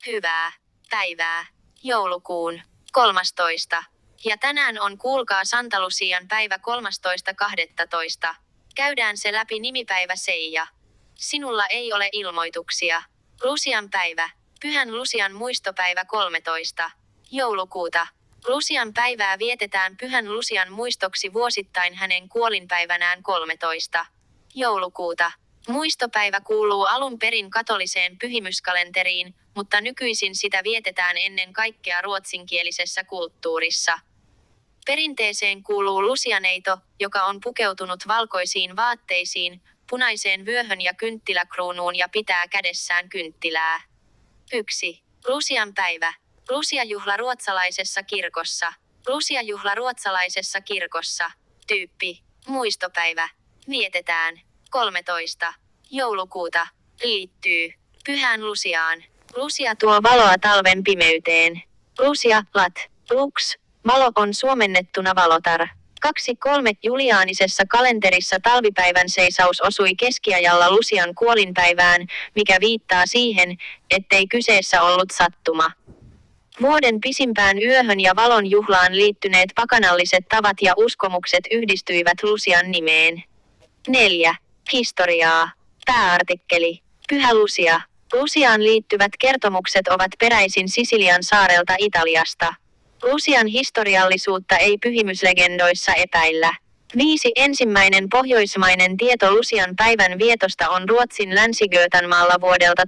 Hyvää päivää. Joulukuun 13. Ja tänään on kuulkaa Santa Lucian päivä 13.12. Käydään se läpi nimipäivä Seija. Sinulla ei ole ilmoituksia. Lucian päivä. Pyhän Lucian muistopäivä 13. joulukuuta. Lucian päivää vietetään Pyhän Lucian muistoksi vuosittain hänen kuolinpäivänään 13. joulukuuta. Muistopäivä kuuluu alun perin katoliseen pyhimyskalenteriin, mutta nykyisin sitä vietetään ennen kaikkea ruotsinkielisessä kulttuurissa. Perinteeseen kuuluu lusianeito, joka on pukeutunut valkoisiin vaatteisiin, punaiseen vyöhön ja kynttiläkruunuun ja pitää kädessään kynttilää. 1. Lucian päivä. Lucia-juhla ruotsalaisessa kirkossa. Lucia-juhla ruotsalaisessa kirkossa. Tyyppi. Muistopäivä. Vietetään 13. joulukuuta. Liittyy Pyhään Luciaan. Lucia tuo valoa talven pimeyteen. Lucia, lat, lux. Valo on suomennettuna valotar. 2.3. Juliaanisessa kalenterissa talvipäivän seisaus osui keskiajalla Lucian kuolinpäivään, mikä viittaa siihen, ettei kyseessä ollut sattuma. Vuoden pisimpään yöhön ja valon juhlaan liittyneet pakanalliset tavat ja uskomukset yhdistyivät Lucian nimeen. 4. Historiaa. Pääartikkeli. Pyhä Lucia. Luciaan liittyvät kertomukset ovat peräisin Sisilian saarelta Italiasta. Lucian historiallisuutta ei pyhimyslegendoissa epäillä. 5. Ensimmäinen pohjoismainen tieto Lucian päivän vietosta on Ruotsin Länsi-Götanmaalla vuodelta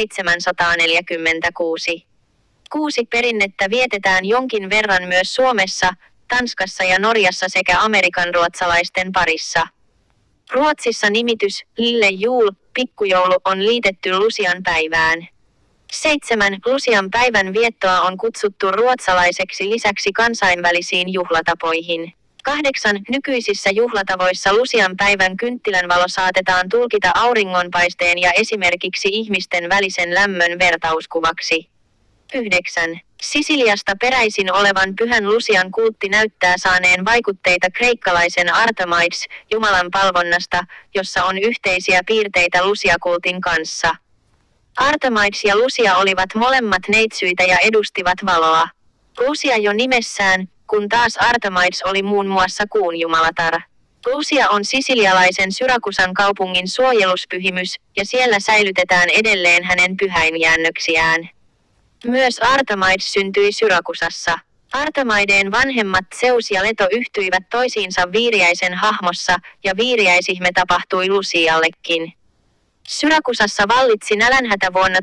1746. 6. Perinnettä vietetään jonkin verran myös Suomessa, Tanskassa ja Norjassa sekä amerikanruotsalaisten parissa. Ruotsissa nimitys, lille jul, pikkujoulu on liitetty Lucian päivään. 7. Lucian päivän viettoa on kutsuttu ruotsalaiseksi lisäksi kansainvälisiin juhlatapoihin. 8. Nykyisissä juhlatavoissa Lucian päivän kynttilänvalo saatetaan tulkita auringonpaisteen ja esimerkiksi ihmisten välisen lämmön vertauskuvaksi. 9. Sisiliasta peräisin olevan Pyhän Lucian kultti näyttää saaneen vaikutteita kreikkalaisen Artemides, Jumalan palvonnasta, jossa on yhteisiä piirteitä Lucia-kultin kanssa. Artemides ja Lucia olivat molemmat neitsyitä ja edustivat valoa. Lucia jo nimessään, kun taas Artemides oli muun muassa kuun jumalatar. Lucia on sisilialaisen Syrakusan kaupungin suojeluspyhimys, ja siellä säilytetään edelleen hänen pyhäinjäännöksiään. Myös Artemides syntyi Syrakusassa. Artemideen vanhemmat Zeus ja Leto yhtyivät toisiinsa Viiriäisen hahmossa, ja viiriäisihme tapahtui Luciallekin. Syrakusassa vallitsi nälänhätä vuonna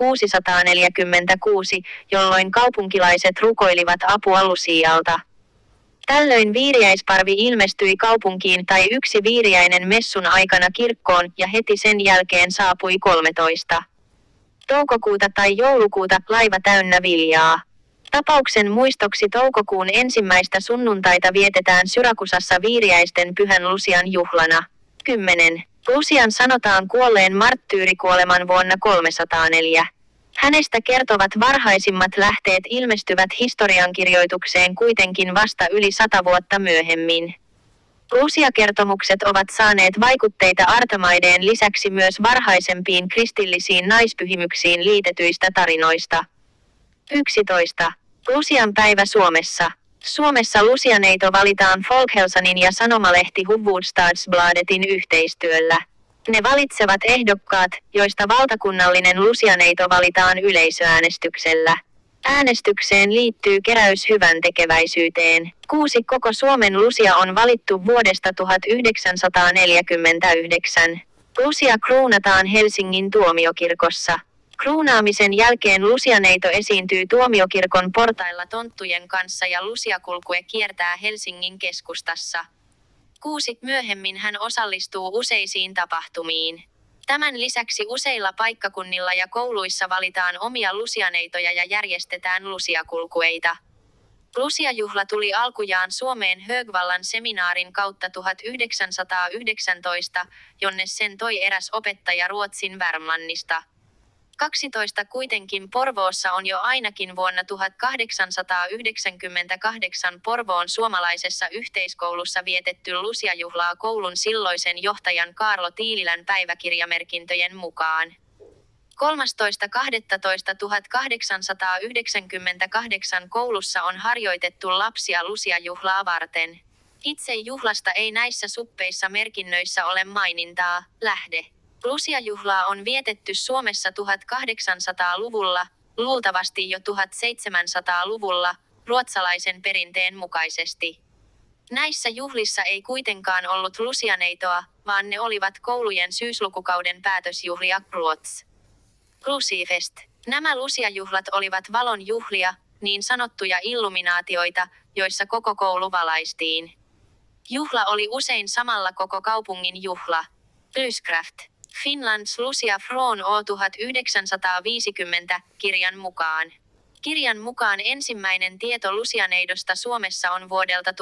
1646, jolloin kaupunkilaiset rukoilivat apua Lucialta. Tällöin viiriäisparvi ilmestyi kaupunkiin tai yksi viiriäinen messun aikana kirkkoon ja heti sen jälkeen saapui 13. toukokuuta tai joulukuuta laiva täynnä viljaa. Tapauksen muistoksi toukokuun ensimmäistä sunnuntaita vietetään Syrakusassa viiriäisten Pyhän Lucian juhlana. 10. Lucian sanotaan kuolleen marttyyrikuoleman vuonna 304. Hänestä kertovat varhaisimmat lähteet ilmestyvät historiankirjoitukseen kuitenkin vasta yli 100 vuotta myöhemmin. Lucia-kertomukset ovat saaneet vaikutteita Artemideen lisäksi myös varhaisempiin kristillisiin naispyhimyksiin liitetyistä tarinoista. 11. Lucian päivä Suomessa. Suomessa lucianeito valitaan Folkhälsanin ja sanomalehti Hufvudstadsbladetin yhteistyöllä. Ne valitsevat ehdokkaat, joista valtakunnallinen lucianeito valitaan yleisöäänestyksellä. Äänestykseen liittyy keräys hyväntekeväisyyteen. 6. Koko Suomen Lucia on valittu vuodesta 1949. Lucia kruunataan Helsingin tuomiokirkossa. Kruunaamisen jälkeen lucianeito esiintyy tuomiokirkon portailla tonttujen kanssa ja Lucia-kulkue kiertää Helsingin keskustassa. 6. Myöhemmin hän osallistuu useisiin tapahtumiin. Tämän lisäksi useilla paikkakunnilla ja kouluissa valitaan omia lucianeitoja ja järjestetään Lucia-kulkueita. Lucia-juhla tuli alkujaan Suomeen Högvallan seminaarin kautta 1919, jonne sen toi eräs opettaja Ruotsin Värmlannista. 12. Kuitenkin Porvoossa on jo ainakin vuonna 1898 Porvoon suomalaisessa yhteiskoulussa vietetty Lucia-juhlaa koulun silloisen johtajan Kaarlo Tiililän päiväkirjamerkintöjen mukaan. 13.12.1898 koulussa on harjoitettu lapsia Lucia-juhlaa varten. Itse juhlasta ei näissä suppeissa merkinnöissä ole mainintaa. Lähde. Lucia-juhlaa on vietetty Suomessa 1800-luvulla, luultavasti jo 1700-luvulla, ruotsalaisen perinteen mukaisesti. Näissä juhlissa ei kuitenkaan ollut lusianeitoa, vaan ne olivat koulujen syyslukukauden päätösjuhlia Ruots. Lucifest. Nämä lusiajuhlat olivat valon juhlia, niin sanottuja illuminaatioita, joissa koko koulu valaistiin. Juhla oli usein samalla koko kaupungin juhla. Lyskraft. Finlands Lucia från år 1950 kirjan mukaan. Kirjan mukaan ensimmäinen tieto lusianeidosta Suomessa on vuodelta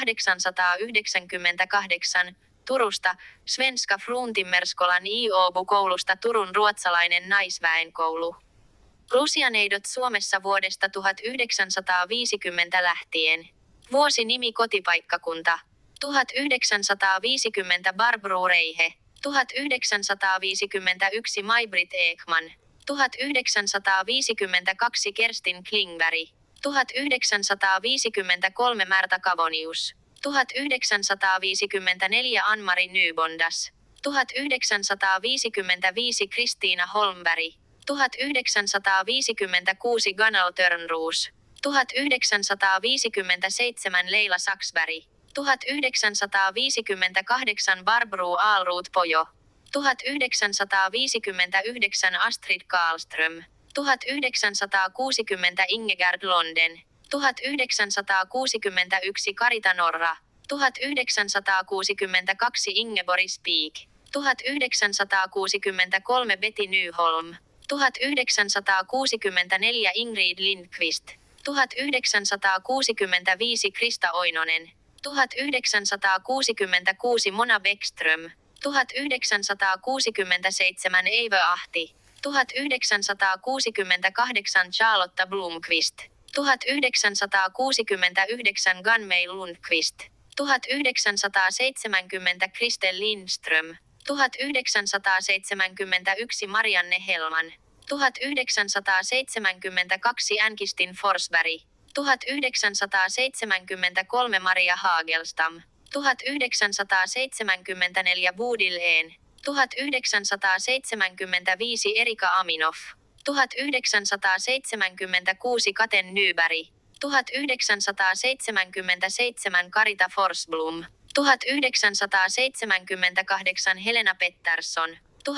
1898, Turusta, Svenska Fruntimmerskolan i Åbo-koulusta Turun ruotsalainen naisväenkoulu. Lusianeidot Suomessa vuodesta 1950 lähtien. Vuosi nimi kotipaikkakunta. 1950 Barbro Reihe. 1951 Maj-Britt Ekman. 1952 Kerstin Klingberg. 1953 Märta Kavonius. 1954 Ann-Mari Nybondas. 1955 Kristiina Holmberg. 1956 Gunnel Törnroos. 1957 Leila Saksberg. 1958 Barbro Aalruut-Pojo. 1959 Astrid Karlström. 1960 Ingegerd Londen. 1961 Karita Norra. 1962 Ingeborg Spiek. 1963 Betty Nyholm. 1964 Ingrid Lindqvist. 1965 Krista Oinonen. 1966 Mona Bäckström. 1967 Eivö Ahti. 1968 Charlotta Blomqvist. 1969 Gunmei Lundqvist. 1970 Kristel Lindström. 1971 Marianne Hellman. 1972 Ann-Kristin Forsberg. 1973 Maria Hagelstam. 1974 Bodil Ehn. 1975 Erika Aminov. 1976 Katen Nyberg. 1977 Karita Forsblom. 1978 Helena Pettersson.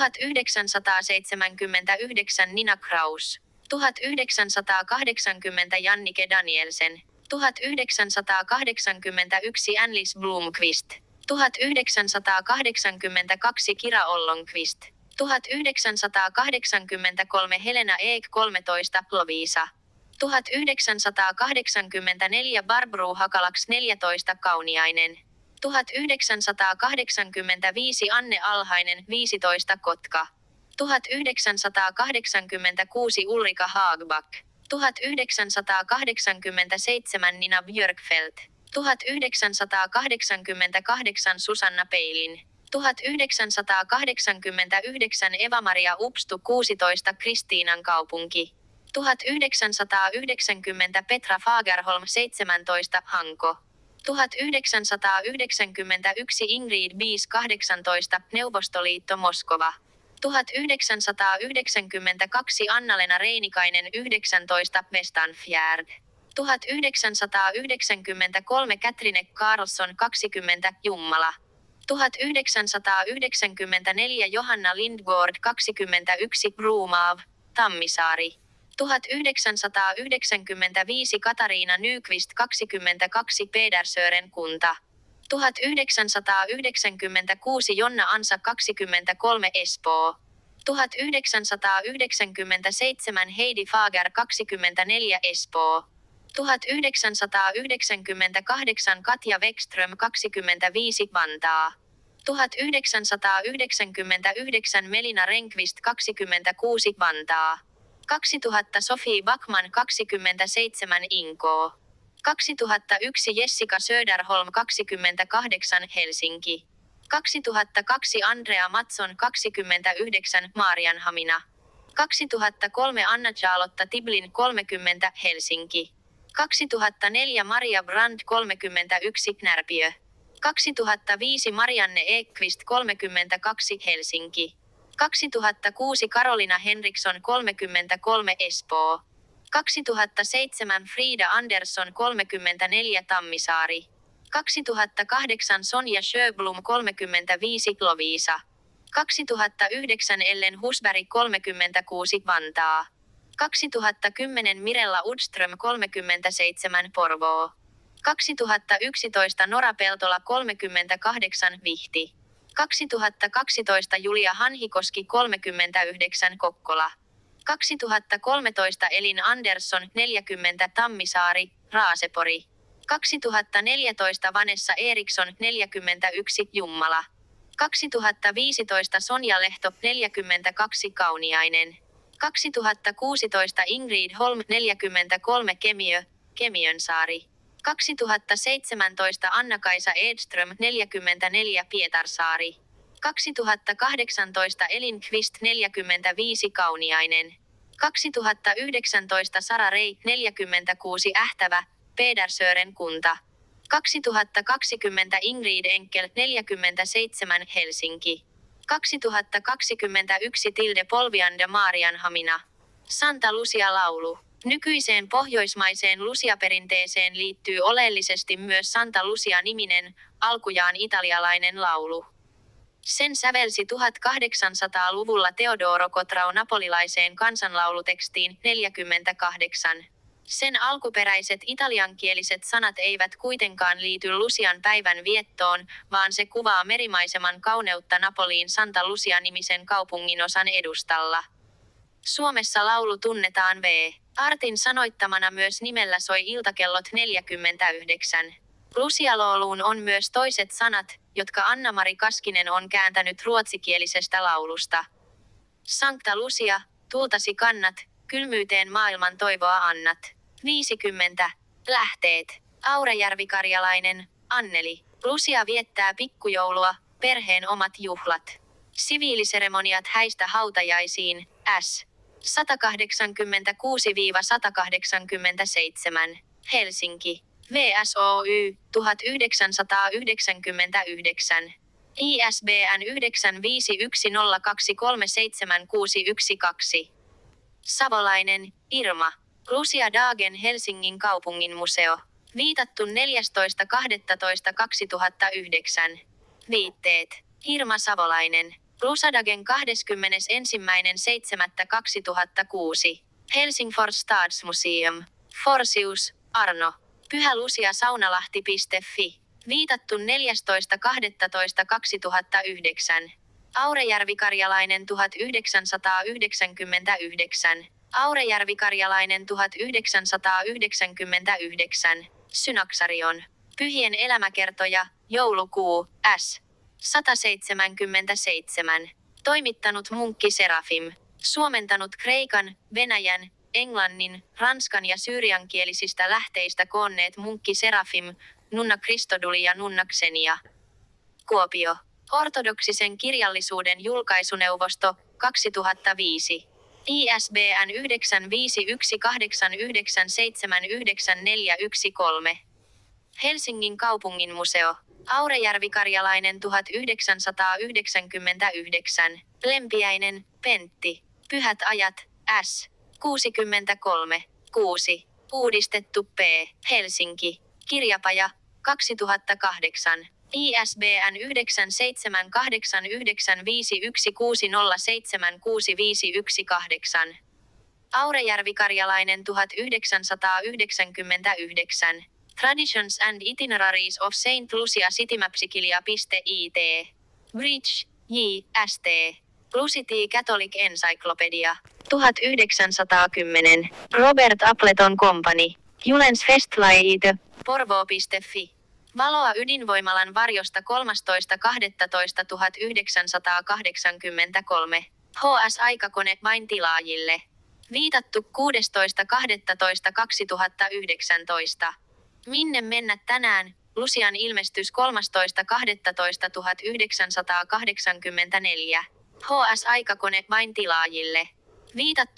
1979 Nina Kraus. 1980 Jannike Danielsen. 1981 Ann-Lis Blomqvist. 1982 Kira Ollonqvist. 1983 Helena Ek 13 Loviisa. 1984 Barbro Hakalaks 14 Kauniainen. 1985 Anne Alhainen 15 Kotka. 1986 Ulrika Hagback. 1987 Nina Björkfeldt. 1988 Susanna Peilin. 1989 Eva-Maria Upstu 16 Kristiinan kaupunki. 1990 Petra Fagerholm 17 Hanko. 1991 Ingrid Biis 18 Neuvostoliitto Moskova. 1992 Anna-Lena Reinikainen 19 Vestanfjärd. 1993 Katrine Karlsson 20 Jummala. 1994 Johanna Lindgård 21 Brumav, Tammisaari. 1995 Katariina Nyqvist 22 Pedersören kunta. 1996 Jonna Ansa 23 Espoo. 1997 Heidi Fager 24 Espoo. 1998 Katja Wexström 25 Vantaa. 1999 Melina Renkvist 26 Vantaa. 2000 Sofie Backman 27 Inkoo. 2001 Jessica Söderholm 28 Helsinki. 2002 Andrea Mattsson 29 Maarianhamina. 2003 Anna-Charlotta Tiblin 30 Helsinki. 2004 Maria Brand 31 Närpiö. 2005 Marianne Ekqvist 32 Helsinki. 2006 Karolina Henriksson 33 Espoo. 2007 Frida Andersson 34 Tammisaari. 2008 Sonja Sjöblom 35 Loviisa. 2009 Ellen Husberg 36 Vantaa. 2010 Mirella Udström 37 Porvoo. 2011 Nora Peltola 38 Vihti. 2012 Julia Hanhikoski 39 Kokkola. 2013 Elin Andersson 40 Tammisaari, Raasepori. 2014 Vanessa Eriksson 41 Jummala. 2015 Sonja Lehto 42 Kauniainen. 2016 Ingrid Holm 43 Kemiö, Kemiönsaari. 2017 Anna-Kaisa Edström 44 Pietarsaari. 2018 Elin Qvist 45 Kauniainen. 2019 Sara Rei 46 Ähtävä, Pedersören kunta. 2020 Ingrid Enkel 47 Helsinki. 2021 Tilde Polvianda Maarianhamina. Santa Lucia laulu. Nykyiseen pohjoismaiseen luciaperinteeseen liittyy oleellisesti myös Santa Lucia-niminen, alkujaan italialainen laulu. Sen sävelsi 1800-luvulla Teodoro Cotrao napolilaiseen kansanlaulutekstiin 48. Sen alkuperäiset italiankieliset sanat eivät kuitenkaan liity Lucian päivän viettoon, vaan se kuvaa merimaiseman kauneutta Napoliin Santa Lucia-nimisen kaupunginosan edustalla. Suomessa laulu tunnetaan V. Artin sanoittamana myös nimellä soi iltakellot 49. Lucia-lauluun on myös toiset sanat, jotka Anna-Mari Kaskinen on kääntänyt ruotsikielisestä laulusta. Sankta Lucia, tultasi kannat, kylmyyteen maailman toivoa annat. 50. Lähteet. Aurejärvi-karjalainen, Anneli. Lucia viettää pikkujoulua, perheen omat juhlat. Siviiliseremoniat häistä hautajaisiin, S. 186-187. Helsinki. VSOY, 1999. ISBN 95102376612. Savolainen, Irma. Lucia Dagen Helsingin kaupunginmuseo. Viitattu 14.12.2009. Viitteet. Irma Savolainen. Lucia-dagen 21.7.2006. Helsingfors Stadsmuseum. Forsius, Arno. Pyhä Lucia Saunalahti.fi. Viitattu 14.12.2009. Aurejärvi-karjalainen 1999. Aurejärvi-karjalainen 1999. Synaksarion. Pyhien elämäkertoja, joulukuu, S. 177. Toimittanut munkki Serafim. Suomentanut kreikan, venäjän, englannin, ranskan ja syyriankielisistä lähteistä koonneet munkki Serafim, nunna Kristoduli ja nunna Ksenia. Kuopio. Ortodoksisen kirjallisuuden julkaisuneuvosto, 2005. ISBN 95189799413. Helsingin kaupunginmuseo. Aurejärvi-karjalainen 1999. Lempiäinen, Pentti. Pyhät ajat, S. 63. 6. Uudistettu P. Helsinki. Kirjapaja, 2008. ISBN 9789516076518. Aurejärvi-karjalainen 1999. Traditions and Itineraries of Saint Lucia Citymapsikilia.it. Bridge, J. St. Lucity Catholic Encyclopedia. 1910. Robert Appleton Company. Julens Festlaite. Porvoo.fi. Valoa ydinvoimalan varjosta 13.12.1983. HS Aikakone vain tilaajille. Viitattu 16.12.2019. Minne mennä tänään? Lucian ilmestys 13.12.1984. HS Aikakone vain tilaajille. Viitattu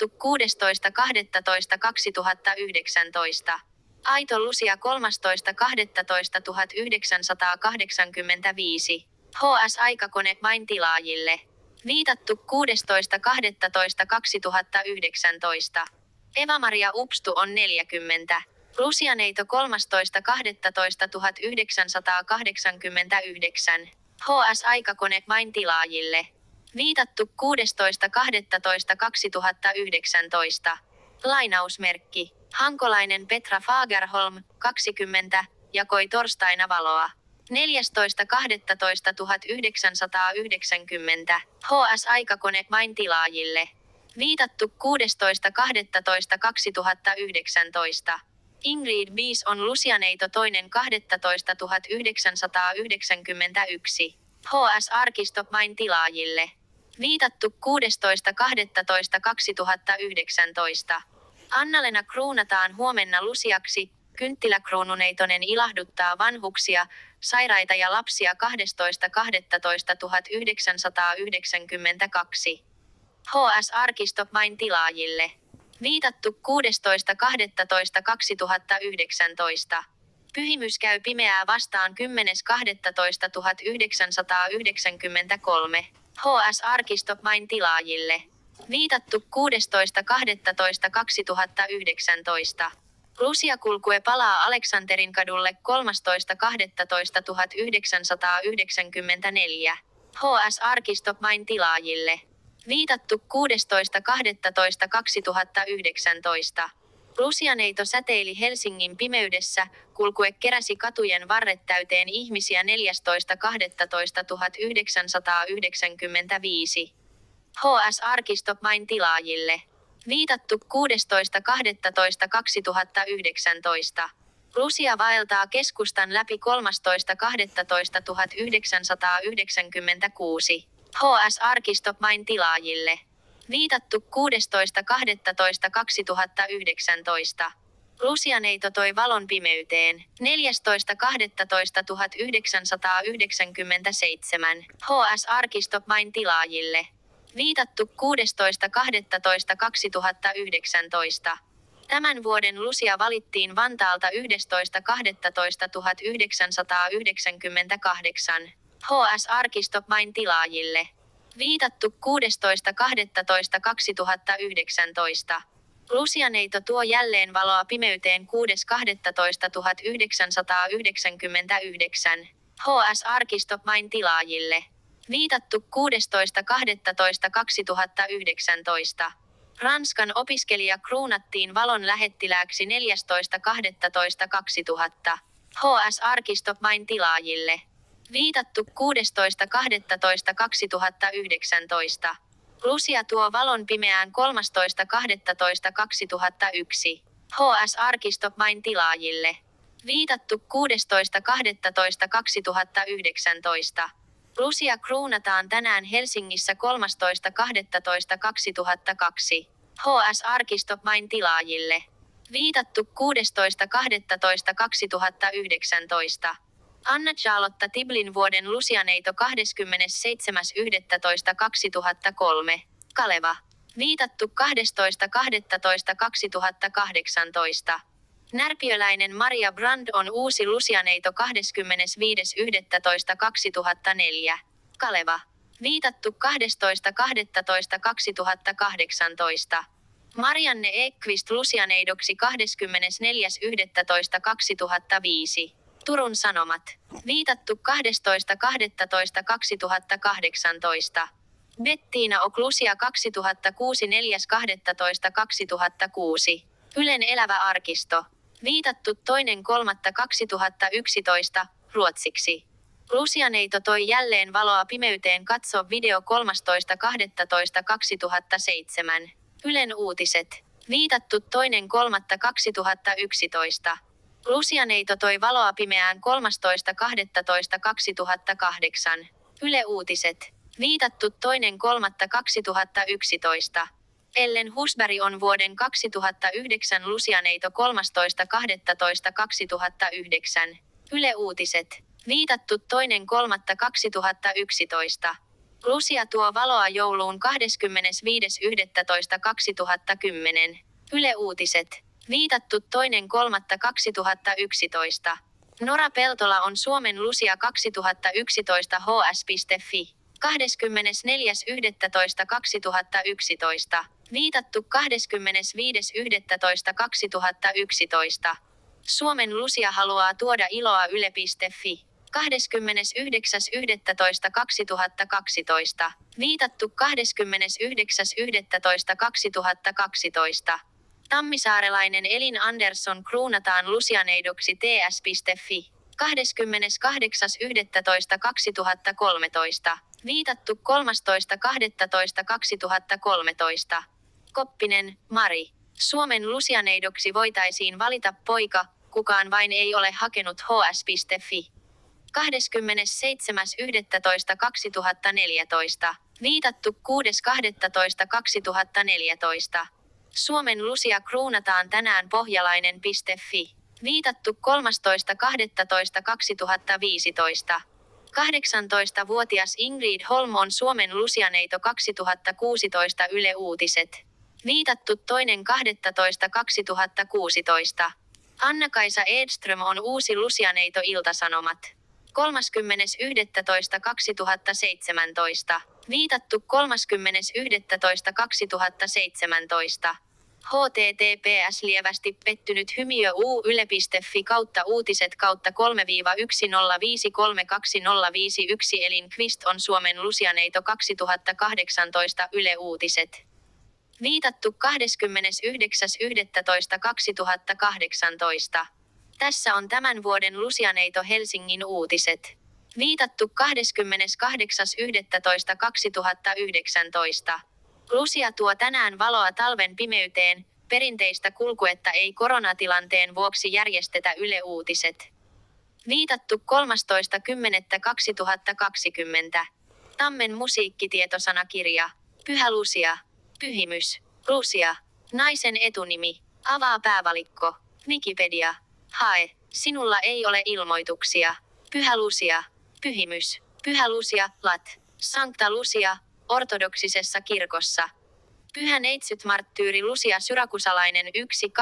16.12.2019. Aito Lucia 13.12.1985. HS-aikakone vain tilaajille. Viitattu 16.12.2019. Eva-Maria Upstu on 40. Lucianeito 13.12.1989. HS-aikakone vain tilaajille. Viitattu 16.12.2019. Lainausmerkki. Hankolainen Petra Fagerholm, 20, jakoi torstaina valoa. 14.12.1990. HS-aikakone vain tilaajille. Viitattu 16.12.2019. Ingrid Bies on Lucianeito 2.12.1991. HS-arkisto vain tilaajille. Viitattu 16.12.2019. Anna-Lena kruunataan huomenna Luciaksi. Kynttiläkruununeitonen ilahduttaa vanhuksia, sairaita ja lapsia 12.12.1992. HS-arkisto vain tilaajille. Viitattu 16.12.2019. Pyhimys käy pimeää vastaan 10.12.1993. HS-arkisto vain tilaajille. Viitattu 16.12.2019. Lucia Kulkue palaa Aleksanterinkadulle 13.12.1994. HS-arkisto vain tilaajille. Viitattu 16.12.2019. Lucianeito säteili Helsingin pimeydessä, kulkue keräsi katujen varret täyteen ihmisiä 14.12.1995. HS-arkisto vain tilaajille. Viitattu 16.12.2019. Lucia vaeltaa keskustan läpi 13.12.1996. HS-arkisto vain tilaajille. Viitattu 16.12.2019. Lucianeito toi valon pimeyteen. 14.12.1997. HS-arkisto vain tilaajille. Viitattu 16.12.2019. Tämän vuoden Lucia valittiin Vantaalta 11.12.1998. HS-arkisto vain tilaajille. Viitattu 16.12.2019. Lucianeito tuo jälleen valoa pimeyteen 6.12.1999. HS-arkisto vain tilaajille. Viitattu 16.12.2019. Ranskan opiskelija kruunattiin valon lähettilääksi 14.12.2000. HS-arkisto vain tilaajille. Viitattu 16.12.2019. Lucia tuo valon pimeään 13.12.2001. HS-arkisto vain tilaajille. Viitattu 16.12.2019. Lucia kruunataan tänään Helsingissä 13.12.2002. HS-arkisto vain tilaajille. Viitattu 16.12.2019. Anna-Charlotta Tiblin vuoden Lucianeito 27.11.2003. Kaleva. Viitattu 12.12.2018. Närpiöläinen Maria Brand on uusi Lucianeito 25.11.2004. Kaleva. Viitattu 12.12.2018. Marianne Ekqvist Lucianeidoksi 24.11.2005. Turun Sanomat. Viitattu 12.12.2018. Bettiina Ok Lucia 2006 4.12.2006. Ylen elävä arkisto. Viitattu 2.3.2011, ruotsiksi. Lucianeito toi jälleen valoa pimeyteen katso video 13.12.2007. Ylen uutiset. Viitattu 2.3.2011. Lucianeito toi valoa pimeään 13.12.2008. Yle Uutiset. Viitattu 2.3.2011. Ellen Husberg on vuoden 2009 Lucianeito 13.12.2009. Yle Uutiset. Viitattu 2.3.2011. Lucia tuo valoa jouluun 25.11.2010. Yle Uutiset. Viitattu 2.3.2011. Nora Peltola on Suomen Lucia 2011 hs.fi. 24.11.2011. Viitattu 25.11.2011. Suomen Lucia haluaa tuoda iloa yle.fi. 29.11.2012. Viitattu 29.11.2012. Tammisaarelainen Elin Andersson kruunataan lucianeidoksi ts.fi. 28.11.2013. Viitattu 13.12.2013. Koppinen, Mari. Suomen lucianeidoksi voitaisiin valita poika, kukaan vain ei ole hakenut hs.fi. 27.11.2014. Viitattu 6.12.2014. Suomen Lucia kruunataan tänään pohjalainen.fi. Viitattu 13.12.2015. 18-vuotias Ingrid Holm on Suomen Lucianeito 2016 Yle Uutiset. Viitattu 2.12.2016. Anna-Kaisa Edström on uusi Lucianeito Ilta-Sanomat. 30.11.2017. Viitattu 30.11.2017. https lievästi pettynyt hymiö yle.fi/uutiset/3-105320551 Elin Qvist on Suomen Lucianeito 2018 Yle Uutiset. Viitattu 29.11.2018. Tässä on tämän vuoden Lucianeito Helsingin uutiset. Viitattu 28.11.2019. Lucia tuo tänään valoa talven pimeyteen, perinteistä kulkuetta ei koronatilanteen vuoksi järjestetä Yle Uutiset. Viitattu 13.10.2020. Tammen musiikkitietosanakirja. Pyhä Lucia. Pyhimys. Lucia. Naisen etunimi. Avaa päävalikko. Wikipedia. Hae. Sinulla ei ole ilmoituksia. Pyhä Lucia. Pyhimys. Pyhä Lucia, lat. Sancta Lucia, ortodoksisessa kirkossa. Pyhä neitsyt-marttyyri Lucia syrakusalainen 1-283-304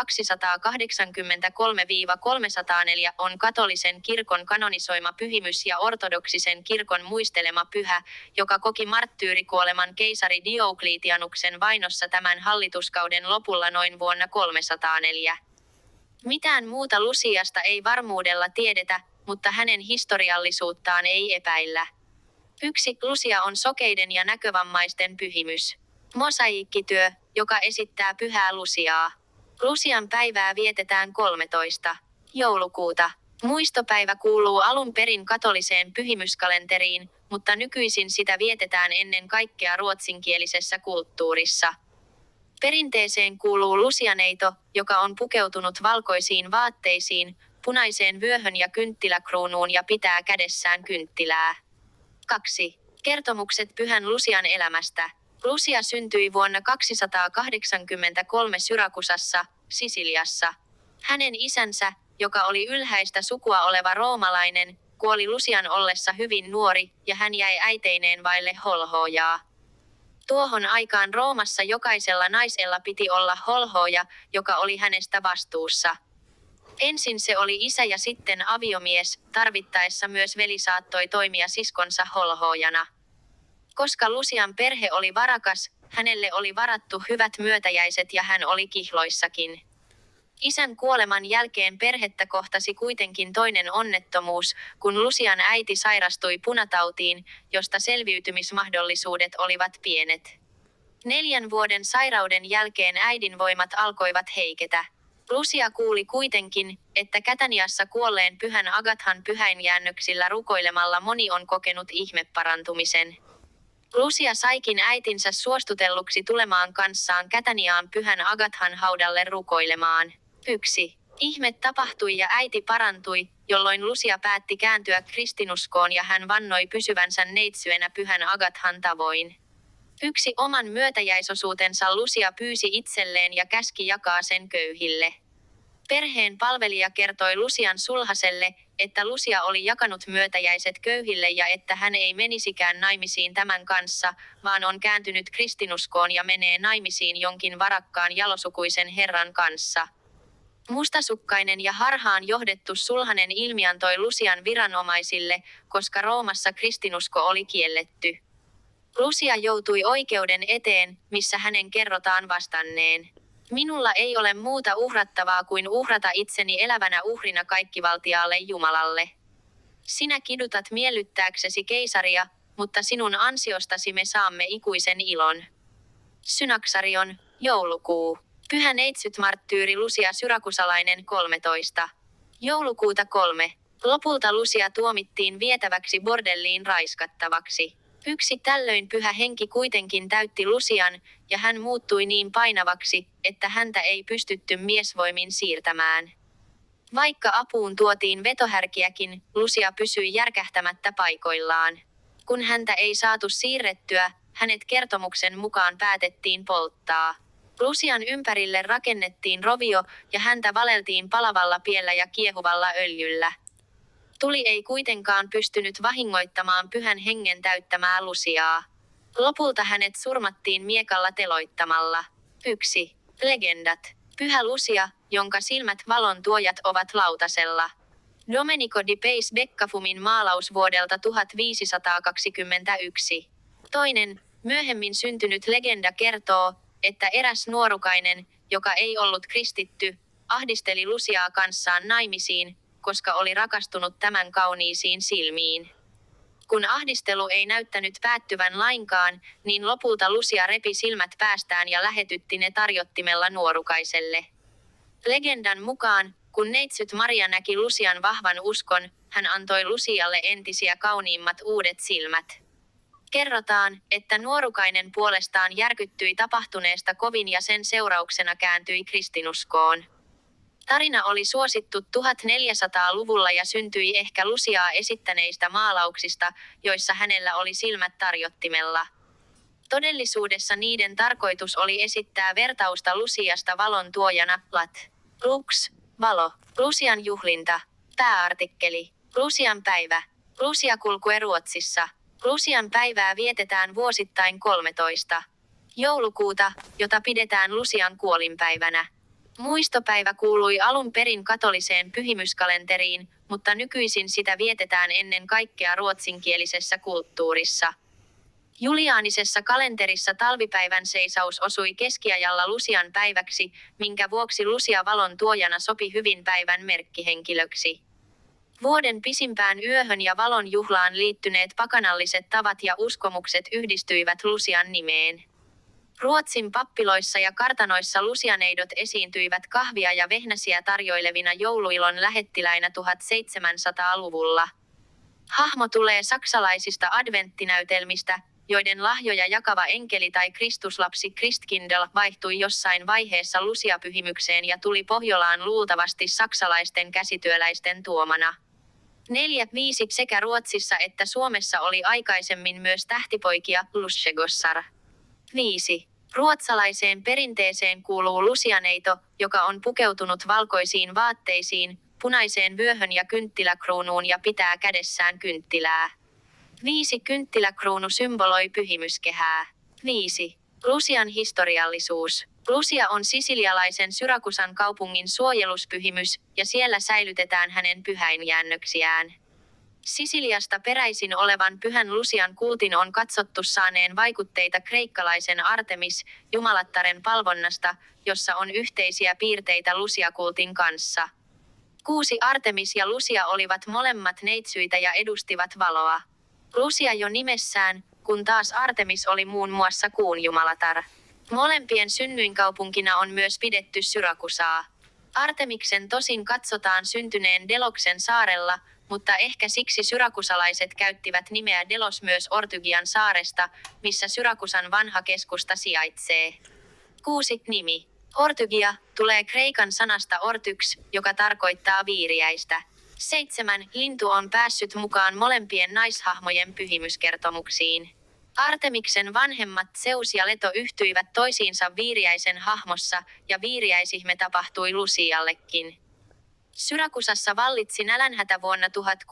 on katolisen kirkon kanonisoima pyhimys ja ortodoksisen kirkon muistelema pyhä, joka koki marttyyrikuoleman keisari Diokletianuksen vainossa tämän hallituskauden lopulla noin vuonna 304. Mitään muuta Luciasta ei varmuudella tiedetä, mutta hänen historiallisuuttaan ei epäillä. 1. Lucia on sokeiden ja näkövammaisten pyhimys. Mosaiikkityö, joka esittää pyhää Luciaa. Lucian päivää vietetään 13. joulukuuta. Muistopäivä kuuluu alun perin katoliseen pyhimyskalenteriin, mutta nykyisin sitä vietetään ennen kaikkea ruotsinkielisessä kulttuurissa. Perinteeseen kuuluu Lucianeito, joka on pukeutunut valkoisiin vaatteisiin, punaiseen vyöhön ja kynttiläkruunuun ja pitää kädessään kynttilää. 2. Kertomukset Pyhän Lucian elämästä. Lucia syntyi vuonna 283 Syrakusassa, Sisiliassa. Hänen isänsä, joka oli ylhäistä sukua oleva roomalainen, kuoli Lucian ollessa hyvin nuori, ja hän jäi äiteineen vaille holhoojaa. Tuohon aikaan Roomassa jokaisella naisella piti olla holhooja, joka oli hänestä vastuussa. Ensin se oli isä ja sitten aviomies, tarvittaessa myös veli saattoi toimia siskonsa holhoojana. Koska Lucian perhe oli varakas, hänelle oli varattu hyvät myötäjäiset ja hän oli kihloissakin. Isän kuoleman jälkeen perhettä kohtasi kuitenkin toinen onnettomuus, kun Lucian äiti sairastui punatautiin, josta selviytymismahdollisuudet olivat pienet. 4 vuoden sairauden jälkeen äidin voimat alkoivat heiketä. Lucia kuuli kuitenkin, että Kätäniassa kuolleen pyhän Agathan pyhäinjäännöksillä rukoilemalla moni on kokenut ihmeparantumisen. Lucia saikin äitinsä suostutelluksi tulemaan kanssaan Kätäniaan pyhän Agathan haudalle rukoilemaan. 1. Ihme tapahtui ja äiti parantui, jolloin Lucia päätti kääntyä kristinuskoon ja hän vannoi pysyvänsä neitsyenä pyhän Agathan tavoin. 1. Oman myötäjäisosuutensa Lucia pyysi itselleen ja käski jakaa sen köyhille. Perheen palvelija kertoi Lucian sulhaselle, että Lucia oli jakanut myötäjäiset köyhille ja että hän ei menisikään naimisiin tämän kanssa, vaan on kääntynyt kristinuskoon ja menee naimisiin jonkin varakkaan jalosukuisen herran kanssa. Mustasukkainen ja harhaan johdettu sulhanen ilmiantoi Lucian viranomaisille, koska Roomassa kristinusko oli kielletty. Lucia joutui oikeuden eteen, missä hänen kerrotaan vastanneen: "Minulla ei ole muuta uhrattavaa kuin uhrata itseni elävänä uhrina kaikkivaltiaalle Jumalalle. Sinä kidutat miellyttääksesi keisaria, mutta sinun ansiostasi me saamme ikuisen ilon." Synaksarion, joulukuu. Pyhä neitsyt-marttyyri Lucia syrakusalainen 13. Joulukuuta 3. Lopulta Lucia tuomittiin vietäväksi bordelliin raiskattavaksi. Yksi tällöin pyhä henki kuitenkin täytti Lucian, ja hän muuttui niin painavaksi, että häntä ei pystytty miesvoimin siirtämään. Vaikka apuun tuotiin vetohärkiäkin, Lucia pysyi järkähtämättä paikoillaan. Kun häntä ei saatu siirrettyä, hänet kertomuksen mukaan päätettiin polttaa. Lucian ympärille rakennettiin rovio, ja häntä valeltiin palavalla piellä ja kiehuvalla öljyllä. Tuli ei kuitenkaan pystynyt vahingoittamaan pyhän hengen täyttämää Luciaa. Lopulta hänet surmattiin miekalla teloittamalla. 1. Legendat. Pyhä Lucia, jonka silmät valon tuojat ovat lautasella. Domenico di Pace Beccafumin maalaus vuodelta 1521. Toinen, myöhemmin syntynyt legenda kertoo, että eräs nuorukainen, joka ei ollut kristitty, ahdisteli Luciaa kanssaan naimisiin, koska oli rakastunut tämän kauniisiin silmiin. Kun ahdistelu ei näyttänyt päättyvän lainkaan, niin lopulta Lucia repi silmät päästään ja lähetytti ne tarjottimella nuorukaiselle. Legendan mukaan, kun neitsyt Maria näki Lucian vahvan uskon, hän antoi Lucialle entisiä kauniimmat uudet silmät. Kerrotaan, että nuorukainen puolestaan järkyttyi tapahtuneesta kovin ja sen seurauksena kääntyi kristinuskoon. Tarina oli suosittu 1400-luvulla ja syntyi ehkä Luciaa esittäneistä maalauksista, joissa hänellä oli silmät tarjottimella. Todellisuudessa niiden tarkoitus oli esittää vertausta Luciasta valon tuojana, lat. Lux, valo. Lucian juhlinta. Pääartikkeli. Lucian päivä. Lucia kulkue Ruotsissa. Lucian päivää vietetään vuosittain 13. joulukuuta, jota pidetään Lucian kuolinpäivänä. Muistopäivä kuului alun perin katoliseen pyhimyskalenteriin, mutta nykyisin sitä vietetään ennen kaikkea ruotsinkielisessä kulttuurissa. Juliaanisessa kalenterissa talvipäivän seisaus osui keskiajalla Lucian päiväksi, minkä vuoksi Lucia valon tuojana sopi hyvin päivän merkkihenkilöksi. Vuoden pisimpään yöhön ja valon juhlaan liittyneet pakanalliset tavat ja uskomukset yhdistyivät Lucian nimeen. Ruotsin pappiloissa ja kartanoissa lucianeidot esiintyivät kahvia ja vehnäsiä tarjoilevina jouluilon lähettiläinä 1700-luvulla. Hahmo tulee saksalaisista adventtinäytelmistä, joiden lahjoja jakava enkeli tai Kristuslapsi Christkindl vaihtui jossain vaiheessa Lucia-pyhimykseen ja tuli Pohjolaan luultavasti saksalaisten käsityöläisten tuomana. 4-5 sekä Ruotsissa että Suomessa oli aikaisemmin myös tähtipoikia, Lussegossar. 5. Ruotsalaiseen perinteeseen kuuluu lucianeito, joka on pukeutunut valkoisiin vaatteisiin, punaiseen vyöhön ja kynttiläkruunuun ja pitää kädessään kynttilää. 5. Kynttiläkruunu symboloi pyhimyskehää. 5. Lucian historiallisuus. Lucia on sisilialaisen Syrakusan kaupungin suojeluspyhimys, ja siellä säilytetään hänen pyhäinjäännöksiään. Sisiliasta peräisin olevan pyhän Lucian kultin on katsottu saaneen vaikutteita kreikkalaisen Artemis, jumalattaren palvonnasta, jossa on yhteisiä piirteitä Lucia-kultin kanssa. 6. Artemis ja Lucia olivat molemmat neitsyitä ja edustivat valoa. Lucia jo nimessään, kun taas Artemis oli muun muassa kuun jumalatar. Molempien synnyinkaupunkina on myös pidetty Syrakusaa. Artemiksen tosin katsotaan syntyneen Deloksen saarella, mutta ehkä siksi syrakusalaiset käyttivät nimeä Delos myös Ortygian saaresta, missä Syrakusan vanha keskusta sijaitsee. 6. Nimi. Ortygia tulee kreikan sanasta ortyks, joka tarkoittaa viiriäistä. 7. Lintu on päässyt mukaan molempien naishahmojen pyhimyskertomuksiin. Artemiksen vanhemmat Zeus ja Leto yhtyivät toisiinsa Viiriäisen hahmossa, ja viiriäisihme tapahtui Lusiallekin. Syrakusassa vallitsi nälänhätä vuonna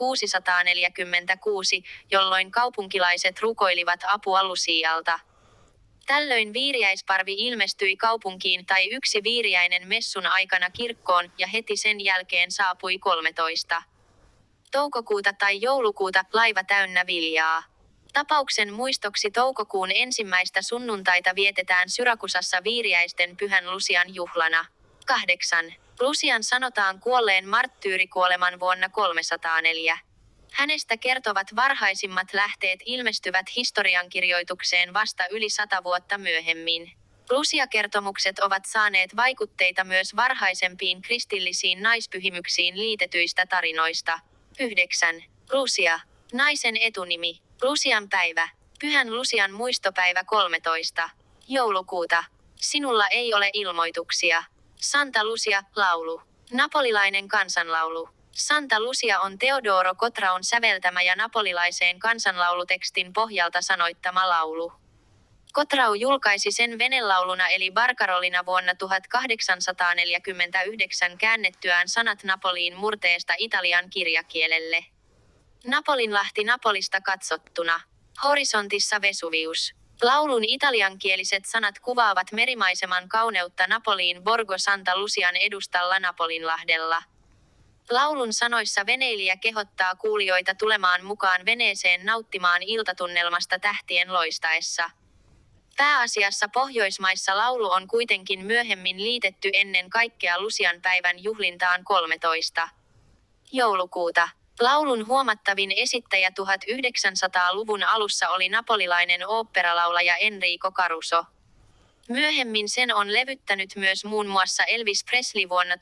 1646, jolloin kaupunkilaiset rukoilivat apua Lusialta. Tällöin viiriäisparvi ilmestyi kaupunkiin tai yksi viiriäinen messun aikana kirkkoon ja heti sen jälkeen saapui 13. toukokuuta tai joulukuuta laiva täynnä viljaa. Tapauksen muistoksi toukokuun ensimmäistä sunnuntaita vietetään Syrakusassa viiriäisten pyhän Lusian juhlana. 8. Lusian sanotaan kuolleen marttyyrikuoleman vuonna 304. Hänestä kertovat varhaisimmat lähteet ilmestyvät historiankirjoitukseen vasta yli 100 vuotta myöhemmin. Lusia-kertomukset ovat saaneet vaikutteita myös varhaisempiin kristillisiin naispyhimyksiin liitetyistä tarinoista. 9. Lusia. Naisen etunimi. Lusian päivä. Pyhän Lusian muistopäivä 13. joulukuuta. Sinulla ei ole ilmoituksia. Santa Lucia, laulu. Napolilainen kansanlaulu. Santa Lucia on Teodoro Cotraon säveltämä ja napolilaiseen kansanlaulutekstin pohjalta sanoittama laulu. Cotrao julkaisi sen venelauluna eli barkarolina vuonna 1849 käännettyään sanat Napoliin murteesta italian kirjakielelle. Napolinlahti Napolista katsottuna. Horisontissa Vesuvius. Laulun italiankieliset sanat kuvaavat merimaiseman kauneutta Napoliin Borgo Santa Lucian edustalla Napolinlahdella. Laulun sanoissa veneilijä kehottaa kuulijoita tulemaan mukaan veneeseen nauttimaan iltatunnelmasta tähtien loistaessa. Pääasiassa Pohjoismaissa laulu on kuitenkin myöhemmin liitetty ennen kaikkea Lucian päivän juhlintaan 13. joulukuuta. Laulun huomattavin esittäjä 1900-luvun alussa oli napolilainen oopperalaulaja Enrico Caruso. Myöhemmin sen on levyttänyt myös muun muassa Elvis Presley vuonna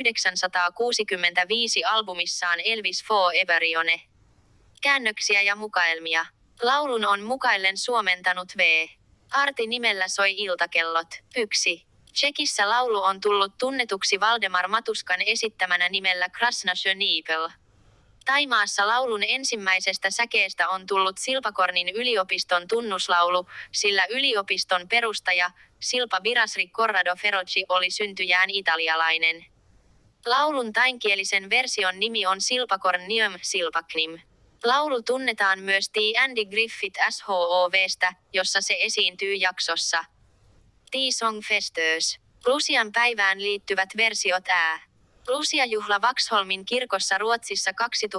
1965 albumissaan Elvis Foreverone. Käännöksiä ja mukaelmia. Laulun on mukaillen suomentanut V. Arti nimellä soi iltakellot. 1. Tšekissä laulu on tullut tunnetuksi Valdemar Matuskan esittämänä nimellä Krasna Šenipel. Taimaassa laulun ensimmäisestä säkeestä on tullut Silpakornin yliopiston tunnuslaulu, sillä yliopiston perustaja, Silpa Birasri Corrado Ferrocci oli syntyjään italialainen. Laulun tainkielisen version nimi on Silpakorn Niem Silpaknim. Laulu tunnetaan myös The Andy Griffith SHOV:stä, jossa se esiintyy jaksossa The Song Festers. Lusian päivään liittyvät versiot Lucia-juhla Vaxholmin kirkossa Ruotsissa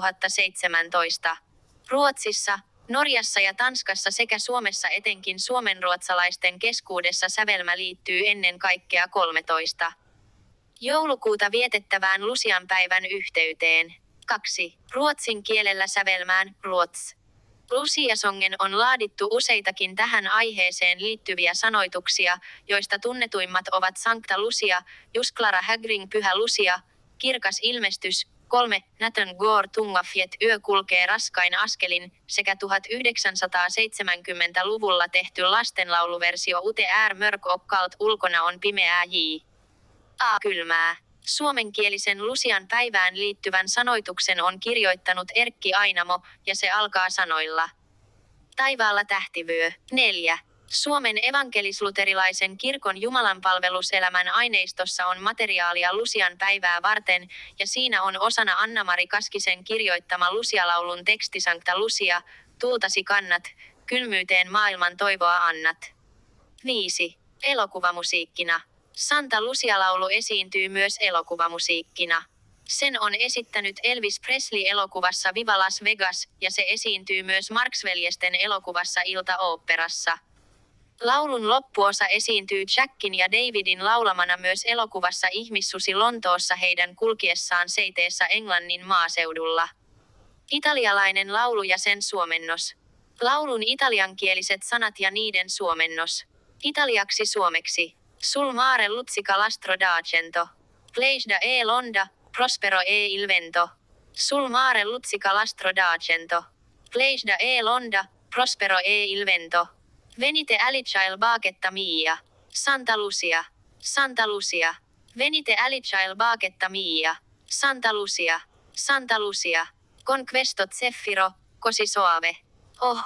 2017. Ruotsissa, Norjassa ja Tanskassa sekä Suomessa etenkin suomenruotsalaisten keskuudessa sävelmä liittyy ennen kaikkea 13. joulukuuta vietettävään Lucian päivän yhteyteen. 2. Ruotsin kielellä sävelmään Ruots. Lucia-songen on laadittu useitakin tähän aiheeseen liittyviä sanoituksia, joista tunnetuimmat ovat Sankta Lucia, Jusklara Hägring Pyhä Lucia, Kirkas ilmestys, 3. Nathan Gore Tungafjet yö kulkee raskain askelin, sekä 1970-luvulla tehty lastenlauluversio Ute är mörk och kallt ulkona on pimeää kylmää. Suomenkielisen Lucian päivään liittyvän sanoituksen on kirjoittanut Erkki Ainamo, ja se alkaa sanoilla. Taivaalla tähtivyö. 4. Suomen evankelis-luterilaisen kirkon jumalanpalveluselämän aineistossa on materiaalia Lucian päivää varten, ja siinä on osana Anna-Mari Kaskisen kirjoittama Lucia-laulun teksti Sankta Lucia, tuultasi kannat, kylmyyteen maailman toivoa annat. 5. Elokuvamusiikkina. Santa Lucia-laulu esiintyy myös elokuvamusiikkina. Sen on esittänyt Elvis Presley elokuvassa Viva Las Vegas, ja se esiintyy myös Marx-veljesten elokuvassa Ilta-oopperassa. Laulun loppuosa esiintyy Jackin ja Davidin laulamana myös elokuvassa Ihmissusi Lontoossa heidän kulkiessaan seiteessä Englannin maaseudulla. Italialainen laulu ja sen suomennos. Laulun italiankieliset sanat ja niiden suomennos. Italiaksi suomeksi. Sul mare luzzica l'astro d'argento. Pleisda e l'onda, prospero e il vento. Sul mare luzzica l'astro d'argento. Pleisda e l'onda, prospero e il vento. Venite alicia il bacchetta mia. Santa Lucia. Santa Lucia. Venite alicia il bacchetta mia. Santa Lucia. Santa Lucia. Con questo zeffiro, così soave. Oh,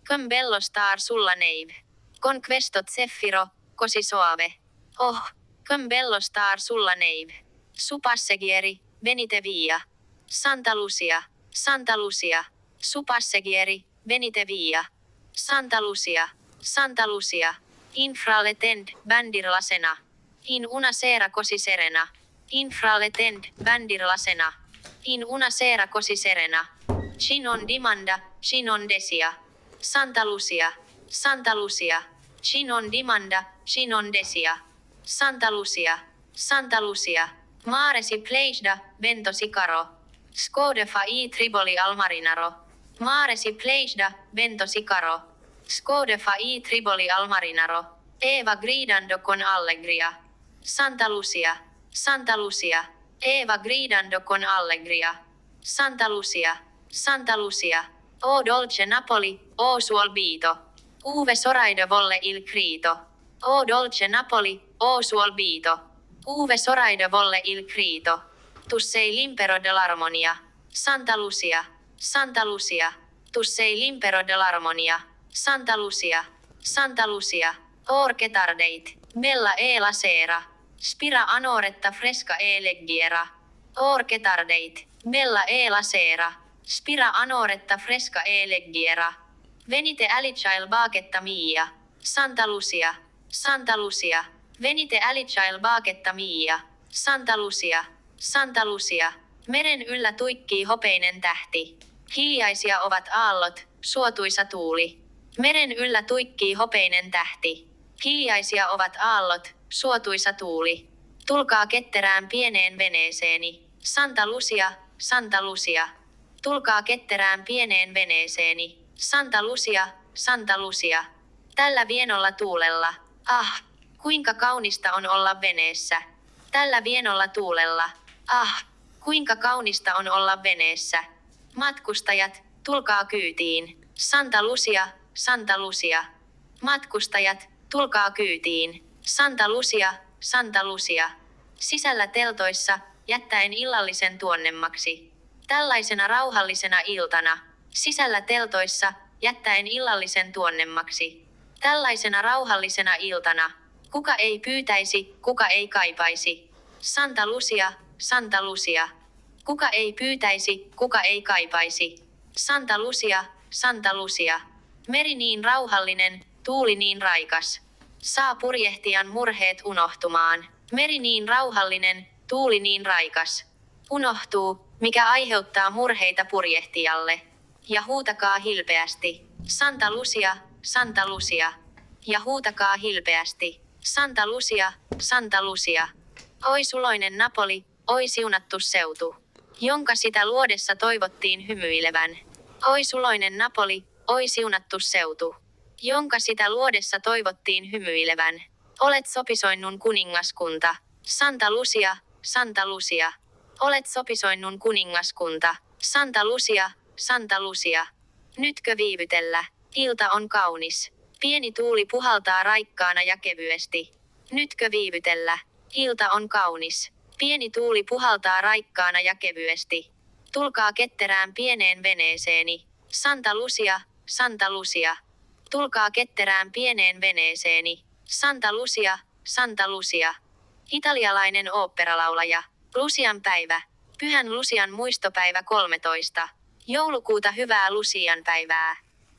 Quem bello star sulla neve. Con questo zeffiro, così soave. Oh, quem bello star sulla neve. Su passeggeri, venite via. Santa Lucia, Santa Lucia. Su passeggeri, venite via. Santa Lucia, Santa Lucia. Infra le tende, bandir la cena. In una sera così serena. Infra le tende, bandir la cena. In una sera così serena. Ci non dimanda, ci non desia. Santa Lucia, Santa Lucia. Ci non dimanda, ci non desia. Santa Lucia, Santa Lucia. Mare si pleisda, vento si caro. Scode fa I triboli al marinaro. Mare si pleisda, vento si caro. Scode fa I triboli al marinaro. Eva gridando con allegria. Santa Lucia, Santa Lucia. Eva gridando con allegria. Santa Lucia, Santa Lucia. O dolce Napoli, o suol vito. Uve soraide volle il crito. O dolce Napoli, o suol vito. Uve soraide volle il crito. Tu sei l'impero dell'armonia. Santa Lucia, Santa Lucia. Tu sei l'impero dell'armonia. Santa Lucia, Santa Lucia. Or che tardeit, bella è la sera. Spira anoretta fresca e leggera. Or che tardeit, bella è la sera. Spira anoretta fresca e leggera. Venite alicia il baaketta mia. Santa Lucia, Santa Lucia. Venite alicia il baaketta mia. Santa Lucia, Santa Lucia. Meren yllä tuikkii hopeinen tähti. Hiljaisia ovat aallot, suotuisa tuuli. Meren yllä tuikkii hopeinen tähti. Hiljaisia ovat aallot, suotuisa tuuli. Tulkaa ketterään pieneen veneeseeni. Santa Lucia, Santa Lucia. Tulkaa ketterään pieneen veneeseeni. Santa Lucia, Santa Lucia. Tällä vienolla tuulella. Ah, kuinka kaunista on olla veneessä. Tällä vienolla tuulella. Ah, kuinka kaunista on olla veneessä. Matkustajat, tulkaa kyytiin. Santa Lucia, Santa Lucia. Matkustajat, tulkaa kyytiin. Santa Lucia, Santa Lucia. Sisällä teltoissa, jättäen illallisen tuonnemmaksi. Tällaisena rauhallisena iltana. Sisällä teltoissa, jättäen illallisen tuonnemmaksi. Tällaisena rauhallisena iltana. Kuka ei pyytäisi, kuka ei kaipaisi. Santa Lucia, Santa Lucia. Kuka ei pyytäisi, kuka ei kaipaisi. Santa Lucia, Santa Lucia. Meri niin rauhallinen, tuuli niin raikas. Saa purjehtijan murheet unohtumaan. Meri niin rauhallinen, tuuli niin raikas. Unohtuu, mikä aiheuttaa murheita purjehtijalle. Ja huutakaa hilpeästi. Santa Lucia, Santa Lucia. Ja huutakaa hilpeästi. Santa Lucia, Santa Lucia. Oi suloinen Napoli, oi siunattu seutu. Jonka sitä luodessa toivottiin hymyilevän. Oi suloinen Napoli, oi siunattu seutu. Jonka sitä luodessa toivottiin hymyilevän. Olet sopisoinnun kuningaskunta. Santa Lucia, Santa Lucia. Olet sopisoinnun kuningaskunta. Santa Lucia, Santa Lucia. Nytkö viivytellä? Ilta on kaunis. Pieni tuuli puhaltaa raikkaana ja kevyesti. Nytkö viivytellä? Ilta on kaunis. Pieni tuuli puhaltaa raikkaana ja kevyesti. Tulkaa ketterään pieneen veneeseeni. Santa Lucia, Santa Lucia. Tulkaa ketterään pieneen veneeseeni. Santa Lucia, Santa Lucia. Italialainen oopperalaulaja. Lucian päivä. Pyhän Lucian muistopäivä 13. Joulukuuta hyvää Lucian päivää.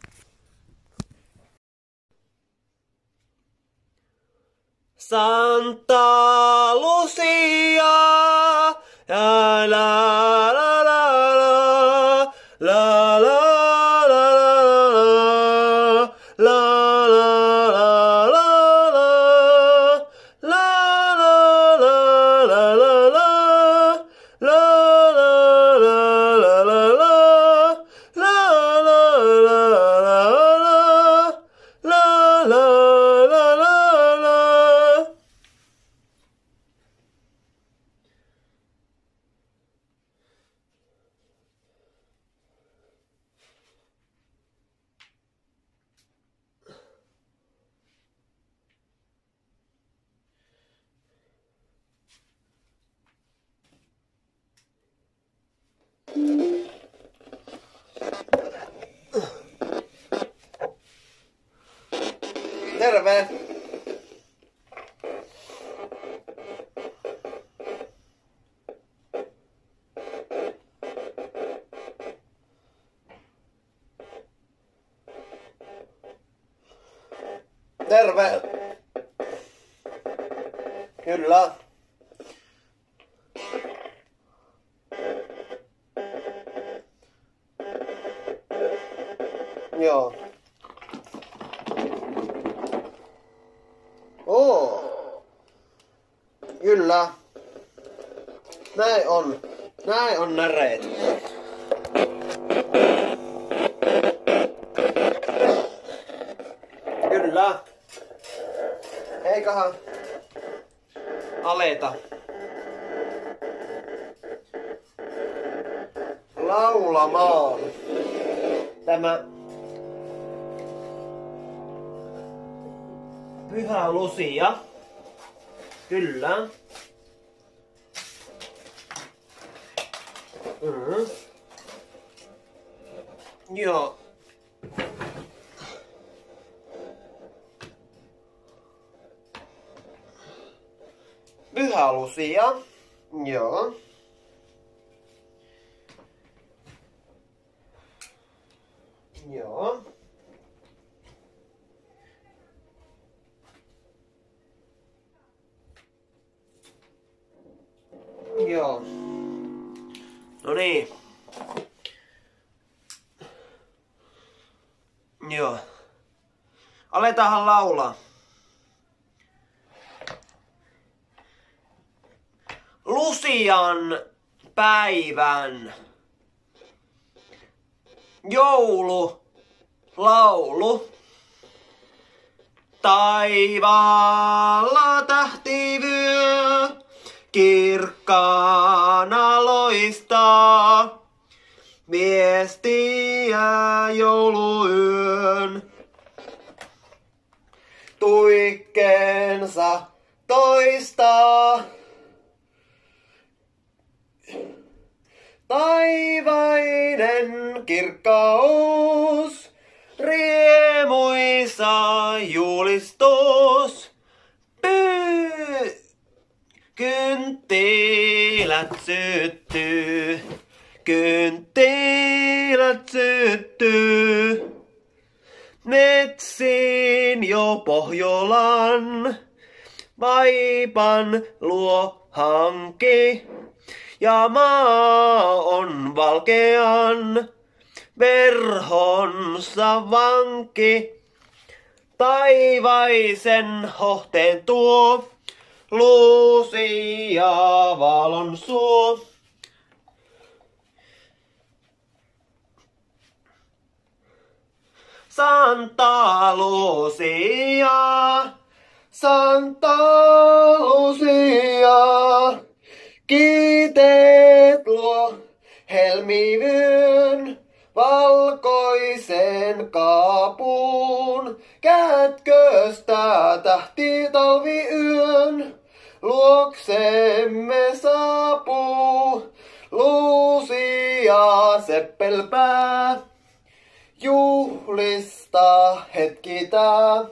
Santa Lucia, la la la la la la Terve! Terve! Kyllä. Joo. Kyllä. Näin on näreet. Kyllä. Eiköhän aleta laulamaan. Tämä Pyhä Lucia. Kyllä. Joo. Pyhä Lucia. Joo. Joo. Joo. No niin. Joo. Aletaanhan laulaa. Lucian päivän joululaulu. Taivaalla tähtivyö kirkkaana loistaa. Viestiä jouluyön. Tuikkeensa toistaa. Taivainen kirkkaus, riemuisa julistus. Kynttilät syttyy, kynttilät syttyy. Metsiin jo Pohjolan vaipan luo hanki. Ja maa on valkean verhonsa vanki. Taivaisen hohteen tuo, Lucia valon suo. Santa Lucia, Santa Lucia. Kiiteet luo helmiyön valkoisen kaapuun. Kätköstä tähti talviyön luoksemme saapuu. Lucia seppelpää juhlista hetki tää.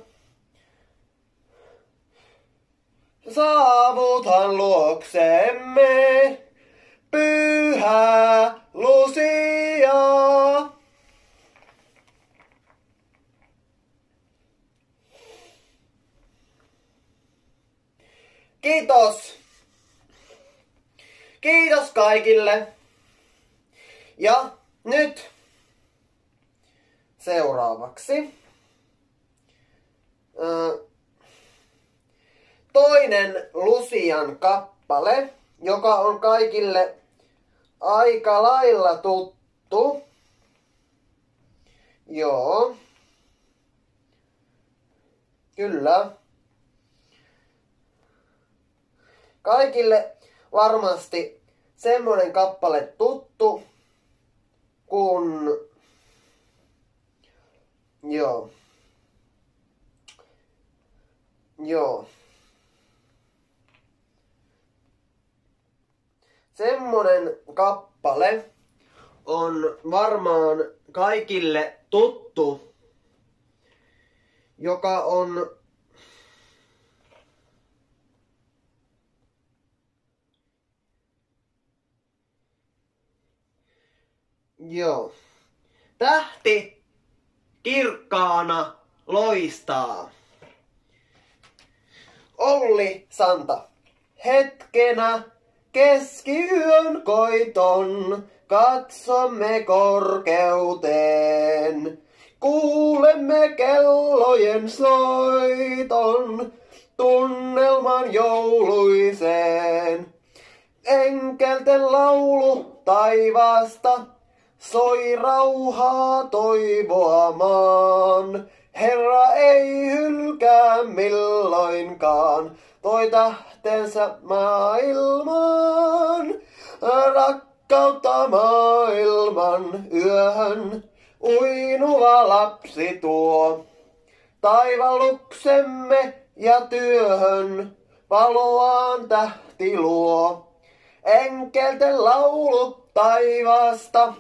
Saavuthan luoksemme, Pyhä Lucia. Kiitos. Kiitos kaikille. Ja nyt seuraavaksi toinen Lucian kappale, joka on kaikille aika lailla tuttu. Joo. Kyllä. Kaikille varmasti semmonen kappale tuttu, kun... Joo. Semmonen kappale on varmaan kaikille tuttu, joka on Joo. Tähti kirkkaana loistaa. Olli Santa. Hetkenä keskiyön koiton katsomme korkeuteen. Kuulemme kellojen soiton tunnelman jouluiseen. Enkelten laulu taivaasta soi rauhaa toivoamaan. Herra ei hylkää milloinkaan, toi tähtensä maailmaan. Rakkautta maailman yöhön uinuva lapsi tuo. Taivalluksemme ja työhön valoaan tähti luo. Enkelten laulu taivaasta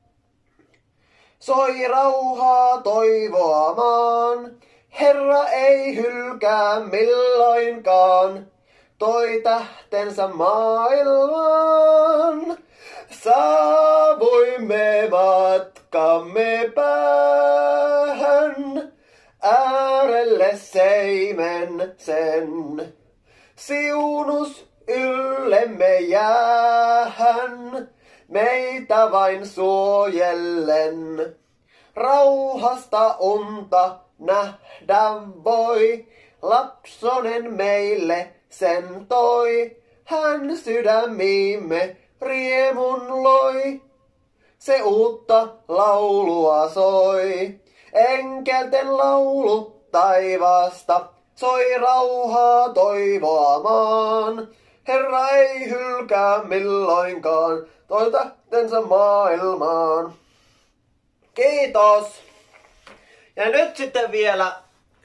soi rauhaa toivoamaan. Herra ei hylkää milloinkaan, toi tähtensä maailmaan. Saavuimme matkamme päähän, äärelle seimen sen. Siunus yllemme jäähän, meitä vain suojellen. Rauhasta unta nähdä voi, lapsonen meille sen toi. Hän sydämiimme riemun loi, se uutta laulua soi. Enkelten laulu taivaasta soi rauhaa toivoamaan. Herra ei hylkää milloinkaan, toi tähtensä maailmaan. Kiitos! Ja nyt sitten vielä...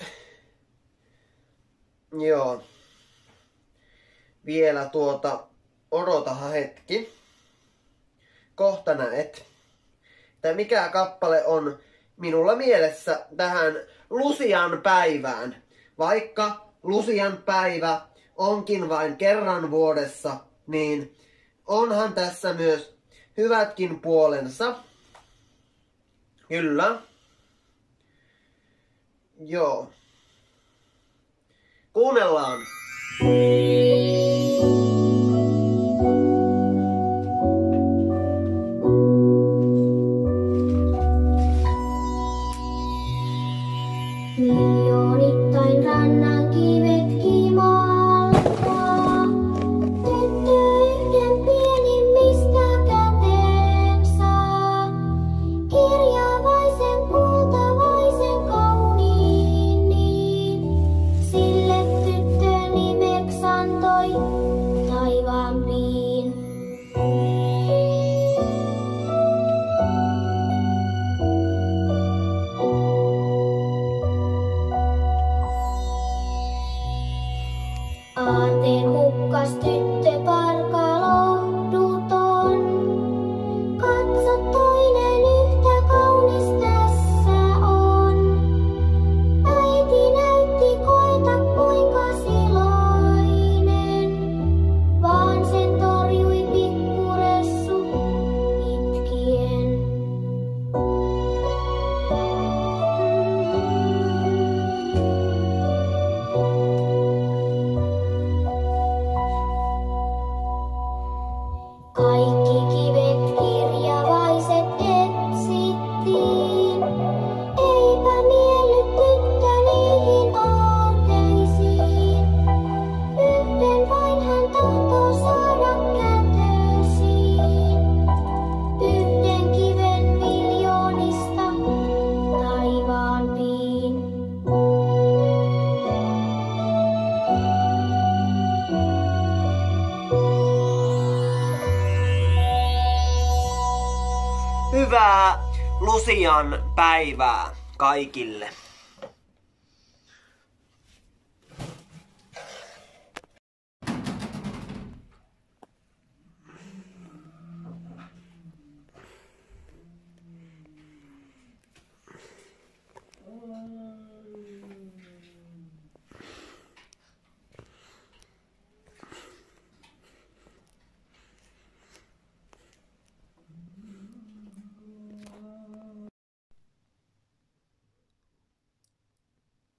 Joo. Vielä odotahan hetki. Kohta näet. Tai mikä kappale on minulla mielessä tähän Lucian päivään. Vaikka Lucian päivä onkin vain kerran vuodessa, niin onhan tässä myös hyvätkin puolensa. Kyllä. Joo. Kuunnellaan. Miljoonittain rannan kivet kimaltaa. Tyttö yhden pienimmistä käteen saa. Kirjavaisen kultavaisen kauniin niin. Sille tyttö nimeksi antoi taivaan piin. Aarteen hukkas tyttö parka lohduton. Katso toinen yhtä kaunis tässä on. Äiti näytti koeta kuinka iloinen. Vaan sen torjui pikkuressu itkien. Kaikki kivet kirjavaiset etsittiin. Eipä miellyt tyttö niihin aarteisiin. Yhden vain hän tahtoo saada kätösiin. Yhden kiven miljoonista taivaan piin. Hyvää Lucian päivää kaikille.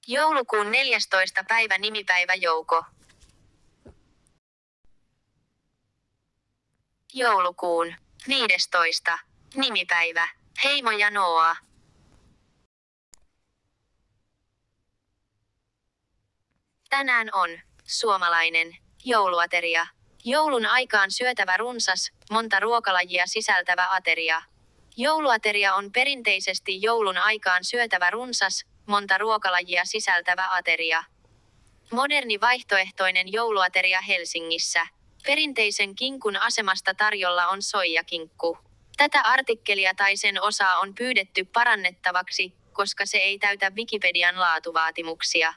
Joulukuun 14. päivä nimipäivä Jouko. Joulukuun 15. nimipäivä Heimo ja Noa. Tänään on suomalainen jouluateria. Joulun aikaan syötävä runsas, monta ruokalajia sisältävä ateria. Jouluateria on perinteisesti joulun aikaan syötävä runsas, monta ruokalajia sisältävä ateria. Moderni vaihtoehtoinen jouluateria Helsingissä. Perinteisen kinkun asemasta tarjolla on soijakinkku. Tätä artikkelia tai sen osaa on pyydetty parannettavaksi, koska se ei täytä Wikipedian laatuvaatimuksia.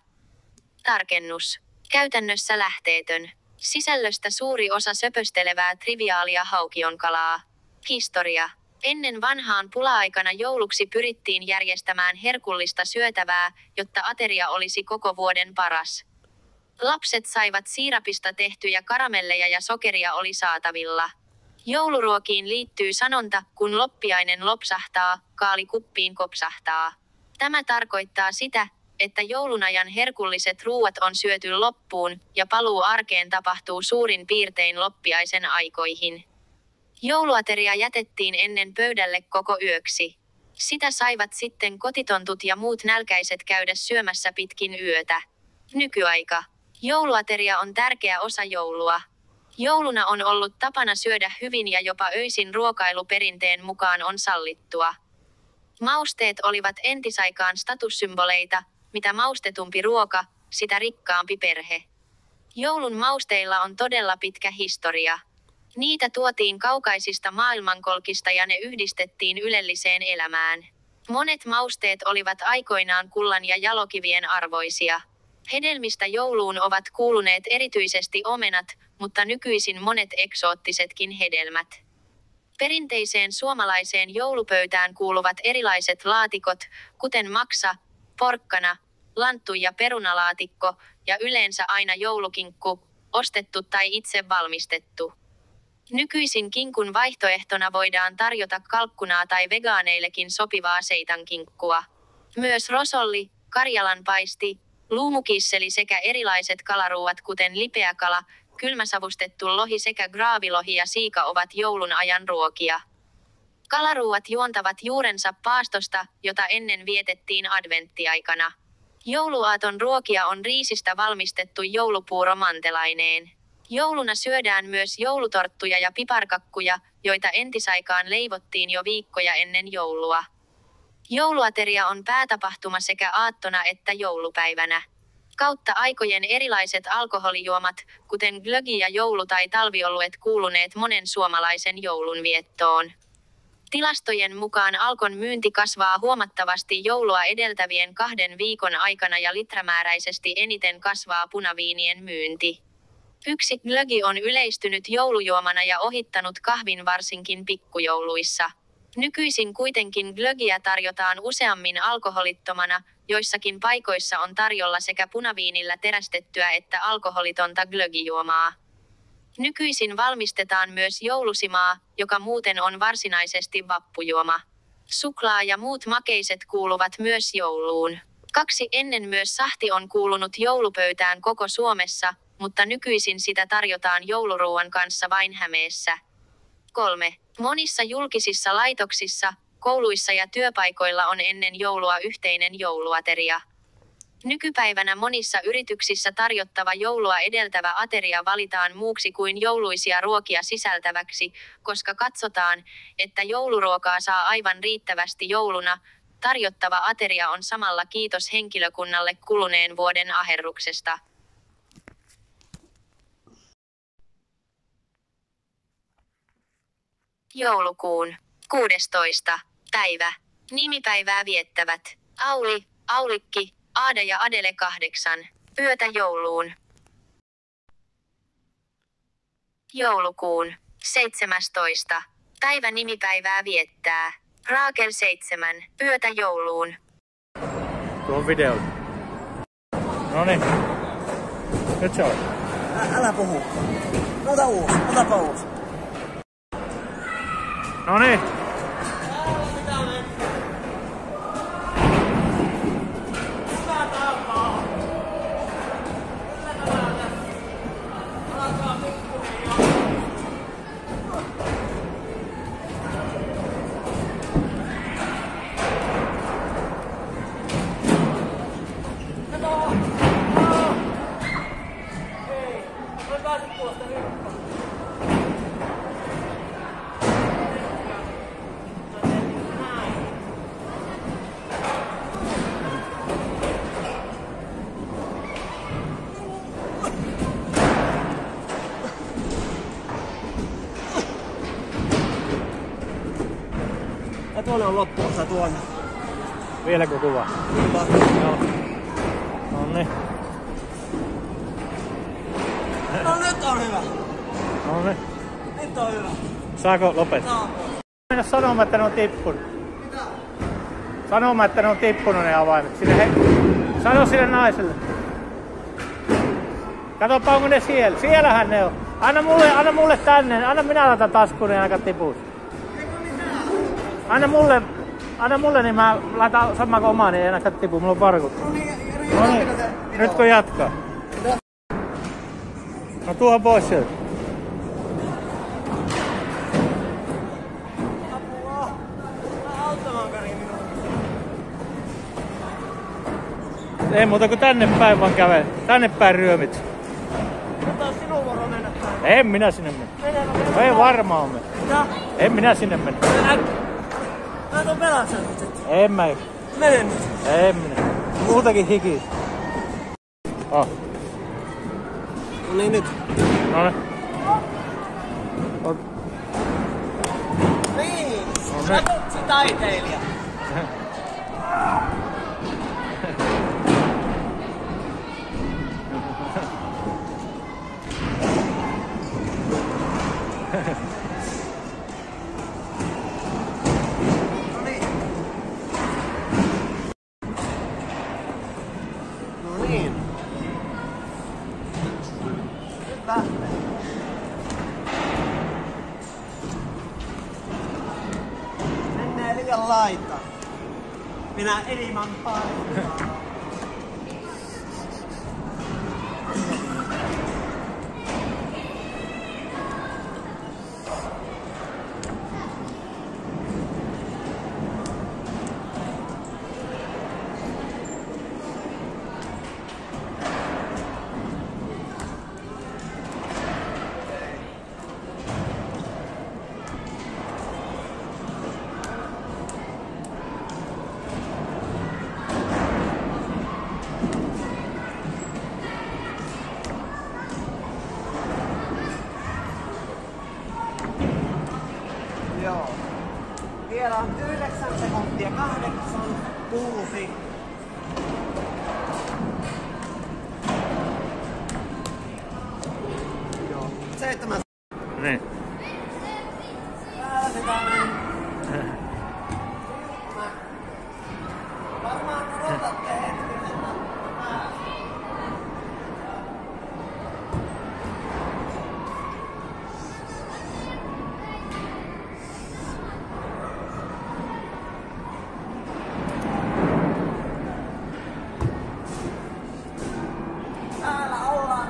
Tarkennus. Käytännössä lähteetön. Sisällöstä suuri osa söpöstelevää triviaalia haukionkalaa. Historia. Ennen vanhaan pula-aikana jouluksi pyrittiin järjestämään herkullista syötävää, jotta ateria olisi koko vuoden paras. Lapset saivat siirapista tehtyjä karamelleja ja sokeria oli saatavilla. Jouluruokiin liittyy sanonta, kun loppiainen lopsahtaa, kaali kuppiin kopsahtaa. Tämä tarkoittaa sitä, että joulunajan herkulliset ruuat on syöty loppuun, ja paluu arkeen tapahtuu suurin piirtein loppiaisen aikoihin. Jouluateria jätettiin ennen pöydälle koko yöksi. Sitä saivat sitten kotitontut ja muut nälkäiset käydä syömässä pitkin yötä. Nykyaika. Jouluateria on tärkeä osa joulua. Jouluna on ollut tapana syödä hyvin ja jopa öisin ruokailu perinteen mukaan on sallittua. Mausteet olivat entisaikaan statussymboleita, mitä maustetumpi ruoka, sitä rikkaampi perhe. Joulun mausteilla on todella pitkä historia. Niitä tuotiin kaukaisista maailmankolkista ja ne yhdistettiin ylelliseen elämään. Monet mausteet olivat aikoinaan kullan ja jalokivien arvoisia. Hedelmistä jouluun ovat kuuluneet erityisesti omenat, mutta nykyisin monet eksoottisetkin hedelmät. Perinteiseen suomalaiseen joulupöytään kuuluvat erilaiset laatikot, kuten maksa, porkkana, lanttu ja perunalaatikko, ja yleensä aina joulukinkku, ostettu tai itse valmistettu. Nykyisin kinkun vaihtoehtona voidaan tarjota kalkkunaa tai vegaaneillekin sopivaa seitankinkkua. Myös rosolli, karjalanpaisti, luumukisseli sekä erilaiset kalaruuat kuten lipeäkala, kylmäsavustettu lohi sekä graavilohi ja siika ovat joulun ajan ruokia. Kalaruuat juontavat juurensa paastosta, jota ennen vietettiin adventtiaikana. Jouluaaton ruokia on riisistä valmistettu joulupuuro mantelaineen. Jouluna syödään myös joulutorttuja ja piparkakkuja, joita entisaikaan leivottiin jo viikkoja ennen joulua. Jouluateria on päätapahtuma sekä aattona että joulupäivänä. Kautta aikojen erilaiset alkoholijuomat, kuten glögi ja joulu- tai talvioluet kuuluneet monen suomalaisen joulunviettoon. Tilastojen mukaan Alkon myynti kasvaa huomattavasti joulua edeltävien 2 viikon aikana ja litramääräisesti eniten kasvaa punaviinien myynti. Yksi glögi on yleistynyt joulujuomana ja ohittanut kahvin varsinkin pikkujouluissa. Nykyisin kuitenkin glögiä tarjotaan useammin alkoholittomana, joissakin paikoissa on tarjolla sekä punaviinillä terästettyä että alkoholitonta glögijuomaa. Nykyisin valmistetaan myös joulusimaa, joka muuten on varsinaisesti vappujuoma. Suklaa ja muut makeiset kuuluvat myös jouluun. 2 ennen myös sahti on kuulunut joulupöytään koko Suomessa, mutta nykyisin sitä tarjotaan jouluruuan kanssa vain Hämeessä. 3. Monissa julkisissa laitoksissa, kouluissa ja työpaikoilla on ennen joulua yhteinen jouluateria. Nykypäivänä monissa yrityksissä tarjottava joulua edeltävä ateria valitaan muuksi kuin jouluisia ruokia sisältäväksi, koska katsotaan, että jouluruokaa saa aivan riittävästi jouluna. Tarjottava ateria on samalla kiitos henkilökunnalle kuluneen vuoden aherruksesta. Joulukuun 16. päivä. Nimipäivää viettävät Auli, Aulikki, Aada ja Adele 8. Yötä jouluun. Joulukuun 17. päivä. Nimipäivää viettää Raakel 7. Yötä jouluun. Tuo on video. Noniin. Nyt se on. Älä puhu. Otapa uusi. Noniin. Tuonne on loppuosa tuonne. Vieläkö kuva? Kyllä. Joo. Noniin. No nyt on hyvä. Noniin. Nyt on hyvä. Saako lopettaa? Saako? Mennä sanomaan, että ne on tippunut. Sanomaan, että ne on tippunut ne avaimet. Sano sille naiselle. Katsopa, onko ne siellä. Siellähän ne on. Anna mulle tänne. Anna minä laitan taskuun, niin aika tipus. Anna mulle, niin mä laitan samaa kuin omaa, niin ei ainakaan tipu. Mulla on parkut. No niin. Nyt kun jatkaa. No tuohon pois sieltä. Apua. Mä auttamaan Kari minua. Ei muuta kuin tänne päin vaan käve. Tänne päin ryömit. Nyt on sinun vuoro mennä päin. En minä sinne mene. Ei varmaan mene. Mitä? En minä sinne mene. Mä tuon pelastaa nyt sitten. En mä. Mene nyt. En minä. Muutakin hiki. Oh. No niin nyt. Noniin. Niin. No Mä niin. tutsi taiteilija. No niin. No niin. Nyt lähtee. Mennään liian laitaan. Minä enemmän painaa. Joo. Vielä on 9 sekuntia, 8, 6. Joo. 7. Niin. Pääsetään. Varmaan odotatte hetkisen. Täällä ollaan.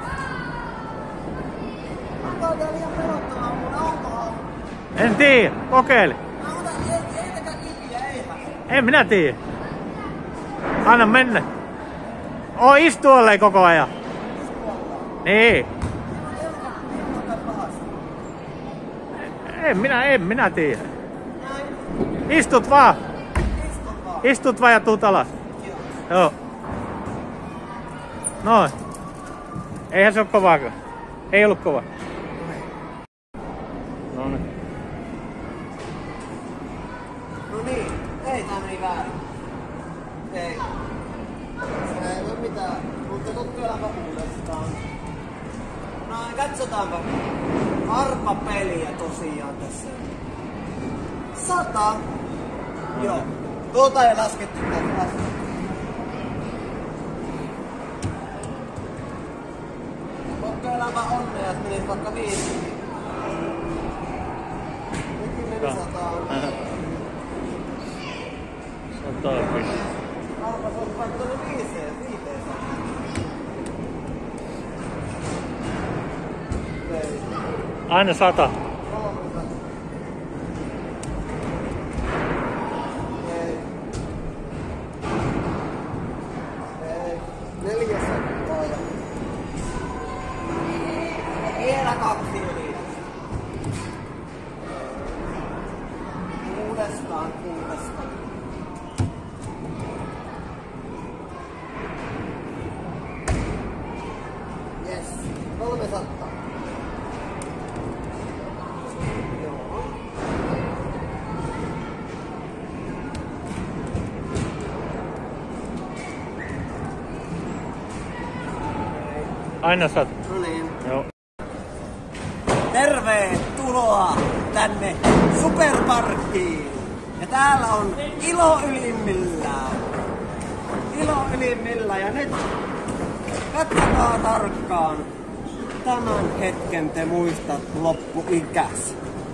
Onko tää liian pelottavaa mun autoa? En tiedä. Kokeile. Mä otan eitäkään kiviä, eihän. En minä tiedä. Anna mennä. Istu tolleen koko ajan. Niin. En minä tiedä. Istut vaan. Istut vaan ja tuut alas. Joo. Noin. Eihän se oo kovaakaan. Ei ollut kova. Noniin. No niin, ei tää meni väärin. Ei. Se ei voi mitään, mutta kokeillaanpa uudestaan. No katsotaanpa. Arpapeliä tosiaan tässä. 100. Joo. Tuota ei laskettu tästä. Kokeillaanpa onnea, että menisi vaikka 5. Nytkin meni 100. Arpa, se olisi vaikka tuonne 5. Aina 100. Vielä 2 yli. Uudestaan. Yes, 300. Joo. Aina saat. No niin. Joo. Tervetuloa tänne Superparkkiin. Ja täällä on ilo ylimmillään. Ilo ylimmillään. Ja nyt katsokaa tarkkaan. Tämän hetken te muistat loppuikäs.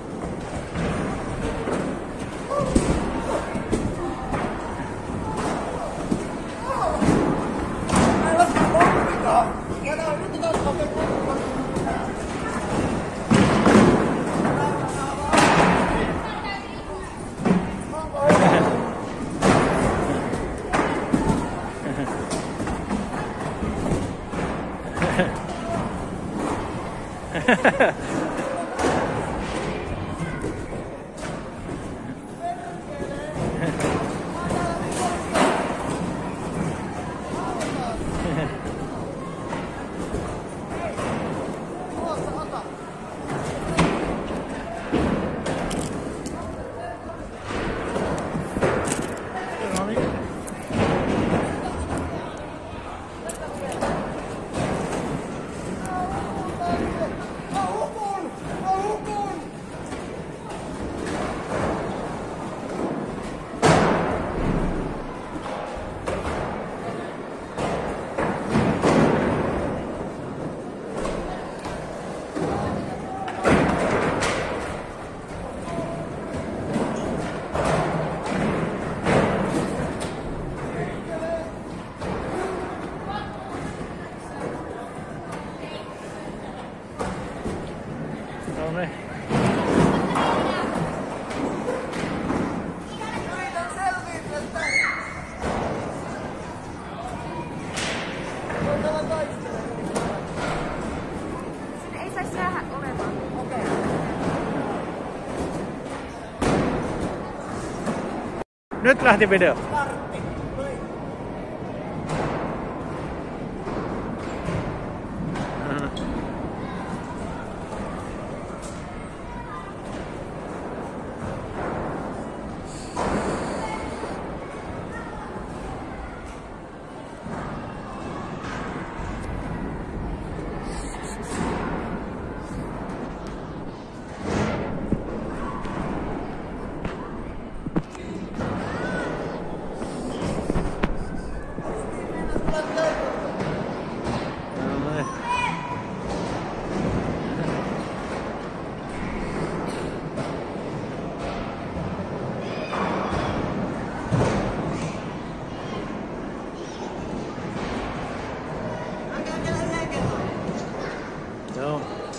No niin. Ei saisi jäädä olemaan. Okei. Nyt lähti video. Joo.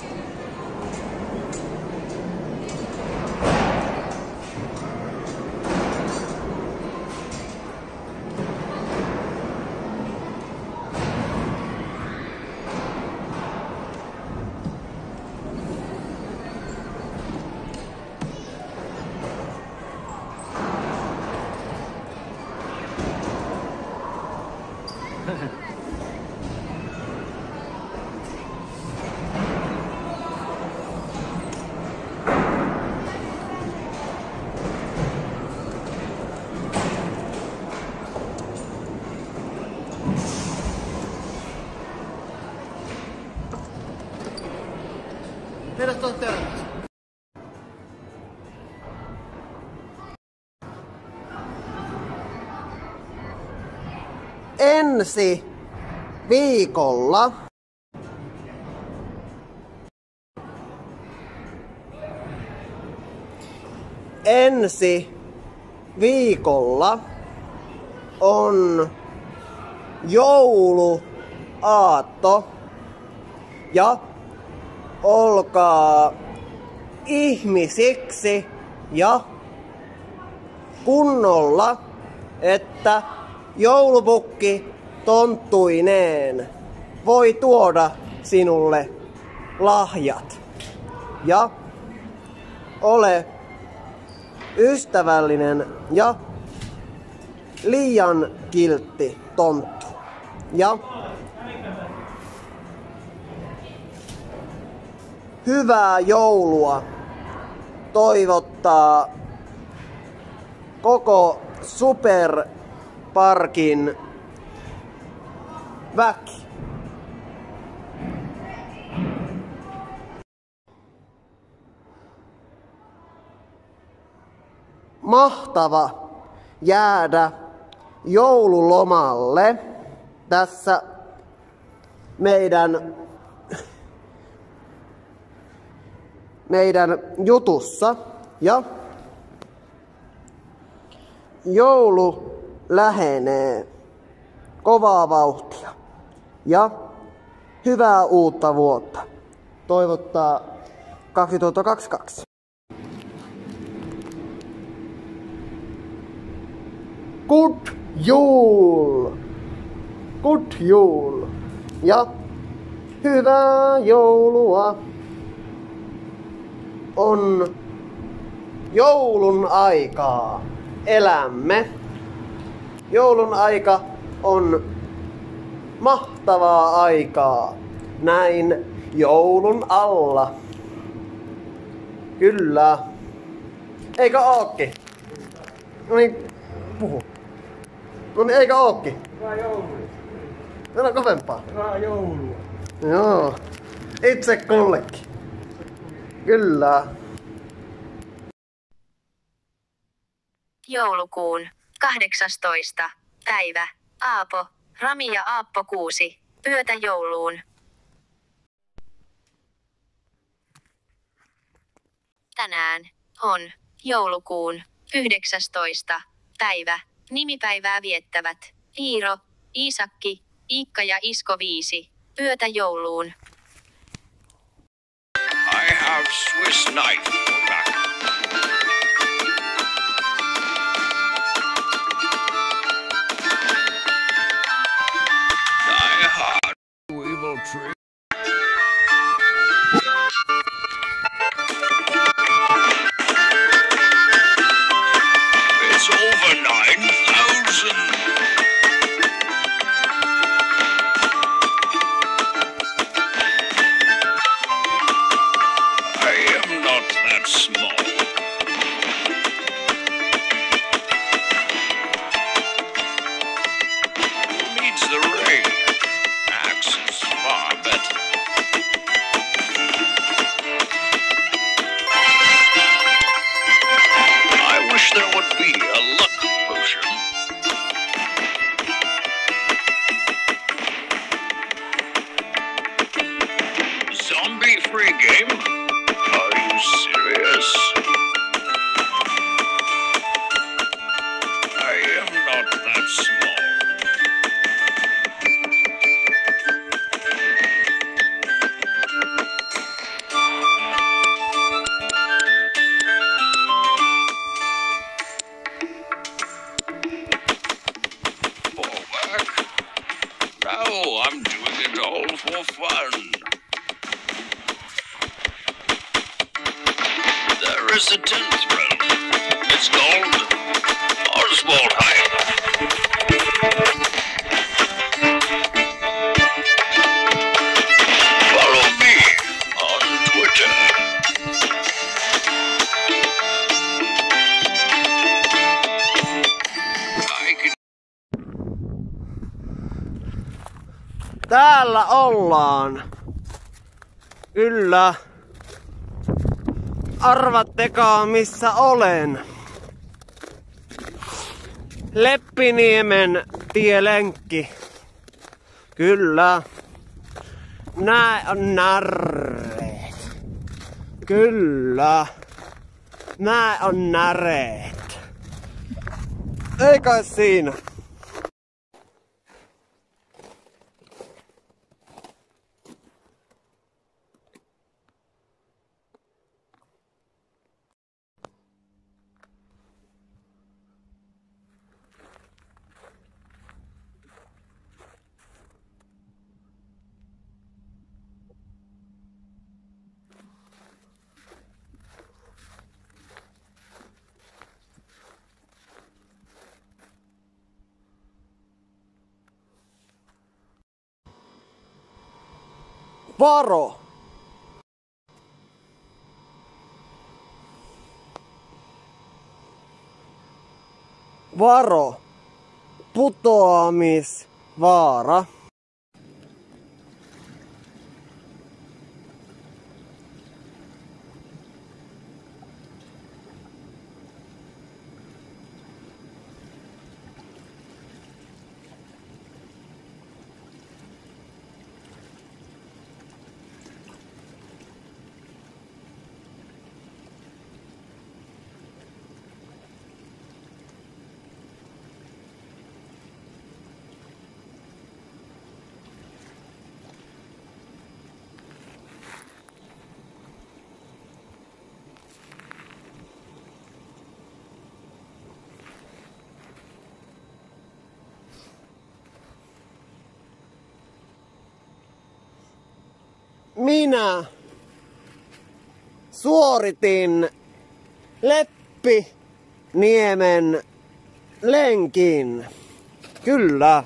Meidän tuon törmäys. Ensi viikolla on jouluaatto ja olkaa ihmisiksi ja kunnolla, että joulupukki tonttuineen voi tuoda sinulle lahjat. Ja ole ystävällinen ja liian kiltti tonttu. Ja hyvää joulua toivottaa koko Superparkin väki. mahtava jäädä joululomalle tässä meidän jutussa. Ja joulu lähenee kovaa vauhtia. Ja hyvää uutta vuotta. Toivottaa 2022. Good jul! Good jul! Ja hyvää joulua! On joulun aikaa. Elämme. Joulun aika on mahtavaa aikaa. Näin joulun alla. Kyllä. Eikö ookin? No niin, puhu. No niin, eikö ookin? Hyvää joulua. Mennään kovempaa. Hyvää joulua. Joo. Itse kullekin. Kyllä. Joulukuun 18. päivä. Aapo, Rami ja Aappo 6. Yötä jouluun. Tänään on joulukuun 19. päivä. Nimipäivää viettävät Iiro, Iisakki, Iikka ja Isko 5. Yötä jouluun. I have Swiss knife for back. Die hard, evil tree. It's over 9,000. I am not that small. Who needs the ring? Axe is far better. I wish there would be a luck potion. Zombie-free game? Are you serious? I am not that small. Fall back. No, I'm doing it all for fun. There is a 10th realm. It's called Oswaldheim. Follow me on Twitter. I can Täällä ollaan. Kyllä. Arvattekaa missä olen. Leppiniemen tielenkki. Kyllä. Nää on narreet. Kyllä. Nää on nareet. Ei kai siinä. Varo! Varo! Putoamisvaara. minä suoritin Leppiniemen lenkin. Kyllä.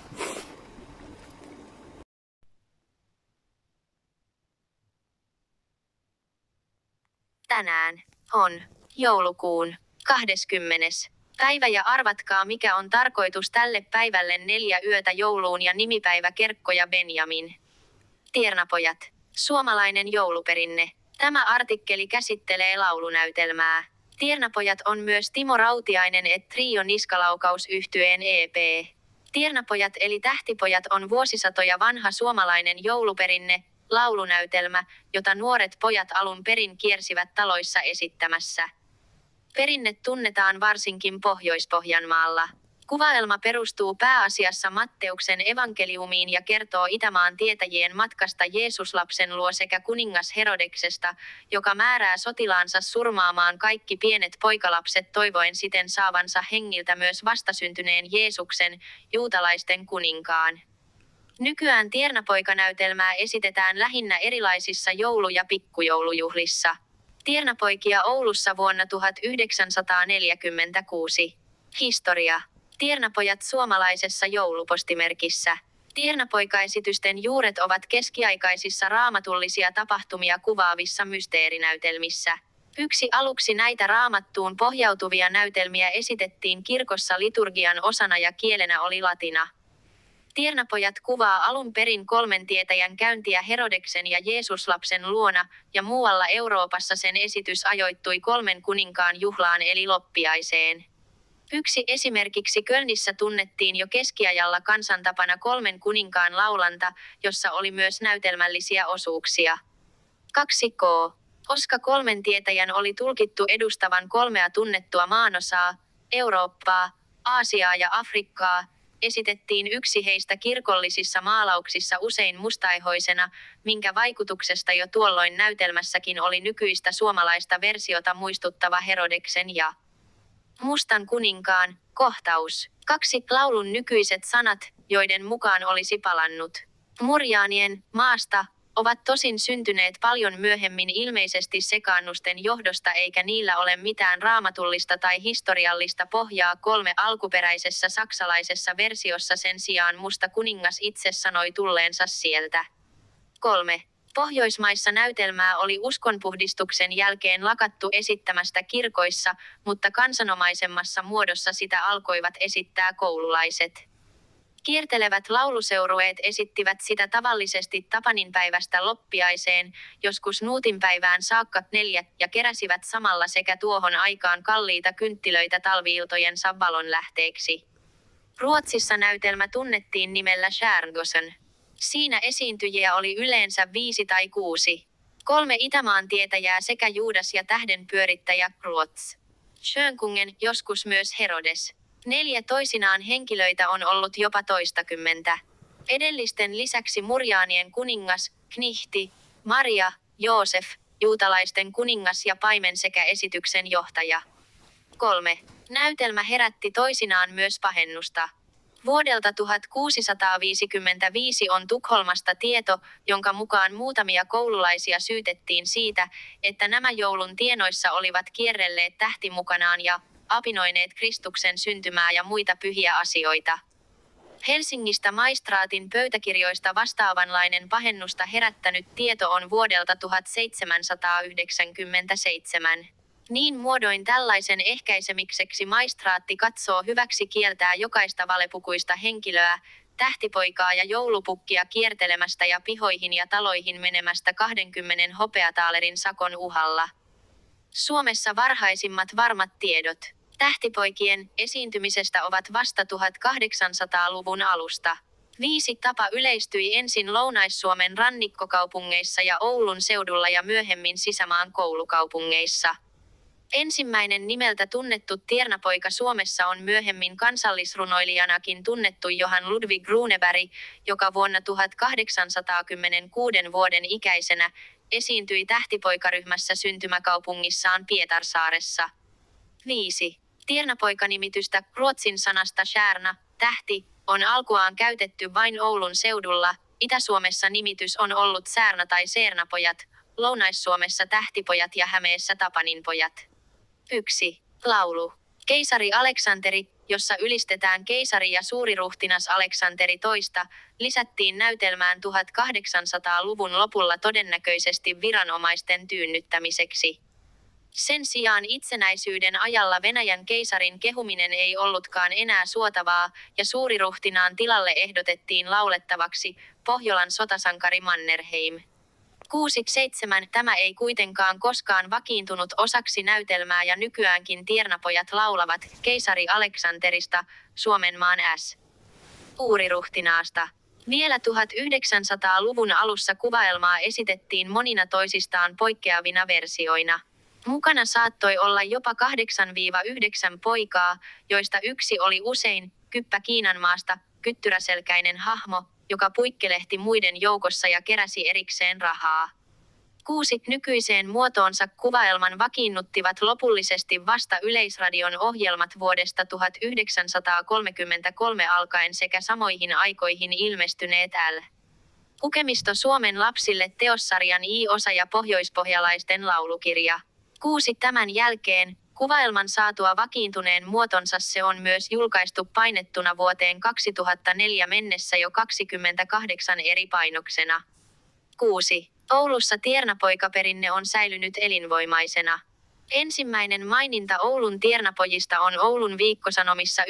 Tänään on joulukuun 20. päivä ja arvatkaa mikä on tarkoitus tälle päivälle 4 yötä jouluun ja nimipäivä Kerkko ja Benjamin. Tiernapojat. Suomalainen jouluperinne. Tämä artikkeli käsittelee laulunäytelmää. Tiernapojat on myös Timo Rautiainen et Trio Niskalaukaus-yhtyeen EP. Tiernapojat eli Tähtipojat on vuosisatoja vanha suomalainen jouluperinne, laulunäytelmä, jota nuoret pojat alun perin kiersivät taloissa esittämässä. Perinne tunnetaan varsinkin Pohjois-Pohjanmaalla. Kuvaelma perustuu pääasiassa Matteuksen evankeliumiin ja kertoo Itämaan tietäjien matkasta Jeesuslapsen luo sekä kuningas Herodeksesta, joka määrää sotilaansa surmaamaan kaikki pienet poikalapset toivoen siten saavansa hengiltä myös vastasyntyneen Jeesuksen, juutalaisten kuninkaan. Nykyään Tiernapoika-näytelmää esitetään lähinnä erilaisissa joulu- ja pikkujoulujuhlissa. Tiernapoikia Oulussa vuonna 1946. Historia. Tiernapojat suomalaisessa joulupostimerkissä. Tiernapoika-esitysten juuret ovat keskiaikaisissa raamatullisia tapahtumia kuvaavissa mysteerinäytelmissä. Aluksi näitä raamattuun pohjautuvia näytelmiä esitettiin kirkossa liturgian osana ja kielenä oli latina. Tiernapojat kuvaa alun perin 3 tietäjän käyntiä Herodeksen ja Jeesuslapsen luona, ja muualla Euroopassa sen esitys ajoittui 3 kuninkaan juhlaan eli loppiaiseen. Esimerkiksi Kölnissä tunnettiin jo keskiajalla kansantapana 3 kuninkaan laulanta, jossa oli myös näytelmällisiä osuuksia. 2K. Koska 3 tietäjän oli tulkittu edustavan 3 tunnettua maanosaa, Eurooppaa, Aasiaa ja Afrikkaa, esitettiin yksi heistä kirkollisissa maalauksissa usein mustaihoisena, minkä vaikutuksesta jo tuolloin näytelmässäkin oli nykyistä suomalaista versiota muistuttava Herodeksen ja Mustan kuninkaan kohtaus. 2 laulun nykyiset sanat, joiden mukaan olisi palannut Murjaanien maasta, ovat tosin syntyneet paljon myöhemmin ilmeisesti sekaannusten johdosta eikä niillä ole mitään raamatullista tai historiallista pohjaa. 3 alkuperäisessä saksalaisessa versiossa sen sijaan musta kuningas itse sanoi tulleensa sieltä. 3. Pohjoismaissa näytelmää oli uskonpuhdistuksen jälkeen lakattu esittämästä kirkoissa, mutta kansanomaisemmassa muodossa sitä alkoivat esittää koululaiset. Kiertelevät lauluseurueet esittivät sitä tavallisesti tapaninpäivästä loppiaiseen, joskus nuutinpäivään saakka 4, ja keräsivät samalla sekä tuohon aikaan kalliita kynttilöitä talviiltojensa valonlähteeksi. Ruotsissa näytelmä tunnettiin nimellä Stjärngosen. Siinä esiintyjiä oli yleensä 5 tai 6. 3 Itämaan tietäjää sekä Juudas ja tähden pyörittäjä Ruots. Schönkungen, joskus myös Herodes. 4 toisinaan henkilöitä on ollut jopa toistakymmentä. Edellisten lisäksi Murjaanien kuningas, Knihti, Maria, Joosef, juutalaisten kuningas ja paimen sekä esityksen johtaja. 3. Näytelmä herätti toisinaan myös pahennusta. Vuodelta 1655 on Tukholmasta tieto, jonka mukaan muutamia koululaisia syytettiin siitä, että nämä joulun tienoissa olivat kierrelleet tähti mukanaan ja apinoineet Kristuksen syntymää ja muita pyhiä asioita. Helsingistä maistraatin pöytäkirjoista vastaavanlainen pahennusta herättänyt tieto on vuodelta 1797. Niin muodoin tällaisen ehkäisemiseksi maistraatti katsoo hyväksi kieltää jokaista valepukuista henkilöä, tähtipoikaa ja joulupukkia kiertelemästä ja pihoihin ja taloihin menemästä 20 hopeataalerin sakon uhalla. Suomessa varhaisimmat varmat tiedot tähtipoikien esiintymisestä ovat vasta 1800-luvun alusta. 5 tapa yleistyi ensin Lounais-Suomen rannikkokaupungeissa ja Oulun seudulla ja myöhemmin sisämaan koulukaupungeissa. Ensimmäinen nimeltä tunnettu tiernapoika Suomessa on myöhemmin kansallisrunoilijanakin tunnettu Johan Ludvig Runeberg, joka vuonna 1816 vuoden ikäisenä esiintyi tähtipoikaryhmässä syntymäkaupungissaan Pietarsaaressa. 5. Tiernapoika-nimitystä Ruotsin sanasta stjärna, tähti, on alkuaan käytetty vain Oulun seudulla, Itä-Suomessa nimitys on ollut Säärna tai Seernapojat, Lounais-Suomessa Tähtipojat ja Hämeessä Tapaninpojat. 1. Laulu. Keisari Aleksanteri, jossa ylistetään keisari ja suuriruhtinas Aleksanteri II, lisättiin näytelmään 1800-luvun lopulla todennäköisesti viranomaisten tyynnyttämiseksi. Sen sijaan itsenäisyyden ajalla Venäjän keisarin kehuminen ei ollutkaan enää suotavaa, ja suuriruhtinaan tilalle ehdotettiin laulettavaksi Pohjolan sotasankari Mannerheim. 6.7. Tämä ei kuitenkaan koskaan vakiintunut osaksi näytelmää ja nykyäänkin tiernapojat laulavat keisari Aleksanterista, Suomenmaan S. Suuriruhtinaasta. Vielä 1900-luvun alussa kuvaelmaa esitettiin monina toisistaan poikkeavina versioina. Mukana saattoi olla jopa 8-9 poikaa, joista yksi oli usein Kyppä Kiinanmaasta, kyttyräselkäinen hahmo, joka puikkelehti muiden joukossa ja keräsi erikseen rahaa. 6. Nykyiseen muotoonsa kuvaelman vakiinnuttivat lopullisesti vasta Yleisradion ohjelmat vuodesta 1933 alkaen sekä samoihin aikoihin ilmestyneet L. Lukemisto Suomen lapsille teossarjan I-osa ja pohjoispohjalaisten laulukirja. 6. Tämän jälkeen, kuvaelman saatua vakiintuneen muotonsa se on myös julkaistu painettuna vuoteen 2004 mennessä jo 28 eri painoksena. 6. Oulussa tiernapoikaperinne on säilynyt elinvoimaisena. Ensimmäinen maininta Oulun tiernapojista on Oulun Viikkosanomissa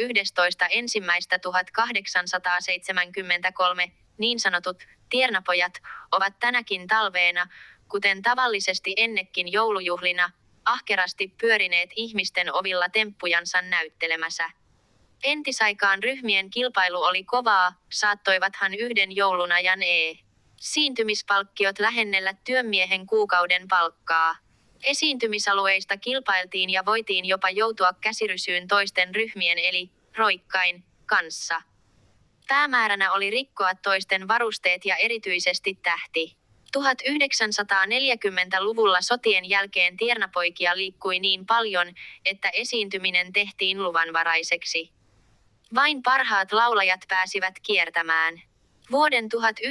11.1.1873, niin sanotut tiernapojat ovat tänäkin talveena, kuten tavallisesti ennekin joulujuhlina, ahkerasti pyörineet ihmisten ovilla temppujansa näyttelemässä. Entisaikaan ryhmien kilpailu oli kovaa, saattoivathan yhden joulun ajan esiintymispalkkiot lähennellä työmiehen kuukauden palkkaa. Esiintymisalueista kilpailtiin ja voitiin jopa joutua käsirysyyn toisten ryhmien eli roikkain kanssa. Päämääränä oli rikkoa toisten varusteet ja erityisesti tähti. 1940-luvulla sotien jälkeen tiernapoikia liikkui niin paljon, että esiintyminen tehtiin luvanvaraiseksi. Vain parhaat laulajat pääsivät kiertämään. Vuoden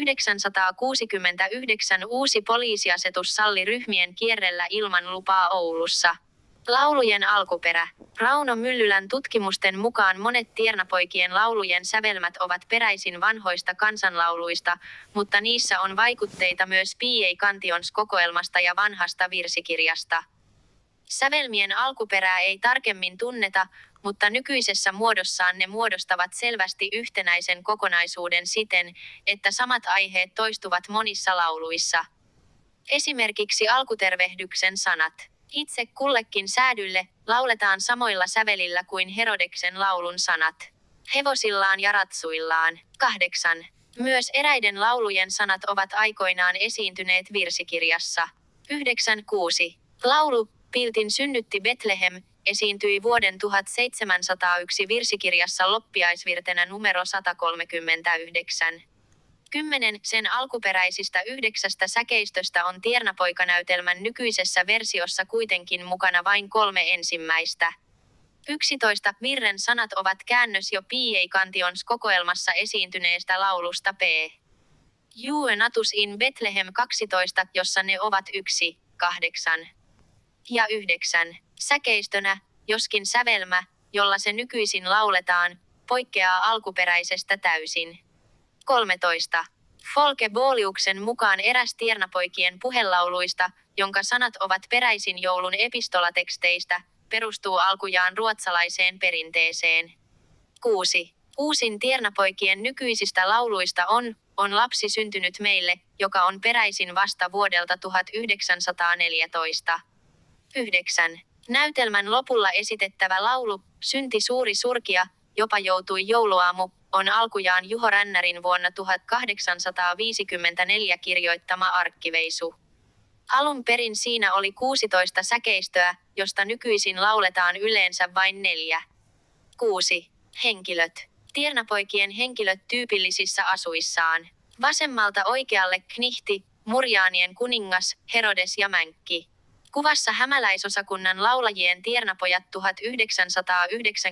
1969 uusi poliisiasetus salli ryhmien kierrellä ilman lupaa Oulussa. Laulujen alkuperä. Rauno Myllylän tutkimusten mukaan monet tiernapoikien laulujen sävelmät ovat peräisin vanhoista kansanlauluista, mutta niissä on vaikutteita myös P.A. Cantions kokoelmasta ja vanhasta virsikirjasta. Sävelmien alkuperää ei tarkemmin tunneta, mutta nykyisessä muodossaan ne muodostavat selvästi yhtenäisen kokonaisuuden siten, että samat aiheet toistuvat monissa lauluissa. Esimerkiksi alkutervehdyksen sanat. Itse kullekin säädylle lauletaan samoilla sävelillä kuin Herodeksen laulun sanat. Hevosillaan ja ratsuillaan. 8. Myös eräiden laulujen sanat ovat aikoinaan esiintyneet virsikirjassa. 9.6. Laulu Piltin synnytti Betlehem esiintyi vuoden 1701 virsikirjassa loppiaisvirtenä numero 139. 10. Sen alkuperäisistä 9 säkeistöstä on tiernapoikanäytelmän nykyisessä versiossa kuitenkin mukana vain 3 ensimmäistä. 11. Virren sanat ovat käännös jo P.A. Cantions kokoelmassa esiintyneestä laulusta P. Jue natus in Bethlehem 12, jossa ne ovat 1, 8 ja 9. Säkeistönä, joskin sävelmä, jolla se nykyisin lauletaan, poikkeaa alkuperäisestä täysin. 13. Folke Booliuksen mukaan eräs tiernapoikien puhelauluista, jonka sanat ovat peräisin joulun epistolateksteistä, perustuu alkujaan ruotsalaiseen perinteeseen. 6. Uusin tiernapoikien nykyisistä lauluista on lapsi syntynyt meille, joka on peräisin vasta vuodelta 1914. 9. Näytelmän lopulla esitettävä laulu, Synti suuri surkia, jopa joutui jouluaamu, on alkujaan Juho Rännärin vuonna 1854 kirjoittama arkkiveisu. Alun perin siinä oli 16 säkeistöä, josta nykyisin lauletaan yleensä vain 4. 6. Henkilöt. Tiernapoikien henkilöt tyypillisissä asuissaan. Vasemmalta oikealle Knihti, Murjaanien kuningas, Herodes ja Mänkki. Kuvassa hämäläisosakunnan laulajien tiernapojat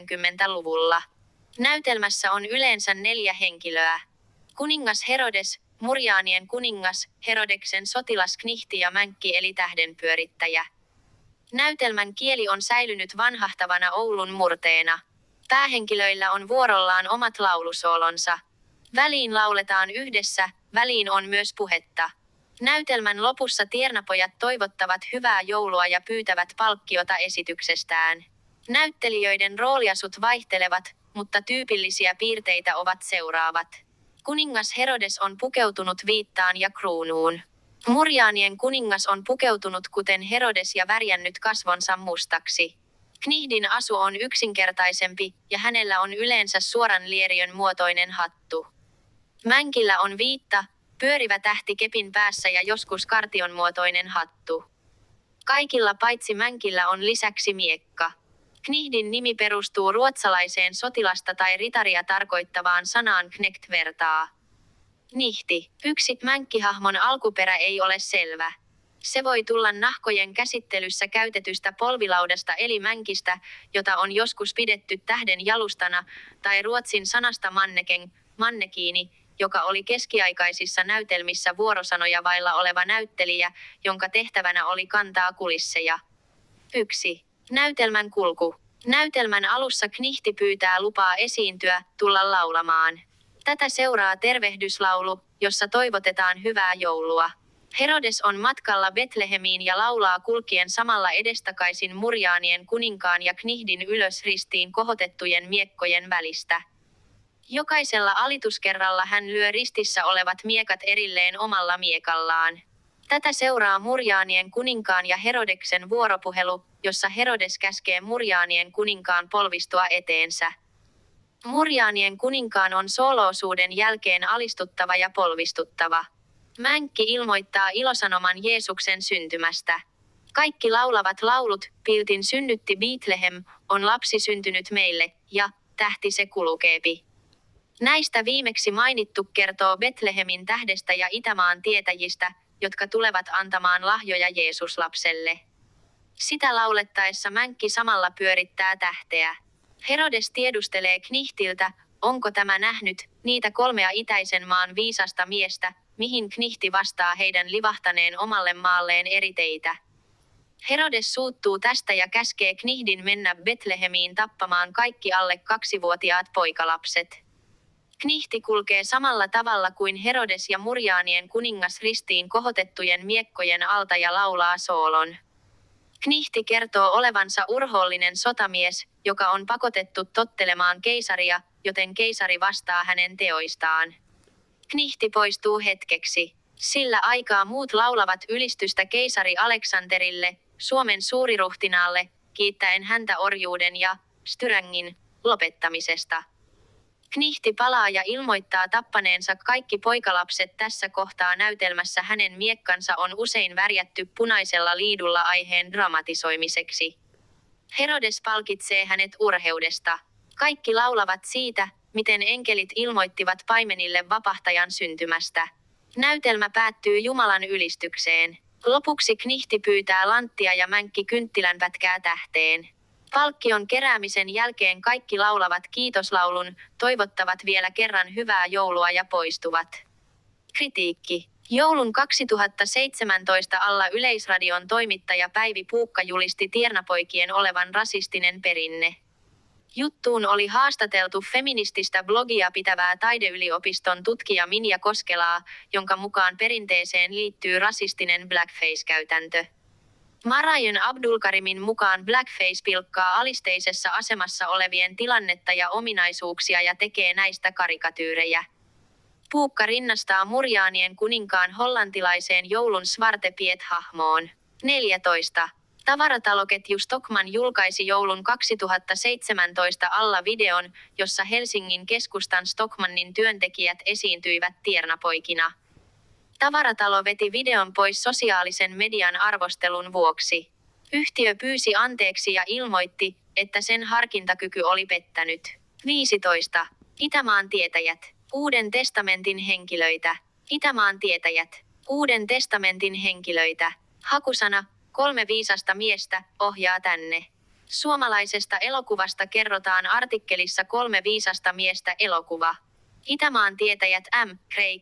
1990-luvulla. Näytelmässä on yleensä 4 henkilöä. Kuningas Herodes, Murjaanien kuningas, Herodeksen sotilas Knihti ja Mänkki eli tähdenpyörittäjä. Näytelmän kieli on säilynyt vanhahtavana Oulun murteena. Päähenkilöillä on vuorollaan omat laulusoolonsa. Väliin lauletaan yhdessä, väliin on myös puhetta. Näytelmän lopussa tiernapojat toivottavat hyvää joulua ja pyytävät palkkiota esityksestään. Näyttelijöiden rooliasut vaihtelevat, mutta tyypillisiä piirteitä ovat seuraavat. Kuningas Herodes on pukeutunut viittaan ja kruunuun. Murjaanien kuningas on pukeutunut kuten Herodes ja värjännyt kasvonsa mustaksi. Knihdin asu on yksinkertaisempi, ja hänellä on yleensä suoran lieriön muotoinen hattu. Mänkillä on viitta, pyörivä tähti kepin päässä ja joskus kartion muotoinen hattu. Kaikilla paitsi Mänkillä on lisäksi miekka. Knihdin nimi perustuu ruotsalaiseen sotilasta tai ritaria tarkoittavaan sanaan knecht-vertaa. Nihti. Yksi Mänkkihahmon alkuperä ei ole selvä. Se voi tulla nahkojen käsittelyssä käytetystä polvilaudasta eli mänkistä, jota on joskus pidetty tähden jalustana, tai ruotsin sanasta manneken, mannekiini, joka oli keskiaikaisissa näytelmissä vuorosanoja vailla oleva näyttelijä, jonka tehtävänä oli kantaa kulisseja. 1. Näytelmän kulku. Näytelmän alussa Knihti pyytää lupaa esiintyä, tulla laulamaan. Tätä seuraa tervehdyslaulu, jossa toivotetaan hyvää joulua. Herodes on matkalla Betlehemiin ja laulaa kulkien samalla edestakaisin Murjaanien kuninkaan ja Knihdin ylös ristiin kohotettujen miekkojen välistä. Jokaisella alituskerralla hän lyö ristissä olevat miekat erilleen omalla miekallaan. Tätä seuraa Murjaanien kuninkaan ja Herodeksen vuoropuhelu, jossa Herodes käskee Murjaanien kuninkaan polvistua eteensä. Murjaanien kuninkaan on sooloosuuden jälkeen alistuttava ja polvistuttava. Mänkki ilmoittaa ilosanoman Jeesuksen syntymästä. Kaikki laulavat laulut, Piltin synnytti Betlehem, on lapsi syntynyt meille, ja tähti se kulukeepi. Näistä viimeksi mainittu kertoo Betlehemin tähdestä ja Itämaan tietäjistä, jotka tulevat antamaan lahjoja Jeesuslapselle. Sitä laulettaessa Mänkki samalla pyörittää tähteä. Herodes tiedustelee Knihtiltä, onko tämä nähnyt, niitä 3 itäisen maan viisasta miestä, mihin Knihti vastaa heidän livahtaneen omalle maalleen eri teitä. Herodes suuttuu tästä ja käskee Knihdin mennä Betlehemiin tappamaan kaikki alle 2-vuotiaat poikalapset. Knihti kulkee samalla tavalla kuin Herodes ja Murjaanien kuningas ristiin kohotettujen miekkojen alta ja laulaa soolon. Knihti kertoo olevansa urhoollinen sotamies, joka on pakotettu tottelemaan keisaria, joten keisari vastaa hänen teoistaan. Knihti poistuu hetkeksi. Sillä aikaa muut laulavat ylistystä keisari Aleksanterille, Suomen suuriruhtinaalle, kiittäen häntä orjuuden ja styrängin lopettamisesta. Knihti palaa ja ilmoittaa tappaneensa kaikki poikalapset. Tässä kohtaa näytelmässä hänen miekkansa on usein värjätty punaisella liidulla aiheen dramatisoimiseksi. Herodes palkitsee hänet urheudesta. Kaikki laulavat siitä, miten enkelit ilmoittivat paimenille vapahtajan syntymästä. Näytelmä päättyy Jumalan ylistykseen. Lopuksi Knihti pyytää lanttia ja Mänkki kynttilänpätkää tähteen. Palkkion keräämisen jälkeen kaikki laulavat kiitoslaulun, toivottavat vielä kerran hyvää joulua ja poistuvat. Kritiikki. Joulun 2017 alla Yleisradion toimittaja Päivi Puukka julisti tiernapoikien olevan rasistinen perinne. Juttuun oli haastateltu feminististä blogia pitävää taideyliopiston tutkija Minja Koskelaa, jonka mukaan perinteeseen liittyy rasistinen blackface-käytäntö. Marajan Abdulkarimin mukaan blackface pilkkaa alisteisessa asemassa olevien tilannetta ja ominaisuuksia ja tekee näistä karikatyyrejä. Puukka rinnastaa Murjaanien kuninkaan hollantilaiseen joulun Zwarte Piet-hahmoon. 14. Tavarataloketju Stockmann julkaisi joulun 2017 alla videon, jossa Helsingin keskustan Stockmannin työntekijät esiintyivät tiernapoikina. Tavaratalo veti videon pois sosiaalisen median arvostelun vuoksi. Yhtiö pyysi anteeksi ja ilmoitti, että sen harkintakyky oli pettänyt. 15. Itämaan tietäjät. Uuden testamentin henkilöitä. Itämaan tietäjät. Uuden testamentin henkilöitä. Hakusana, 3 viisasta miestä, ohjaa tänne. Suomalaisesta elokuvasta kerrotaan artikkelissa 3 viisasta miestä elokuva. Itämaan tietäjät M. Craig, H.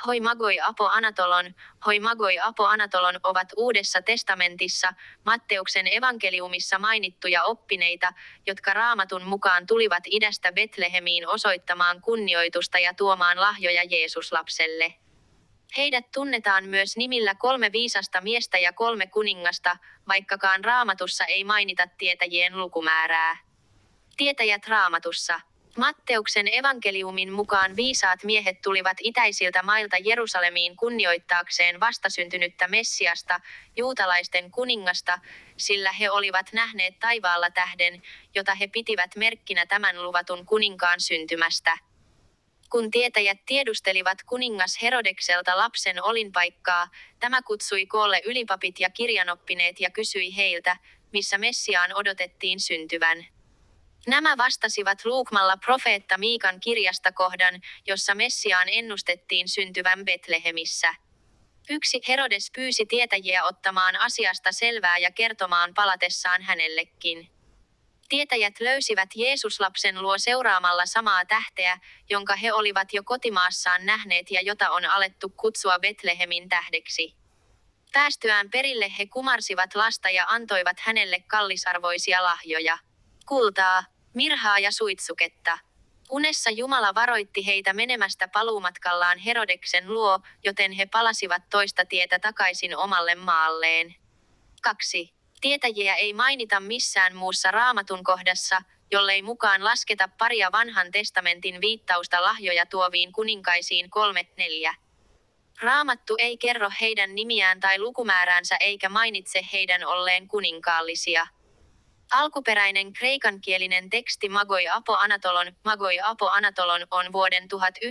hoi magoi apo anatolon, hoi magoi apo anatolon ovat Uudessa testamentissa, Matteuksen evankeliumissa mainittuja oppineita, jotka Raamatun mukaan tulivat idästä Betlehemiin osoittamaan kunnioitusta ja tuomaan lahjoja Jeesuslapselle. Heidät tunnetaan myös nimillä 3 viisasta miestä ja 3 kuningasta, vaikkakaan Raamatussa ei mainita tietäjien lukumäärää. Tietäjät Raamatussa. Matteuksen evankeliumin mukaan viisaat miehet tulivat itäisiltä mailta Jerusalemiin kunnioittaakseen vastasyntynyttä Messiasta, juutalaisten kuningasta, sillä he olivat nähneet taivaalla tähden, jota he pitivät merkkinä tämän luvatun kuninkaan syntymästä. Kun tietäjät tiedustelivat kuningas Herodekselta lapsen olinpaikkaa, tämä kutsui koolle ylipapit ja kirjanoppineet ja kysyi heiltä, missä Messiaan odotettiin syntyvän. Nämä vastasivat luukmalla profeetta Miikan kirjasta kohdan, jossa Messiaan ennustettiin syntyvän Betlehemissä. Yksi Herodes pyysi tietäjiä ottamaan asiasta selvää ja kertomaan palatessaan hänellekin. Tietäjät löysivät Jeesuslapsen luo seuraamalla samaa tähteä, jonka he olivat jo kotimaassaan nähneet ja jota on alettu kutsua Betlehemin tähdeksi. Päästyään perille he kumarsivat lasta ja antoivat hänelle kallisarvoisia lahjoja. Kultaa, mirhaa ja suitsuketta. Unessa Jumala varoitti heitä menemästä paluumatkallaan Herodeksen luo, joten he palasivat toista tietä takaisin omalle maalleen. 2. Tietäjiä ei mainita missään muussa Raamatun kohdassa, jollei mukaan lasketa paria vanhan testamentin viittausta lahjoja tuoviin kuninkaisiin 3-4. Raamattu ei kerro heidän nimiään tai lukumääräänsä eikä mainitse heidän olleen kuninkaallisia. Alkuperäinen kreikankielinen teksti Magoi apo anatolon on vuoden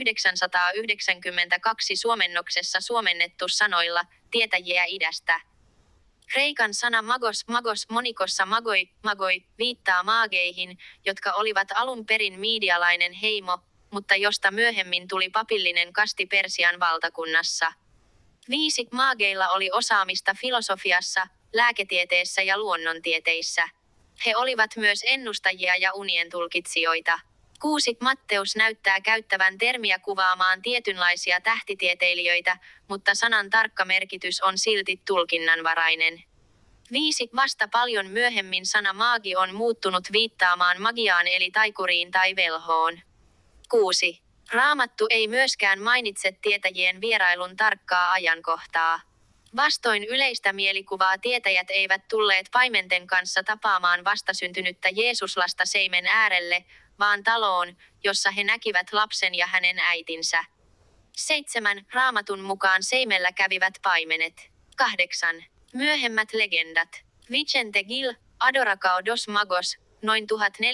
1992 suomennoksessa suomennettu sanoilla, tietäjiä idästä. Kreikan sana magos monikossa magoi viittaa maageihin, jotka olivat alun perin miidialainen heimo, mutta josta myöhemmin tuli papillinen kasti Persian valtakunnassa. 5 maageilla oli osaamista filosofiassa, lääketieteessä ja luonnontieteissä. He olivat myös ennustajia ja unien tulkitsijoita. 6. Matteus näyttää käyttävän termiä kuvaamaan tietynlaisia tähtitieteilijöitä, mutta sanan tarkka merkitys on silti tulkinnanvarainen. 5. Vasta paljon myöhemmin sana maagi on muuttunut viittaamaan magiaan eli taikuriin tai velhoon. 6. Raamattu ei myöskään mainitse tietäjien vierailun tarkkaa ajankohtaa. Vastoin yleistä mielikuvaa tietäjät eivät tulleet paimenten kanssa tapaamaan vastasyntynyttä Jeesuslasta seimen äärelle, vaan taloon, jossa he näkivät lapsen ja hänen äitinsä. 7. Raamatun mukaan seimellä kävivät paimenet. 8. Myöhemmät legendat. Vicente Gil, Adoracao dos Magos, noin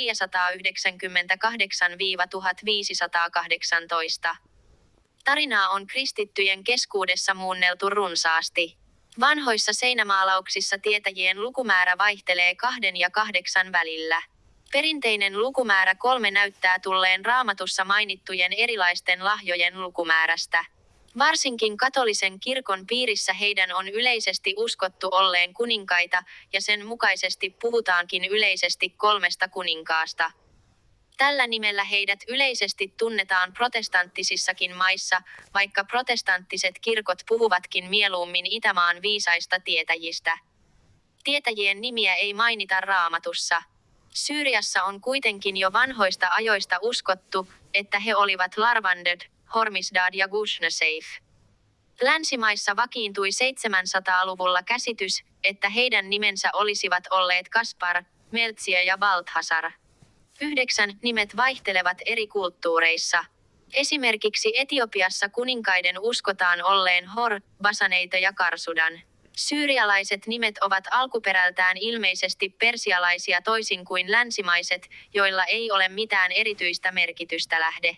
1498–1518. Tarinaa on kristittyjen keskuudessa muunneltu runsaasti. Vanhoissa seinämaalauksissa tietäjien lukumäärä vaihtelee 2 ja 8 välillä. Perinteinen lukumäärä 3 näyttää tulleen Raamatussa mainittujen erilaisten lahjojen lukumäärästä. Varsinkin katolisen kirkon piirissä heidän on yleisesti uskottu olleen kuninkaita, ja sen mukaisesti puhutaankin yleisesti 3 kuninkaasta. Tällä nimellä heidät yleisesti tunnetaan protestanttisissakin maissa, vaikka protestanttiset kirkot puhuvatkin mieluummin Itämaan viisaista tietäjistä. Tietäjien nimiä ei mainita Raamatussa. Syyriassa on kuitenkin jo vanhoista ajoista uskottu, että he olivat Larvanded, Hormisdad ja Gusneseif. Länsimaissa vakiintui 700-luvulla käsitys, että heidän nimensä olisivat olleet Kaspar, Meltsia ja Balthasar. 9 nimet vaihtelevat eri kulttuureissa. Esimerkiksi Etiopiassa kuninkaiden uskotaan olleen Hor, Basaneito ja Karsudan. Syyrialaiset nimet ovat alkuperältään ilmeisesti persialaisia toisin kuin länsimaiset, joilla ei ole mitään erityistä merkitystä lähde.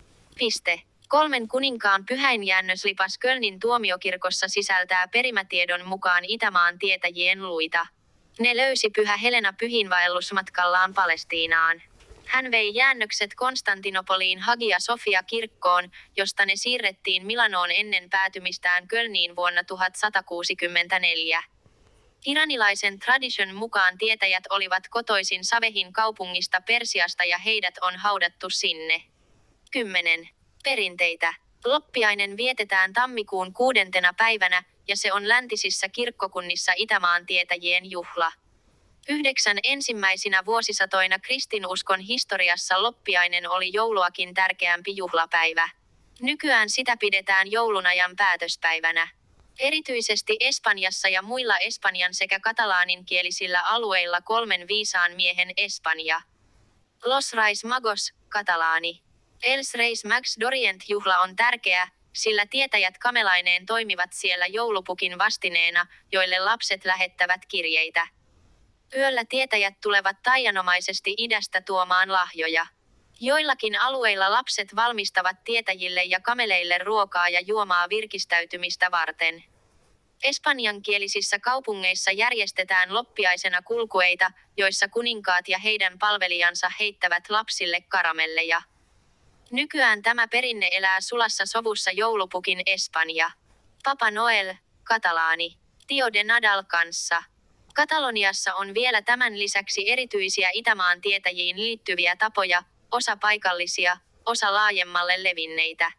3 kuninkaan pyhäinjäännöslipas Kölnin tuomiokirkossa sisältää perimätiedon mukaan Itämaan tietäjien luita. Ne löysi Pyhä Helena pyhiinvaellusmatkallaan Palestiinaan. Hän vei jäännökset Konstantinopoliin Hagia Sophia-kirkkoon, josta ne siirrettiin Milanoon ennen päätymistään Kölniin vuonna 1164. Iranilaisen tradition mukaan tietäjät olivat kotoisin Savehin kaupungista Persiasta ja heidät on haudattu sinne. 10. Perinteitä. Loppiainen vietetään tammikuun 6. päivänä, ja se on läntisissä kirkkokunnissa Itämaan tietäjien juhla. 9 ensimmäisinä vuosisatoina kristinuskon historiassa loppiainen oli jouluakin tärkeämpi juhlapäivä. Nykyään sitä pidetään joulunajan päätöspäivänä. Erityisesti Espanjassa ja muilla espanjan sekä katalaaninkielisillä alueilla 3 viisaan miehen Espanja. Los Reis Magos, katalaani. Els Reis Mags d'Orient-juhla on tärkeä, sillä tietäjät kamelaineen toimivat siellä joulupukin vastineena, joille lapset lähettävät kirjeitä. Yöllä tietäjät tulevat taianomaisesti idästä tuomaan lahjoja. Joillakin alueilla lapset valmistavat tietäjille ja kameleille ruokaa ja juomaa virkistäytymistä varten. Espanjankielisissä kaupungeissa järjestetään loppiaisena kulkueita, joissa kuninkaat ja heidän palvelijansa heittävät lapsille karamelleja. Nykyään tämä perinne elää sulassa sovussa joulupukin Espanja. Papa Noel, katalaani. Tio de Nadal kanssa. Kataloniassa on vielä tämän lisäksi erityisiä Itämaan tietäjiin liittyviä tapoja, osa paikallisia, osa laajemmalle levinneitä.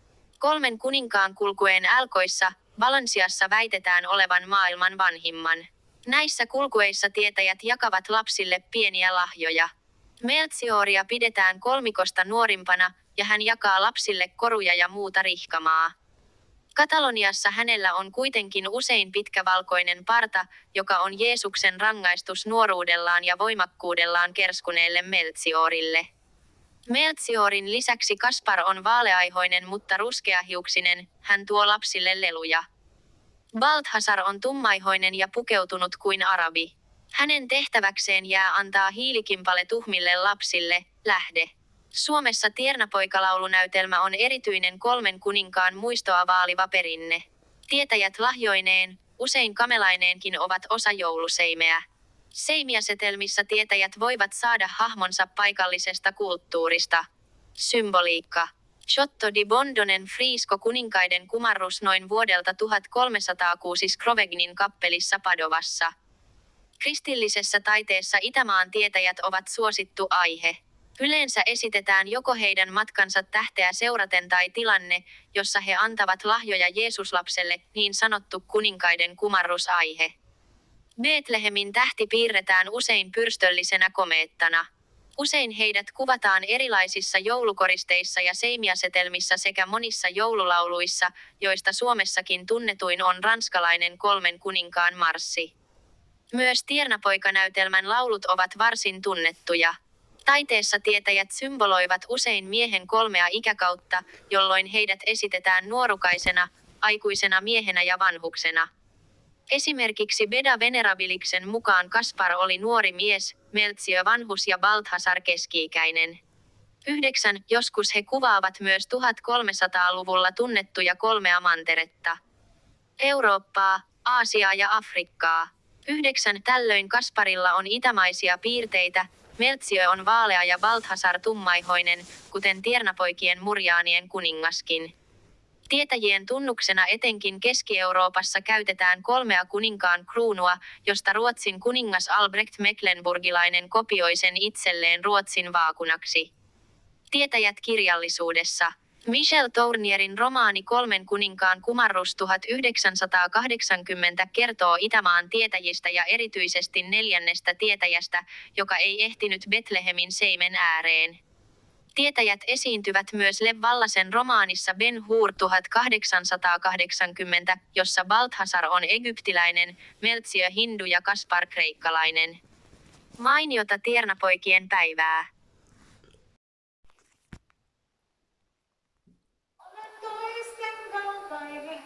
3 kuninkaan kulkueen älkoissa, Valensiassa väitetään olevan maailman vanhimman. Näissä kulkueissa tietäjät jakavat lapsille pieniä lahjoja. Melchioria pidetään kolmikosta nuorimpana, ja hän jakaa lapsille koruja ja muuta rihkamaa. Kataloniassa hänellä on kuitenkin usein pitkä valkoinen parta, joka on Jeesuksen rangaistus nuoruudellaan ja voimakkuudellaan kerskuneelle Melchiorille. Melchiorin lisäksi Kaspar on vaaleaihoinen mutta ruskeahiuksinen, hän tuo lapsille leluja. Balthasar on tummaihoinen ja pukeutunut kuin arabi. Hänen tehtäväkseen jää antaa hiilikimpale tuhmille lapsille, lähde. Suomessa Tiernapoikalaulunäytelmä on erityinen 3 kuninkaan muistoa vaaliva perinne. Tietäjät lahjoineen, usein kamelaineenkin ovat osa jouluseimeä. Seimiasetelmissä tietäjät voivat saada hahmonsa paikallisesta kulttuurista. Symboliikka. Giotto di Bondonen friisko kuninkaiden kumarrus noin vuodelta 1306 Scrovegnin kappelissa Padovassa. Kristillisessä taiteessa Itämaan tietäjät ovat suosittu aihe. Yleensä esitetään joko heidän matkansa tähteä seuraten tai tilanne, jossa he antavat lahjoja Jeesuslapselle, niin sanottu kuninkaiden kumarrusaihe. Betlehemin tähti piirretään usein pyrstöllisenä komeettana. Usein heidät kuvataan erilaisissa joulukoristeissa ja seimiasetelmissa sekä monissa joululauluissa, joista Suomessakin tunnetuin on ranskalainen 3 kuninkaan marssi. Myös Tiernapoika-näytelmän laulut ovat varsin tunnettuja. Taiteessa tietäjät symboloivat usein miehen 3 ikäkautta, jolloin heidät esitetään nuorukaisena, aikuisena miehenä ja vanhuksena. Esimerkiksi Beda Venerabiliksen mukaan Kaspar oli nuori mies, Melchior vanhus ja Balthasar keski-ikäinen. 9. Joskus he kuvaavat myös 1300-luvulla tunnettuja 3 manteretta. Eurooppaa, Aasiaa ja Afrikkaa. 9. Tällöin Kasparilla on itämaisia piirteitä, Melchior on vaalea ja Balthasar tummaihoinen, kuten Tiernapoikien murjaanien kuningaskin. Tietäjien tunnuksena etenkin Keski-Euroopassa käytetään 3 kuninkaan kruunua, josta Ruotsin kuningas Albrecht Mecklenburgilainen kopioi sen itselleen Ruotsin vaakunaksi. Tietäjät kirjallisuudessa. Michel Tournierin romaani 3 kuninkaan kumarrus 1980 kertoo Itämaan tietäjistä ja erityisesti 4. tietäjästä, joka ei ehtinyt Betlehemin seimen ääreen. Tietäjät esiintyvät myös Lev Wallasen romaanissa Ben Hur 1880, jossa Balthasar on egyptiläinen, Melchior hindu ja Kaspar kreikkalainen. Mainiota Tiernapoikien päivää. Toisten kaltainen,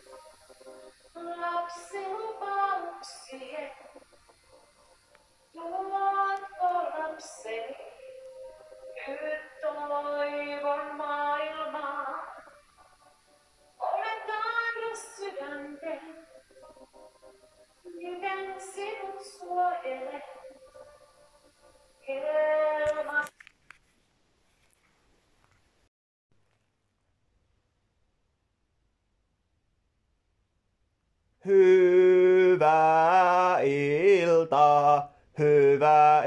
lapsilupauksien, tuotko lapseni, nyt toivon maailmaa. Olen taivas sydänten, miten sinut suojele, helma. Hyvää iltaa, hyvää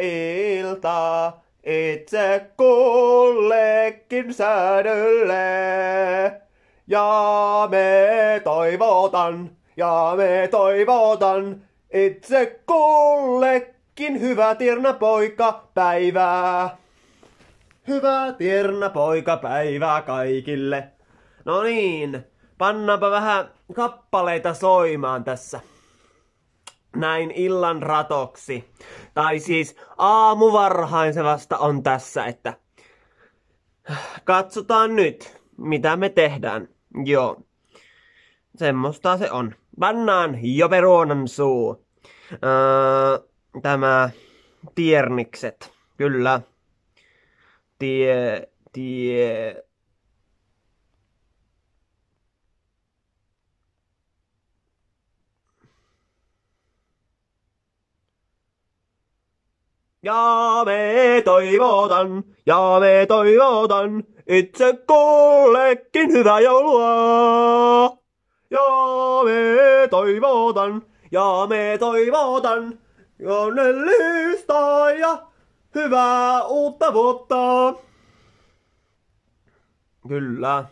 iltaa, itse kullekin säädölle. Ja me toivotan itse kullekin hyvää tiernapoikapäivää. Hyvää tiernapoikapäivää kaikille. No niin, pannaanpa vähän kappaleita soimaan tässä. Näin illan ratoksi. Tai siis aamuvarhain se vasta on tässä, että katsotaan nyt, mitä me tehdään. Joo, semmoista se on. Pannaan Jope Ruonan suu. Tämä tiernikset, kyllä. Ja me toivotan itse kullekin hyvää joulua. Ja me toivotan onnellista ja hyvää uutta vuotta. Kyllä.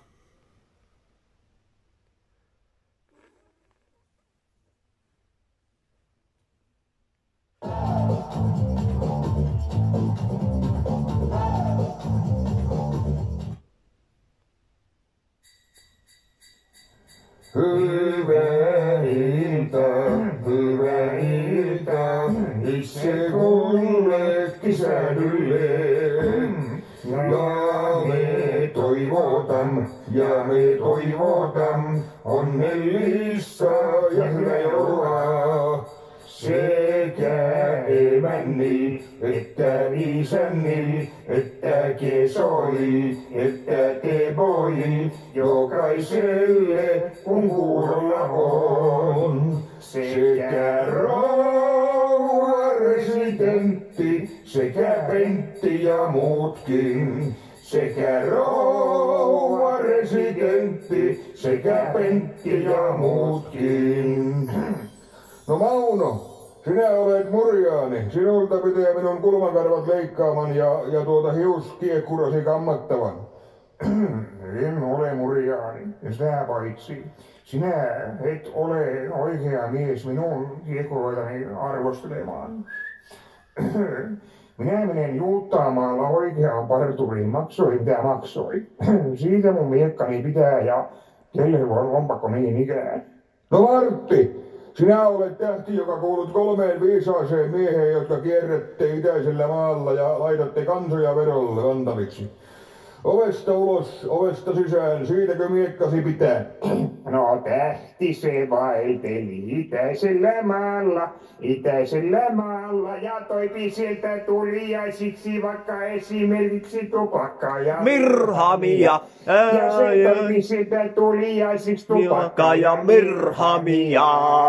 Hyvää iltaa, itse kullekin säädylle. Ja me toivotan onnellista ja hyvää joulua. Sekä emännil, että isännil, että kesoil, että teboil, jokaiselle kun kuulolla on. Sekä rouva residentti, sekä Pentti ja muutkin. Sekä rouva residentti, sekä Pentti ja muutkin. No Mauno, sinä olet murjaani. Sinulta pitää minun kulmakarvat leikkaaman ja hiuskiekkurasi kammattavan. En ole murjaani, sitä paitsi. Sinä et ole oikea mies minun kiekkuroitani arvostelemaan. Minä menen Juuttaamaalla oikeaan parturiin, maksoi mitä maksoi. Siitä mun miekkani pitää ja kelle voi lompakko niin ikään. No Martti! Sinä olet tähti, joka kuulut 3 viisaaseen mieheen, jotka kierrätte itäisellä maalla ja laitatte kansoja verolle antaviksi. Ovesta ulos, ovesta sisään, siitäkö miekkasi pitää? No tähti se vaelteli itäisellä maalla ja toipi sieltä tuliaisiksi vaikka esimerkiksi tupakkaa ja mirhamia. Ja se toipi sieltä tuliaisiksi tupakkaa ja mirhamia.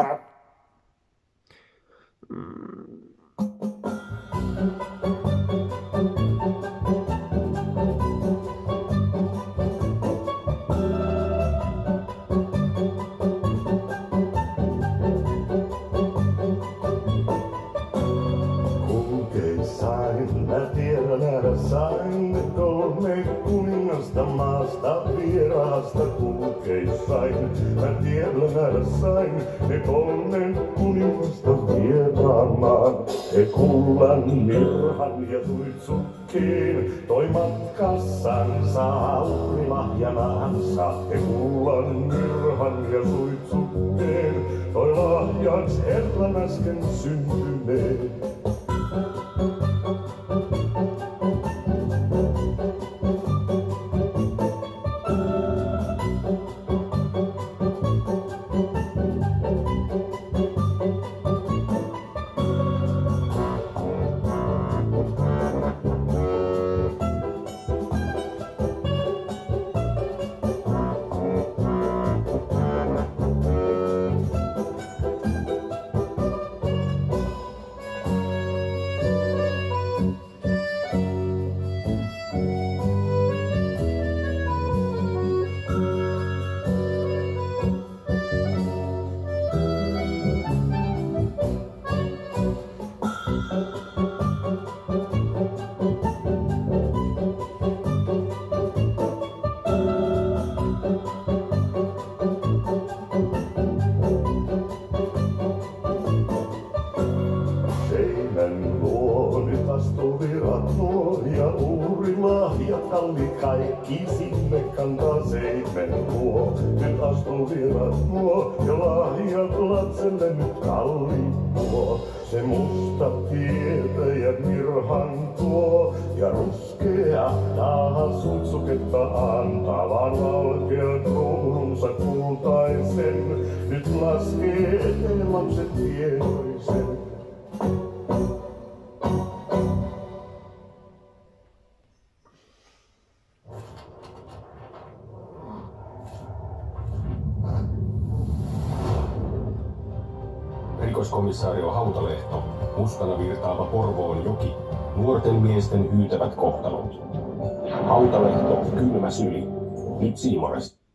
Sain 3 kuningasta maasta vieraasta kulkeissain. Mä tiellä nähdä sain ne 3 kuningasta vieraan maan. He kullan, mirhan ja suitsukkiin toi matkassansa uhrilahjanansa. He kullan, mirhan ja suitsukkiin toi lahjans Herran äsken syntyneen. lahjat kalliit kaikki sinne kantaseimen luo. Nyt astuu vieraat nuo ja lahjat lapselle nyt kalliit tuo. Se musta tietäjä mirhan tuo ja ruskea taas suitsuketta antaa, vaan valkea kruununsa kultaisen. Nyt laskee eteen lapset tietoisen. Rikoskomissario Hautalehto, mustana virtaava Porvoon joki, nuorten miesten hyytävät kohtalot. Hautalehto, kylmä syli, nyt Siimoresta.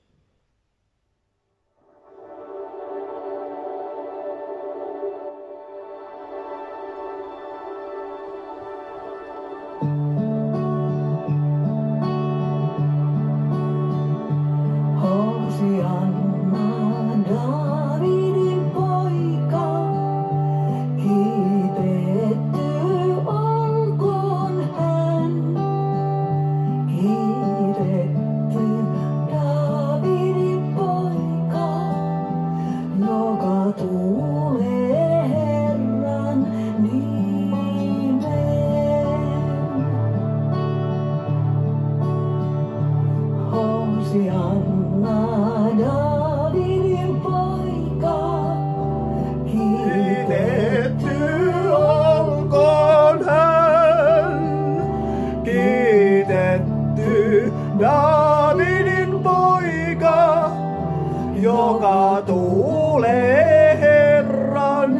Daavidin poika, joka tulee Herran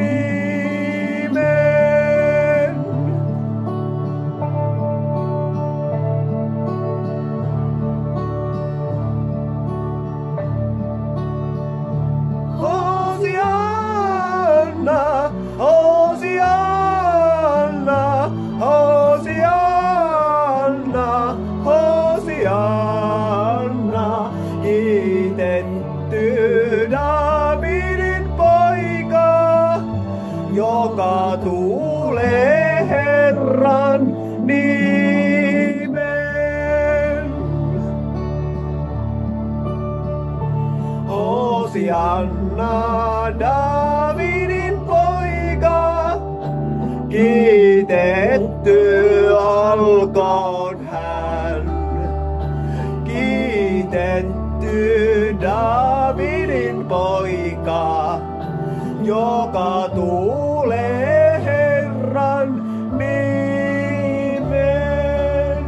nimeen. Hosianna, Hosianna, Hosianna, Hosianna, kiitetty Daavidin poika, joka tulee Herran nimeen. Hosianna, Daavidin poika, kiitetty olkoon hän. Kiitetty Daavidin poika, joka tulee Herran nimeen.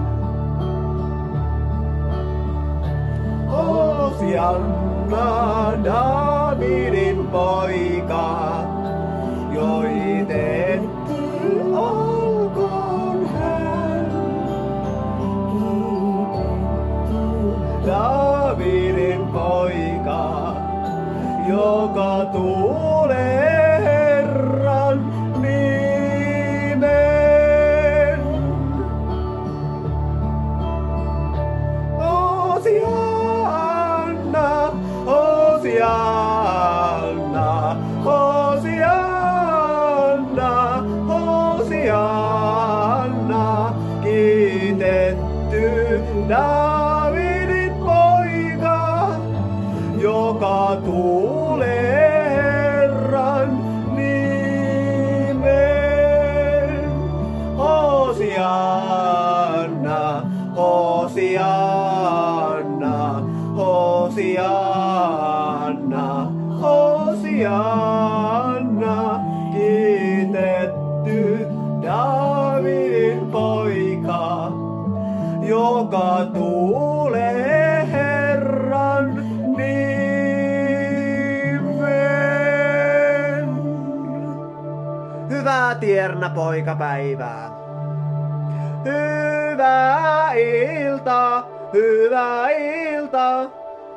Hosianna, Daavidin poika, joitetty olkoon hän. Daavidin poika, joka tulee Herran nimeen. Hosianna, Hosianna, Hosianna, Hosianna, kiitetty Daavidin poika, joka tulee Herran nimeen. Hosianna, Hosianna, Hosianna, Hosianna, kiitetty Daavidin poika, joka tulee Herran nimeen. Hyvää tiernapoikapäivää. Hyvää iltaa, hyvää iltaa.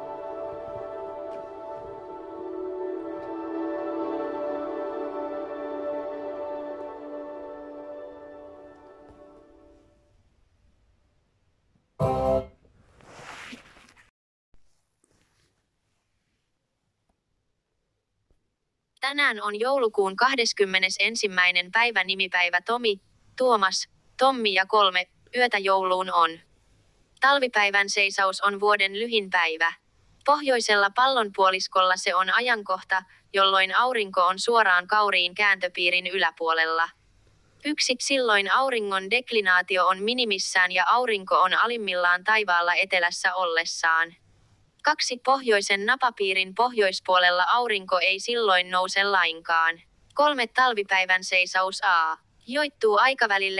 Tänään on joulukuun 21. päivä, nimipäivä Tomi, Tuomas, Tommi ja 3, Yötä jouluun on. Talvipäivän seisaus on vuoden lyhin päivä. Pohjoisella pallonpuoliskolla se on ajankohta, jolloin aurinko on suoraan kauriin kääntöpiirin yläpuolella. Silloin auringon deklinaatio on minimissään ja aurinko on alimmillaan taivaalla etelässä ollessaan. 2. Pohjoisen napapiirin pohjoispuolella aurinko ei silloin nouse lainkaan. 3. Talvipäivän seisaus A. Joittuu aikavälille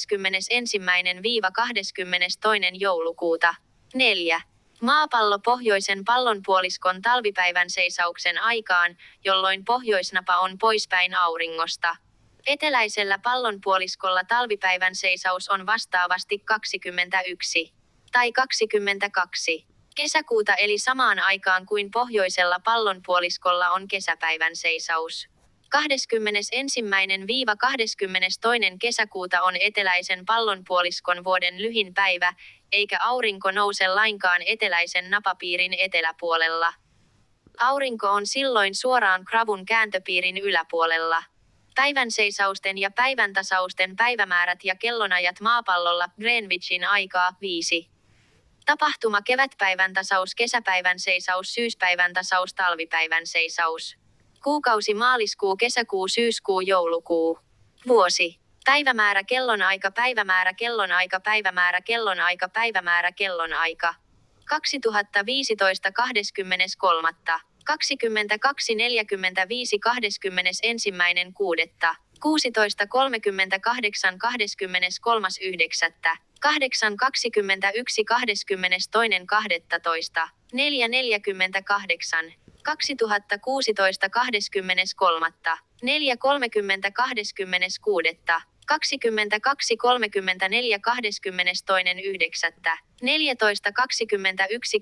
21.–22. joulukuuta. 4. Maapallo pohjoisen pallonpuoliskon talvipäivän seisauksen aikaan, jolloin pohjoisnapa on poispäin auringosta. Eteläisellä pallonpuoliskolla talvipäivän seisaus on vastaavasti 21. tai 22. kesäkuuta eli samaan aikaan kuin pohjoisella pallonpuoliskolla on kesäpäivän seisaus. 21.–22. kesäkuuta on eteläisen pallonpuoliskon vuoden lyhin päivä, eikä aurinko nouse lainkaan eteläisen napapiirin eteläpuolella. Aurinko on silloin suoraan Kravun kääntöpiirin yläpuolella. Päivänseisausten ja päiväntasausten päivämäärät ja kellonajat maapallolla Greenwichin aikaa 5. Tapahtuma kevätpäivän tasaus, kesäpäivän seisaus, syyspäivän tasaus, talvipäivän seisaus. Kuukausi maaliskuu, kesäkuu, syyskuu, joulukuu. Vuosi. Päivämäärä, kellonaika, päivämäärä, kellonaika, päivämäärä, kellonaika, päivämäärä, kellonaika. 2015 23. 22.45 21.6. 16.38 23.9. 8.21 22.12. 4.48. 2016 23. 4.30 26. 22.34 22.9. 14.21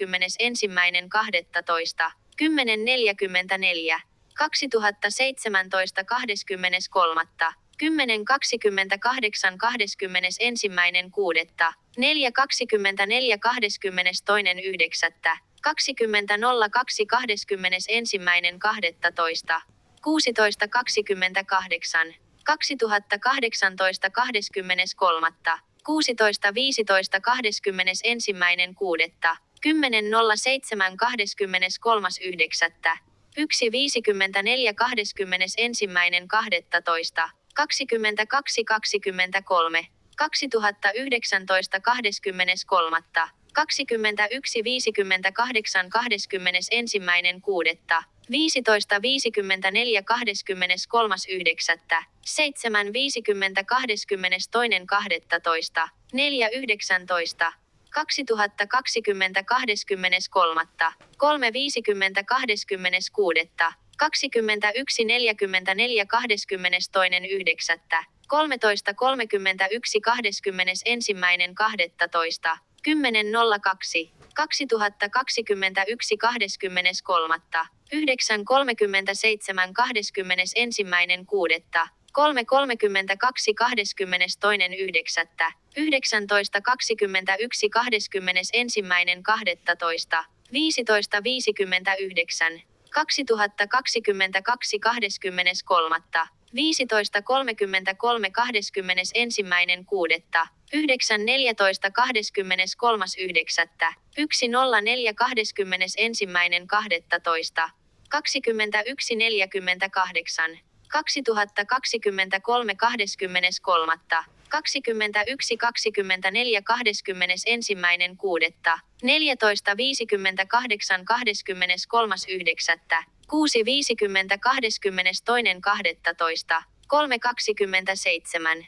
21.12. 10.44. 2017 23. 10.28 21.6. 4.24 22.9. 20.02 21.12. 16.28. 2018 23. 16.15 21.6. 10.07 23.9. 1.54 21.12. 22.23. 2019 23. 21.58 21.6. 15.54 23.9. 7.50 22.12. 4.19. 2020 23. 3.50 26. 21.44 22.9. 13.31 21.12. 10.02. 2021 23. 9.37 21.6. 3.32 22.9. 19.21 21.12. 15.59. 2022 23. 15.33 21.6. 9.14 23.9. 1.04 21.12. 21.48. 2023 23. 21.24 21.6. 14.58 23.9. 6.50 22.12. 3.27.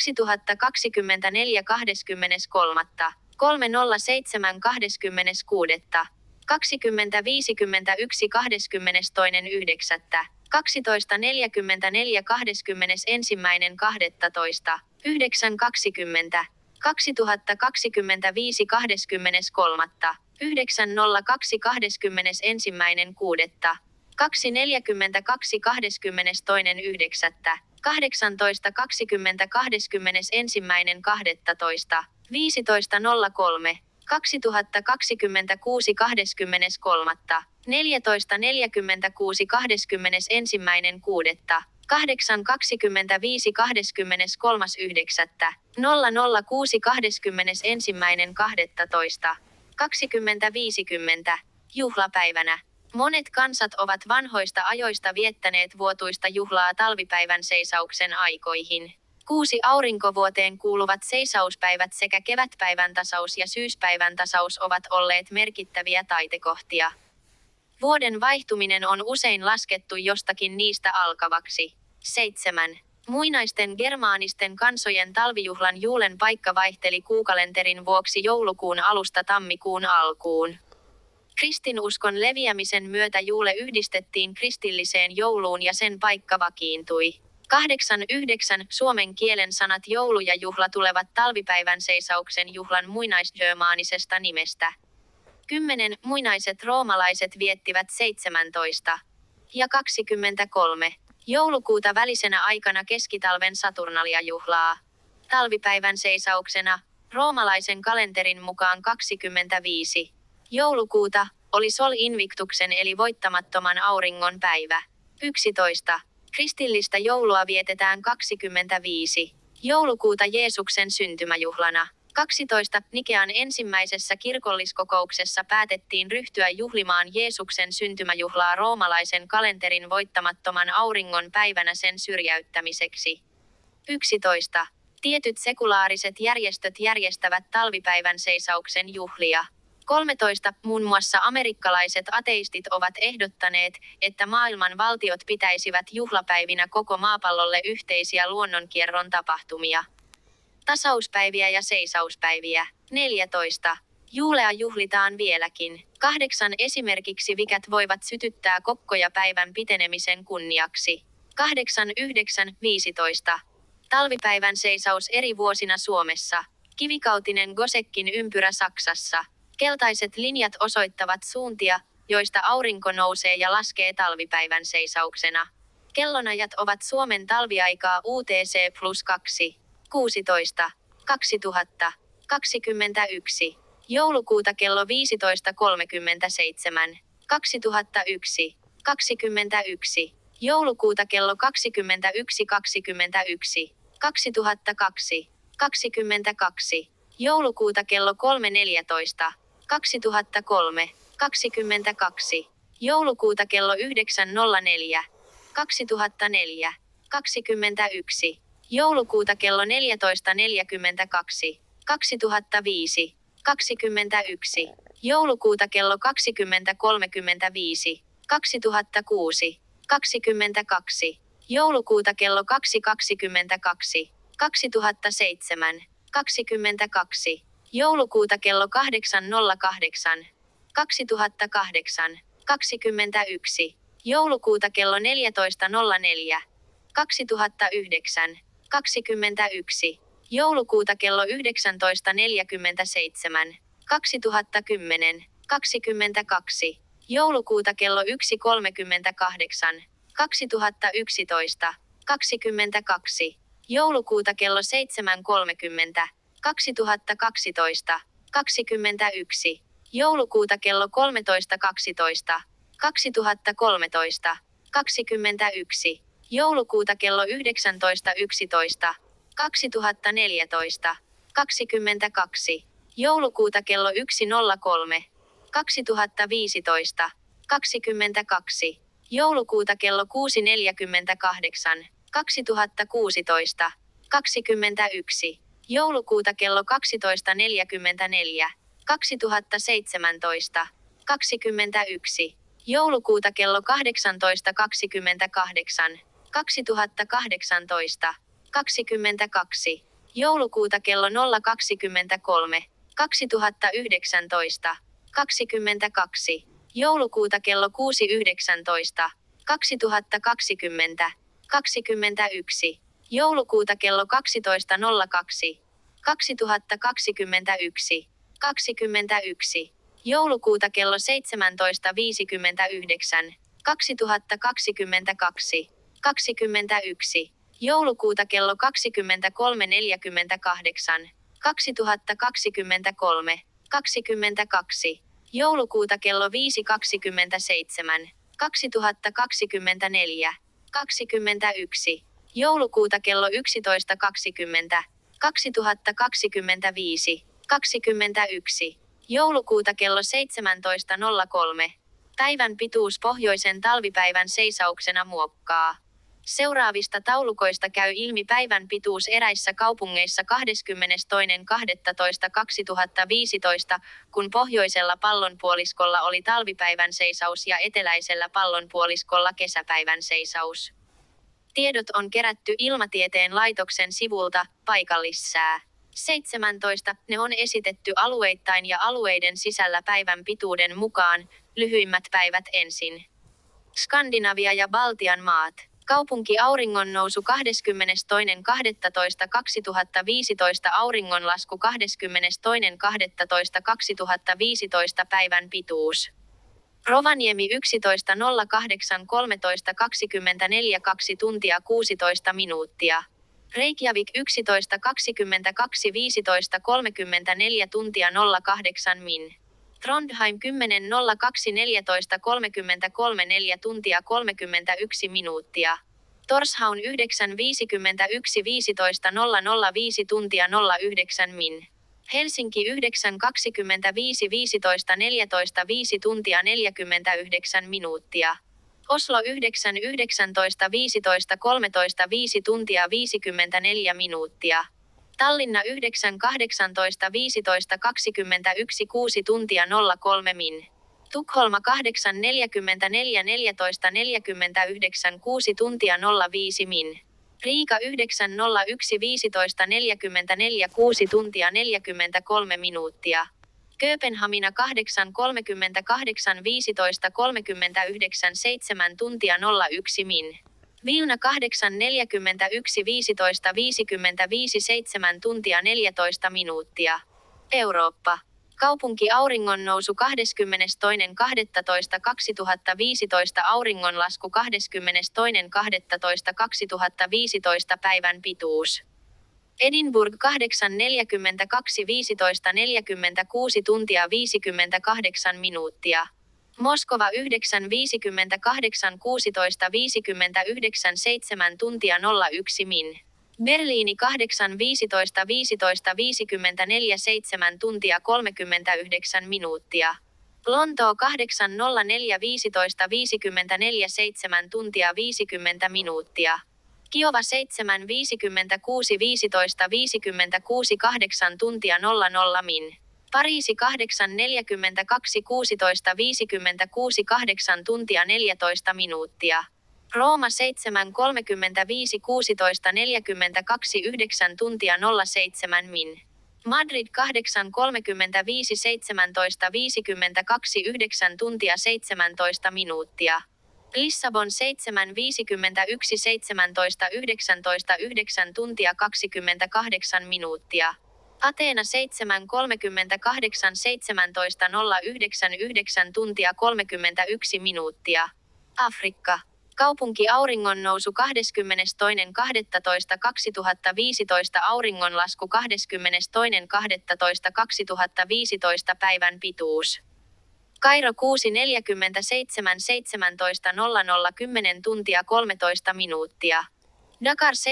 2024 23. 3.07 26. 20.51 22.9. 12.44 21.12. 9.20. 2025 23. 9.02 21.6. 2.42 22.9. 18.20 21.12. 15.03. 2026 23. 14.46 21.6. 8.25 23.9. 006 21.12. 2050. Juhlapäivänä. Monet kansat ovat vanhoista ajoista viettäneet vuotuista juhlaa talvipäivän seisauksen aikoihin. 6 aurinkovuoteen kuuluvat seisauspäivät sekä kevätpäivän tasaus ja syyspäivän tasaus ovat olleet merkittäviä taitekohtia. Vuoden vaihtuminen on usein laskettu jostakin niistä alkavaksi. 7. Muinaisten germaanisten kansojen talvijuhlan juulen paikka vaihteli kuukalenterin vuoksi joulukuun alusta tammikuun alkuun. Kristinuskon leviämisen myötä juule yhdistettiin kristilliseen jouluun ja sen paikka vakiintui. 8.9. Suomen kielen sanat joulu ja juhla tulevat talvipäivän seisauksen juhlan muinaisgermaanisesta nimestä. 10. Muinaiset roomalaiset viettivät 17. ja 23. joulukuuta välisenä aikana keskitalven Saturnalia-juhlaa. Talvipäivän seisauksena, roomalaisen kalenterin mukaan 25. joulukuuta, oli Sol Invictuksen eli voittamattoman auringon päivä. 11. Kristillistä joulua vietetään 25. joulukuuta Jeesuksen syntymäjuhlana. 12. Nikean ensimmäisessä kirkolliskokouksessa päätettiin ryhtyä juhlimaan Jeesuksen syntymäjuhlaa roomalaisen kalenterin voittamattoman auringon päivänä sen syrjäyttämiseksi. 11. Tietyt sekulaariset järjestöt järjestävät talvipäivän seisauksen juhlia. 13. Muun muassa amerikkalaiset ateistit ovat ehdottaneet, että maailman valtiot pitäisivät juhlapäivinä koko maapallolle yhteisiä luonnonkierron tapahtumia. Tasauspäiviä ja seisauspäiviä. 14. Juulea juhlitaan vieläkin. 8. Esimerkiksi vikät voivat sytyttää kokkoja päivän pitenemisen kunniaksi. 8, 9, 15. Talvipäivän seisaus eri vuosina Suomessa. Kivikautinen Gosekkin ympyrä Saksassa. Keltaiset linjat osoittavat suuntia, joista aurinko nousee ja laskee talvipäivän seisauksena. Kellonajat ovat Suomen talviaikaa UTC+2. 16. 2000. 21. joulukuuta kello 15.37. 2001. 21. joulukuuta kello 21.21. 2002. 22. joulukuuta kello 3.14. 2003. 22. joulukuuta kello 9.04. 2004. 21. joulukuuta kello 14.42. 2005. 21. joulukuuta kello 20.35. 2006. 22. joulukuuta kello 2.22. 2007. 22. joulukuuta kello 8.08. 2008. 21. joulukuuta kello 14.04. 2009. 21. joulukuuta kello 19.47. 2010. 22. joulukuuta kello 1.38. 2011. 22. joulukuuta kello 7.30. 2012. 21. joulukuuta kello 13.12. 2013. 21. joulukuuta kello 19.11. 2014. 22. joulukuuta kello 1.03. 2015. 22. joulukuuta kello 6.48. 2016. 21. joulukuuta kello 12.44. 2017. 21. joulukuuta kello 18.28. 2018. 22. joulukuuta kello 023. 2019. 22. joulukuuta kello 6.19. 2020. 21. joulukuuta kello 12.02. 2021. 21. joulukuuta kello 17.59. 2022. 21. joulukuuta kello 23.48. 2023. 22. joulukuuta kello 5.27. 2024. 21. Joulukuuta kello 11.20. 2025. 21. Joulukuuta kello 17.03. Päivän pituus pohjoisen talvipäivän seisauksena muokkaa. Seuraavista taulukoista käy ilmi päivän pituus eräissä kaupungeissa 22.12.2015, kun pohjoisella pallonpuoliskolla oli talvipäivän seisaus ja eteläisellä pallonpuoliskolla kesäpäivän seisaus. Tiedot on kerätty Ilmatieteen laitoksen sivulta, paikallissää. 17. Ne on esitetty alueittain ja alueiden sisällä päivän pituuden mukaan, lyhyimmät päivät ensin. Skandinavia ja Baltian maat. Kaupunki auringonnousu 22.12.2015, auringonlasku 22.12.2015, päivän pituus. Rovaniemi 11.08.13, 24 2 tuntia 16 minuuttia. Reykjavik 11.22 15 34 tuntia 08 min. Trondheim 10.02 14 33 4 tuntia 31 minuuttia. Torshavn 9.51 15 005 tuntia 09 min. Helsinki 9.25 15 14 5 tuntia 49 minuuttia. Oslo 9.19 15 13 5 tuntia 54 minuuttia. Tallinna 9.18 15 21 6 tuntia 03 min. Tukholma 8.44 14 49 6 tuntia 05 min. Riika 9.01 15 44 6 tuntia 43 minuuttia. Kööpenhamina 8.38 15 39 7 tuntia 01 min. Vilna 8.41 15 55 7 tuntia 14 minuuttia. Eurooppa. Kaupunki auringonnousu 22.12.2015, auringonlasku 22.12.2015, päivän pituus. Edinburgh 8.42 15 46 tuntia 58 minuuttia. Moskova 9.58 16 59 7 tuntia 01 min. Berliini 8.15 15 54 7 tuntia 39 minuuttia. Lontoo 8.04 15 54 7 tuntia 50 minuuttia. Kiova 7.56 15 56 8 tuntia 00 min. Pariisi 8.42 16 56 8 tuntia 14 minuuttia. Rooma 7.35 16 42 9 tuntia 07 min. Madrid 8.35 17 52 9 tuntia 17 minuuttia. Lissabon 7.51 17 19 9 tuntia 28 minuuttia. Ateena 7.38 17 09 9 tuntia 31 minuuttia. Afrikka. Kaupunki auringonnousu 22.12.2015, auringonlasku 22.12.2015, päivän pituus. Kairo 6.47 17 00 10 tuntia 13 minuuttia. Dakar 7.30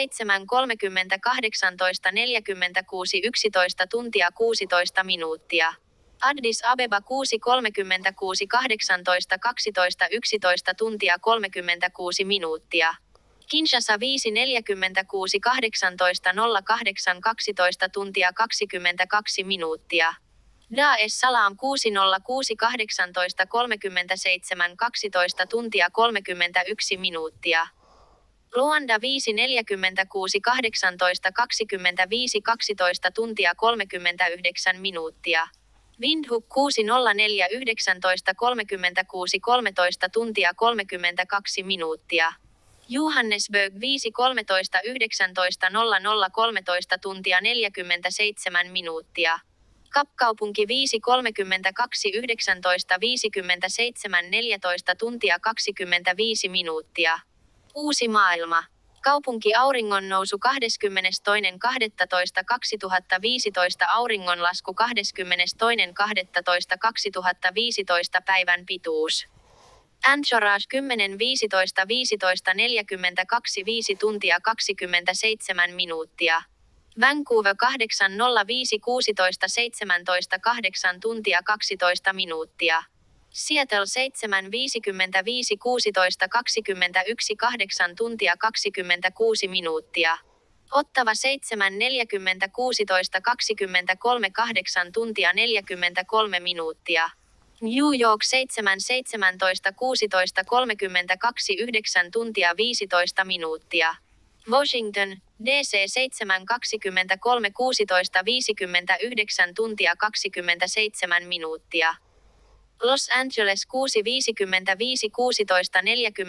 18 46 11 tuntia 16 minuuttia. Addis Abeba 6.36 18 12 11 tuntia 36 minuuttia. Kinshasa 5.46 18 08 12 tuntia 22 minuuttia. Dar es Salaam 6.06 18 37 12 tuntia 31 minuuttia. Luanda 5.46 18 25 12 tuntia 39 minuuttia. Windhoek 6.04 19 36 13 tuntia 32 minuuttia. Johannesburg 5.13 19 00 13 tuntia 47 minuuttia. Kapkaupunki 5.32 19 57 14 tuntia 25 minuuttia. Uusi maailma. Kaupunki auringonnousu 22.12.2015, auringonlasku 22.12.2015, päivän pituus. Anchorage 10 15 15 42 5 tuntia 27 minuuttia. Vancouver 8 05 16 17 8 tuntia 12 minuuttia. Seattle 7 55 16 21 8 tuntia 26 minuuttia. Ottawa 7 40 16 23 8 tuntia 43 minuuttia. New York 7 17 16 32 9 tuntia 15 minuuttia. Washington, DC 7 23 16 59 tuntia 27 minuuttia. Los Angeles 6 55 16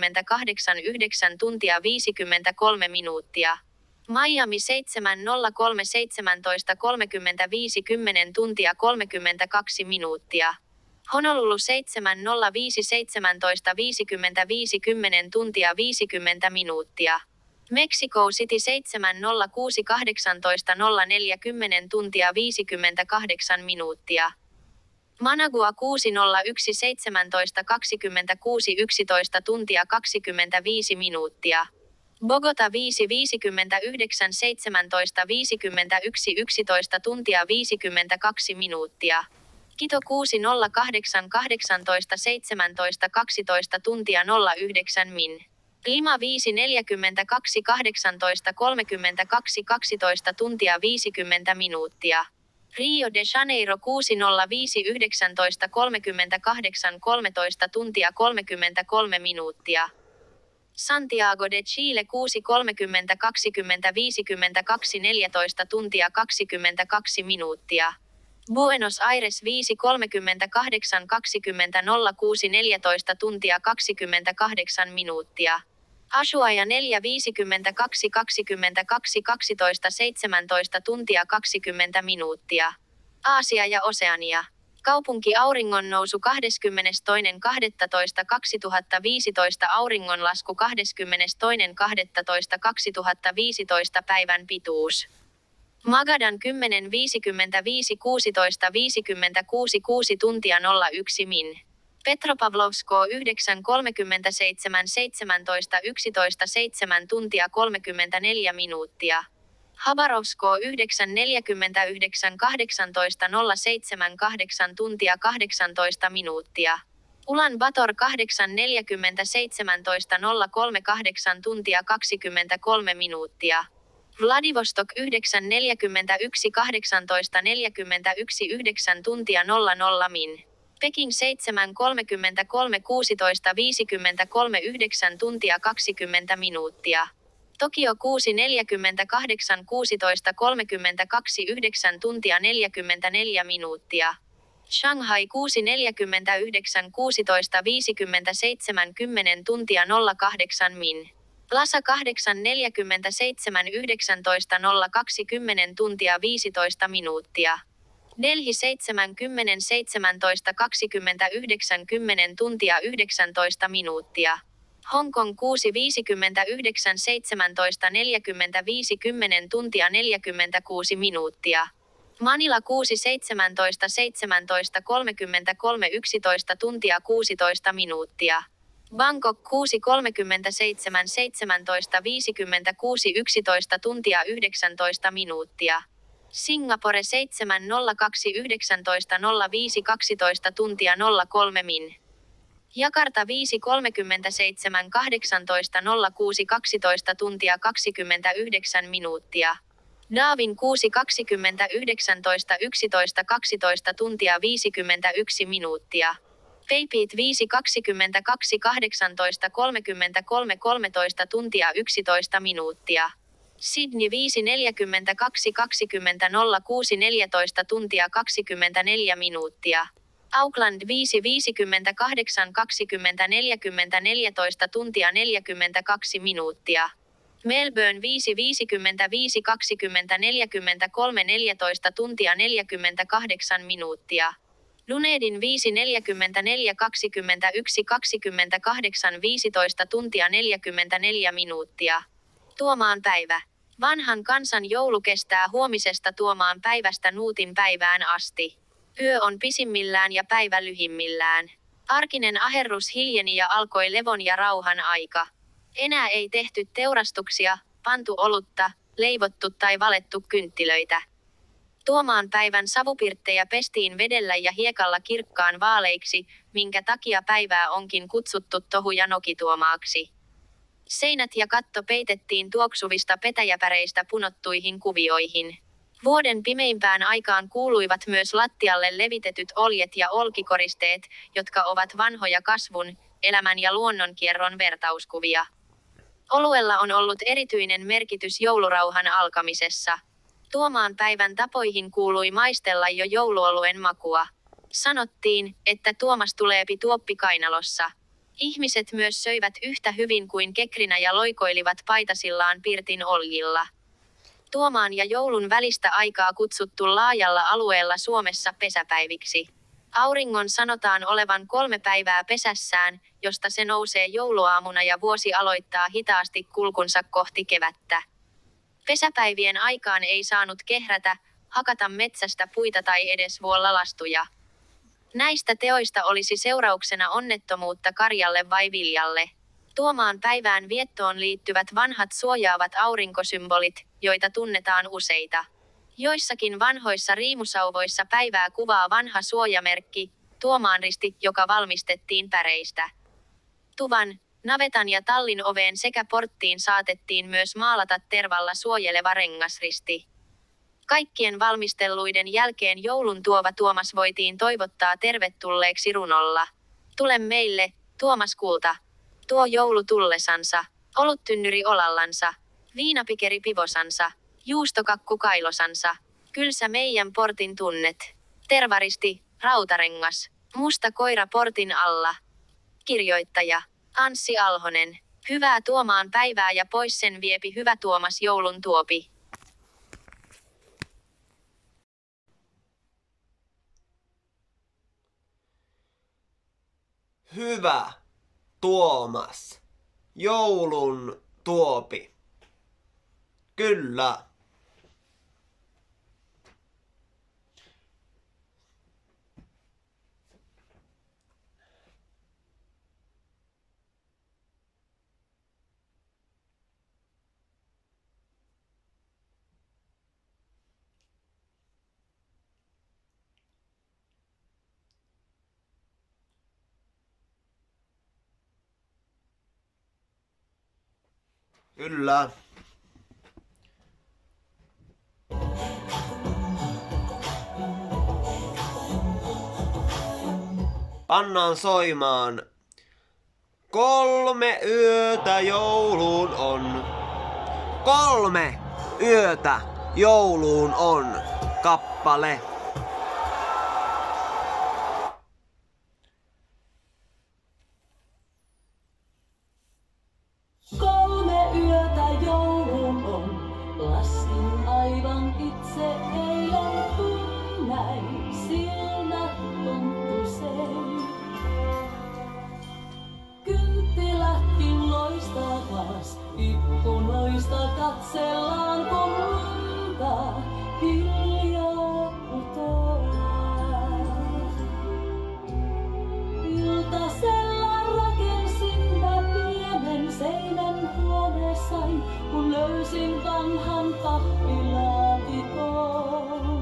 48 9 tuntia 53 minuuttia. Miami 7 03 17 35 10 tuntia 32 minuuttia. Honolulu 7 05 17 55 10 tuntia 50 minuuttia. Mexico City 7 06 18 04 10 tuntia 58 minuuttia. Managua 6 01 17 26 11 tuntia 25 minuuttia. Bogota 5 59 17 51 11 tuntia 52 minuuttia. Quito 6 08 18 17 12 tuntia 09 min. Lima 5 42 18 32 12 tuntia 50 minuuttia. Rio de Janeiro 6 05 19 38 13 tuntia 33 minuuttia. Santiago de Chile 6 30 20 52 14 tuntia 22 minuuttia. Buenos Aires 5 38 20 06 14 tuntia 28 minuuttia. Ushuaia 4 52 22 12 17 tuntia 20 minuuttia. Aasia ja Oseania. Kaupunki Auringonnousu 22.12.2015 Auringonlasku 22.12.2015 päivän pituus. Magadan 10 55 16 56 6 tuntia 01 min. Petropavlovsko 9 37 17 11 7 tuntia 34 minuuttia. Habarovsko 9 49 18 07 8 tuntia 18 minuuttia. Ulan Bator 8 40 17 03 8 tuntia 23 minuuttia. Vladivostok 9 41 18 41 9 tuntia 00 min. Peking 7 33 16 53 9 tuntia 20 minuuttia. Tokio 6 48 16 32 9 tuntia 44 minuuttia. Shanghai 6 49 16 57 10 tuntia 08 min. Lhasa 8 47 19 02 10 tuntia 15 minuuttia. Delhi 7 10 17 29 10 tuntia 19 minuuttia. Hongkong 6 59 17 45 10 tuntia 46 minuuttia. Manila 6 17 17 33 11 tuntia 16 minuuttia. Bangkok 6 37 17 56 11 tuntia 19 minuuttia. Singapore 7 02 19 05 12 tuntia 03 min. Jakarta 5 37 18 06 12 tuntia 29 minuuttia. Darwin 6 20 19 11 12 tuntia 51 minuuttia. Peipit 5 22 18 33 13 tuntia 11 minuuttia. Sydney 5 42 20 06 14 tuntia 24 minuuttia. Auckland 5 58 20 40 14 tuntia 42 minuuttia. Melbourne 5 55 20 43 14 tuntia 48 minuuttia. Dunedin 5 44 21 28 15 tuntia 44 minuuttia. Tuomaan päivä. Vanhan kansan joulu kestää huomisesta Tuomaan päivästä Nuutin päivään asti. Yö on pisimmillään ja päivä lyhimmillään. Arkinen aherrus hiljeni ja alkoi levon ja rauhan aika. Enää ei tehty teurastuksia, pantu olutta, leivottu tai valettu kynttilöitä. Tuomaan päivän savupirttejä pestiin vedellä ja hiekalla kirkkaan vaaleiksi, minkä takia päivää onkin kutsuttu tohu- ja nokituomaaksi. Seinät ja katto peitettiin tuoksuvista petäjäpäreistä punottuihin kuvioihin. Vuoden pimeimpään aikaan kuuluivat myös lattialle levitetyt oljet ja olkikoristeet, jotka ovat vanhoja kasvun, elämän ja luonnonkierron vertauskuvia. Oluella on ollut erityinen merkitys joulurauhan alkamisessa. Tuomaan päivän tapoihin kuului maistella jo jouluoluen makua. Sanottiin, että Tuomas tuleepi tuoppi kainalossa. Ihmiset myös söivät yhtä hyvin kuin kekrinä ja loikoilivat paitasillaan pirtin oljilla. Tuomaan ja joulun välistä aikaa kutsuttu laajalla alueella Suomessa pesäpäiviksi. Auringon sanotaan olevan 3 päivää pesässään, josta se nousee jouluaamuna ja vuosi aloittaa hitaasti kulkunsa kohti kevättä. Pesäpäivien aikaan ei saanut kehrätä, hakata metsästä puita tai edes vuolla lastuja. Näistä teoista olisi seurauksena onnettomuutta karjalle vai viljalle. Tuomaan päivään viettoon liittyvät vanhat suojaavat aurinkosymbolit, joita tunnetaan useita. Joissakin vanhoissa riimusauvoissa päivää kuvaa vanha suojamerkki, tuomaanristi, joka valmistettiin päreistä. Tuvan, navetan ja tallin oveen sekä porttiin saatettiin myös maalata tervalla suojeleva rengasristi. Kaikkien valmisteluiden jälkeen joulun tuova Tuomas voitiin toivottaa tervetulleeksi runolla. Tule meille, Tuomas kulta. Tuo joulu tullesansa, oluttynnyri olallansa, viinapikeri pivosansa, juustokakku kailosansa, kylsä meidän portin tunnet. Tervaristi, rautarengas, musta koira portin alla. Kirjoittaja, Anssi Alhonen. Hyvää Tuomaan päivää ja pois sen viepi hyvä Tuomas joulun tuopi. Hyvä Tuomas, joulun tuopi. Kyllä. Kyllä. Pannaan soimaan. 3 yötä jouluun on. 3 yötä jouluun on. Kappale. Katsellaan kun lunta hiljaa putoaa. Iltasella rakensin mä pienen seinän huoneessani, kun löysin vanhan kahvilaatikon.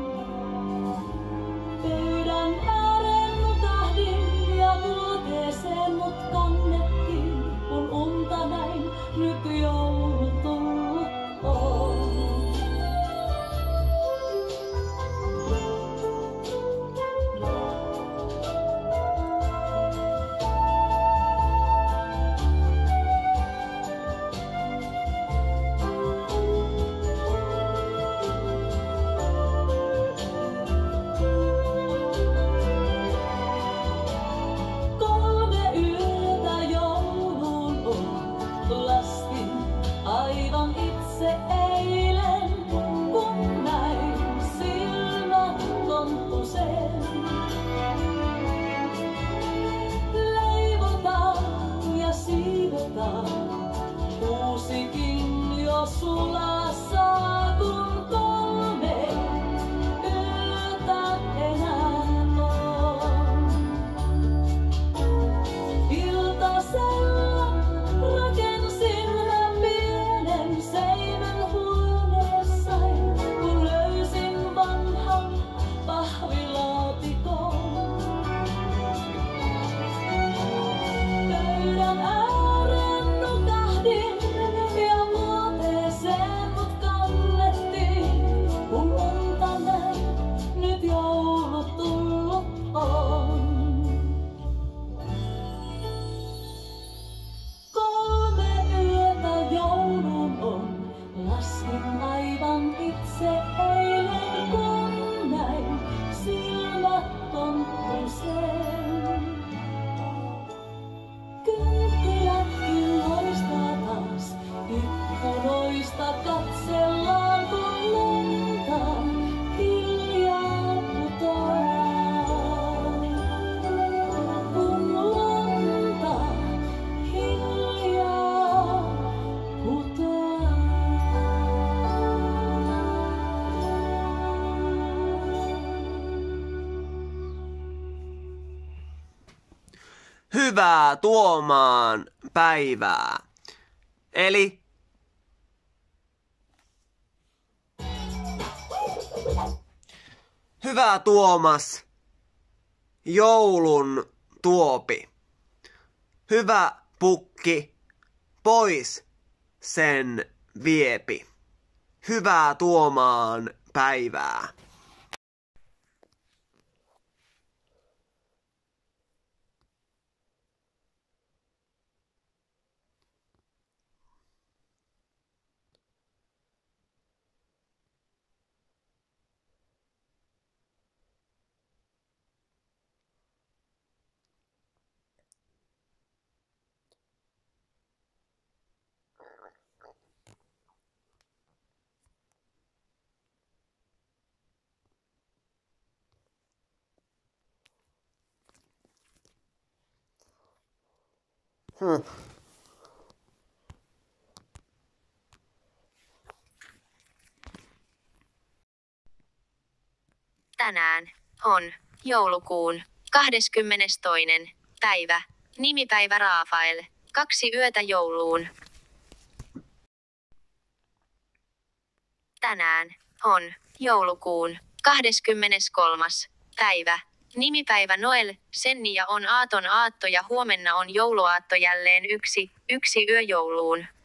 Pöydän ääreen nukahdin ja vuoteeseen mut kannettiin, kun unta näin nyt joulu tullut on. Kuusikin jo sulassa, kun 3 yötä enää on. hyvää Tuomaan päivää. Eli hyvää Tuomas, joulun tuopi. Hyvä pukki, pois sen viepi. Hyvää Tuomaan päivää. Tänään on joulukuun 22. päivä. Nimipäivä Raafael. 2 yötä jouluun. Tänään on joulukuun 23. päivä. Nimipäivä Noel. Sennia on aaton aatto ja huomenna on jouluaatto jälleen yksi yö jouluun.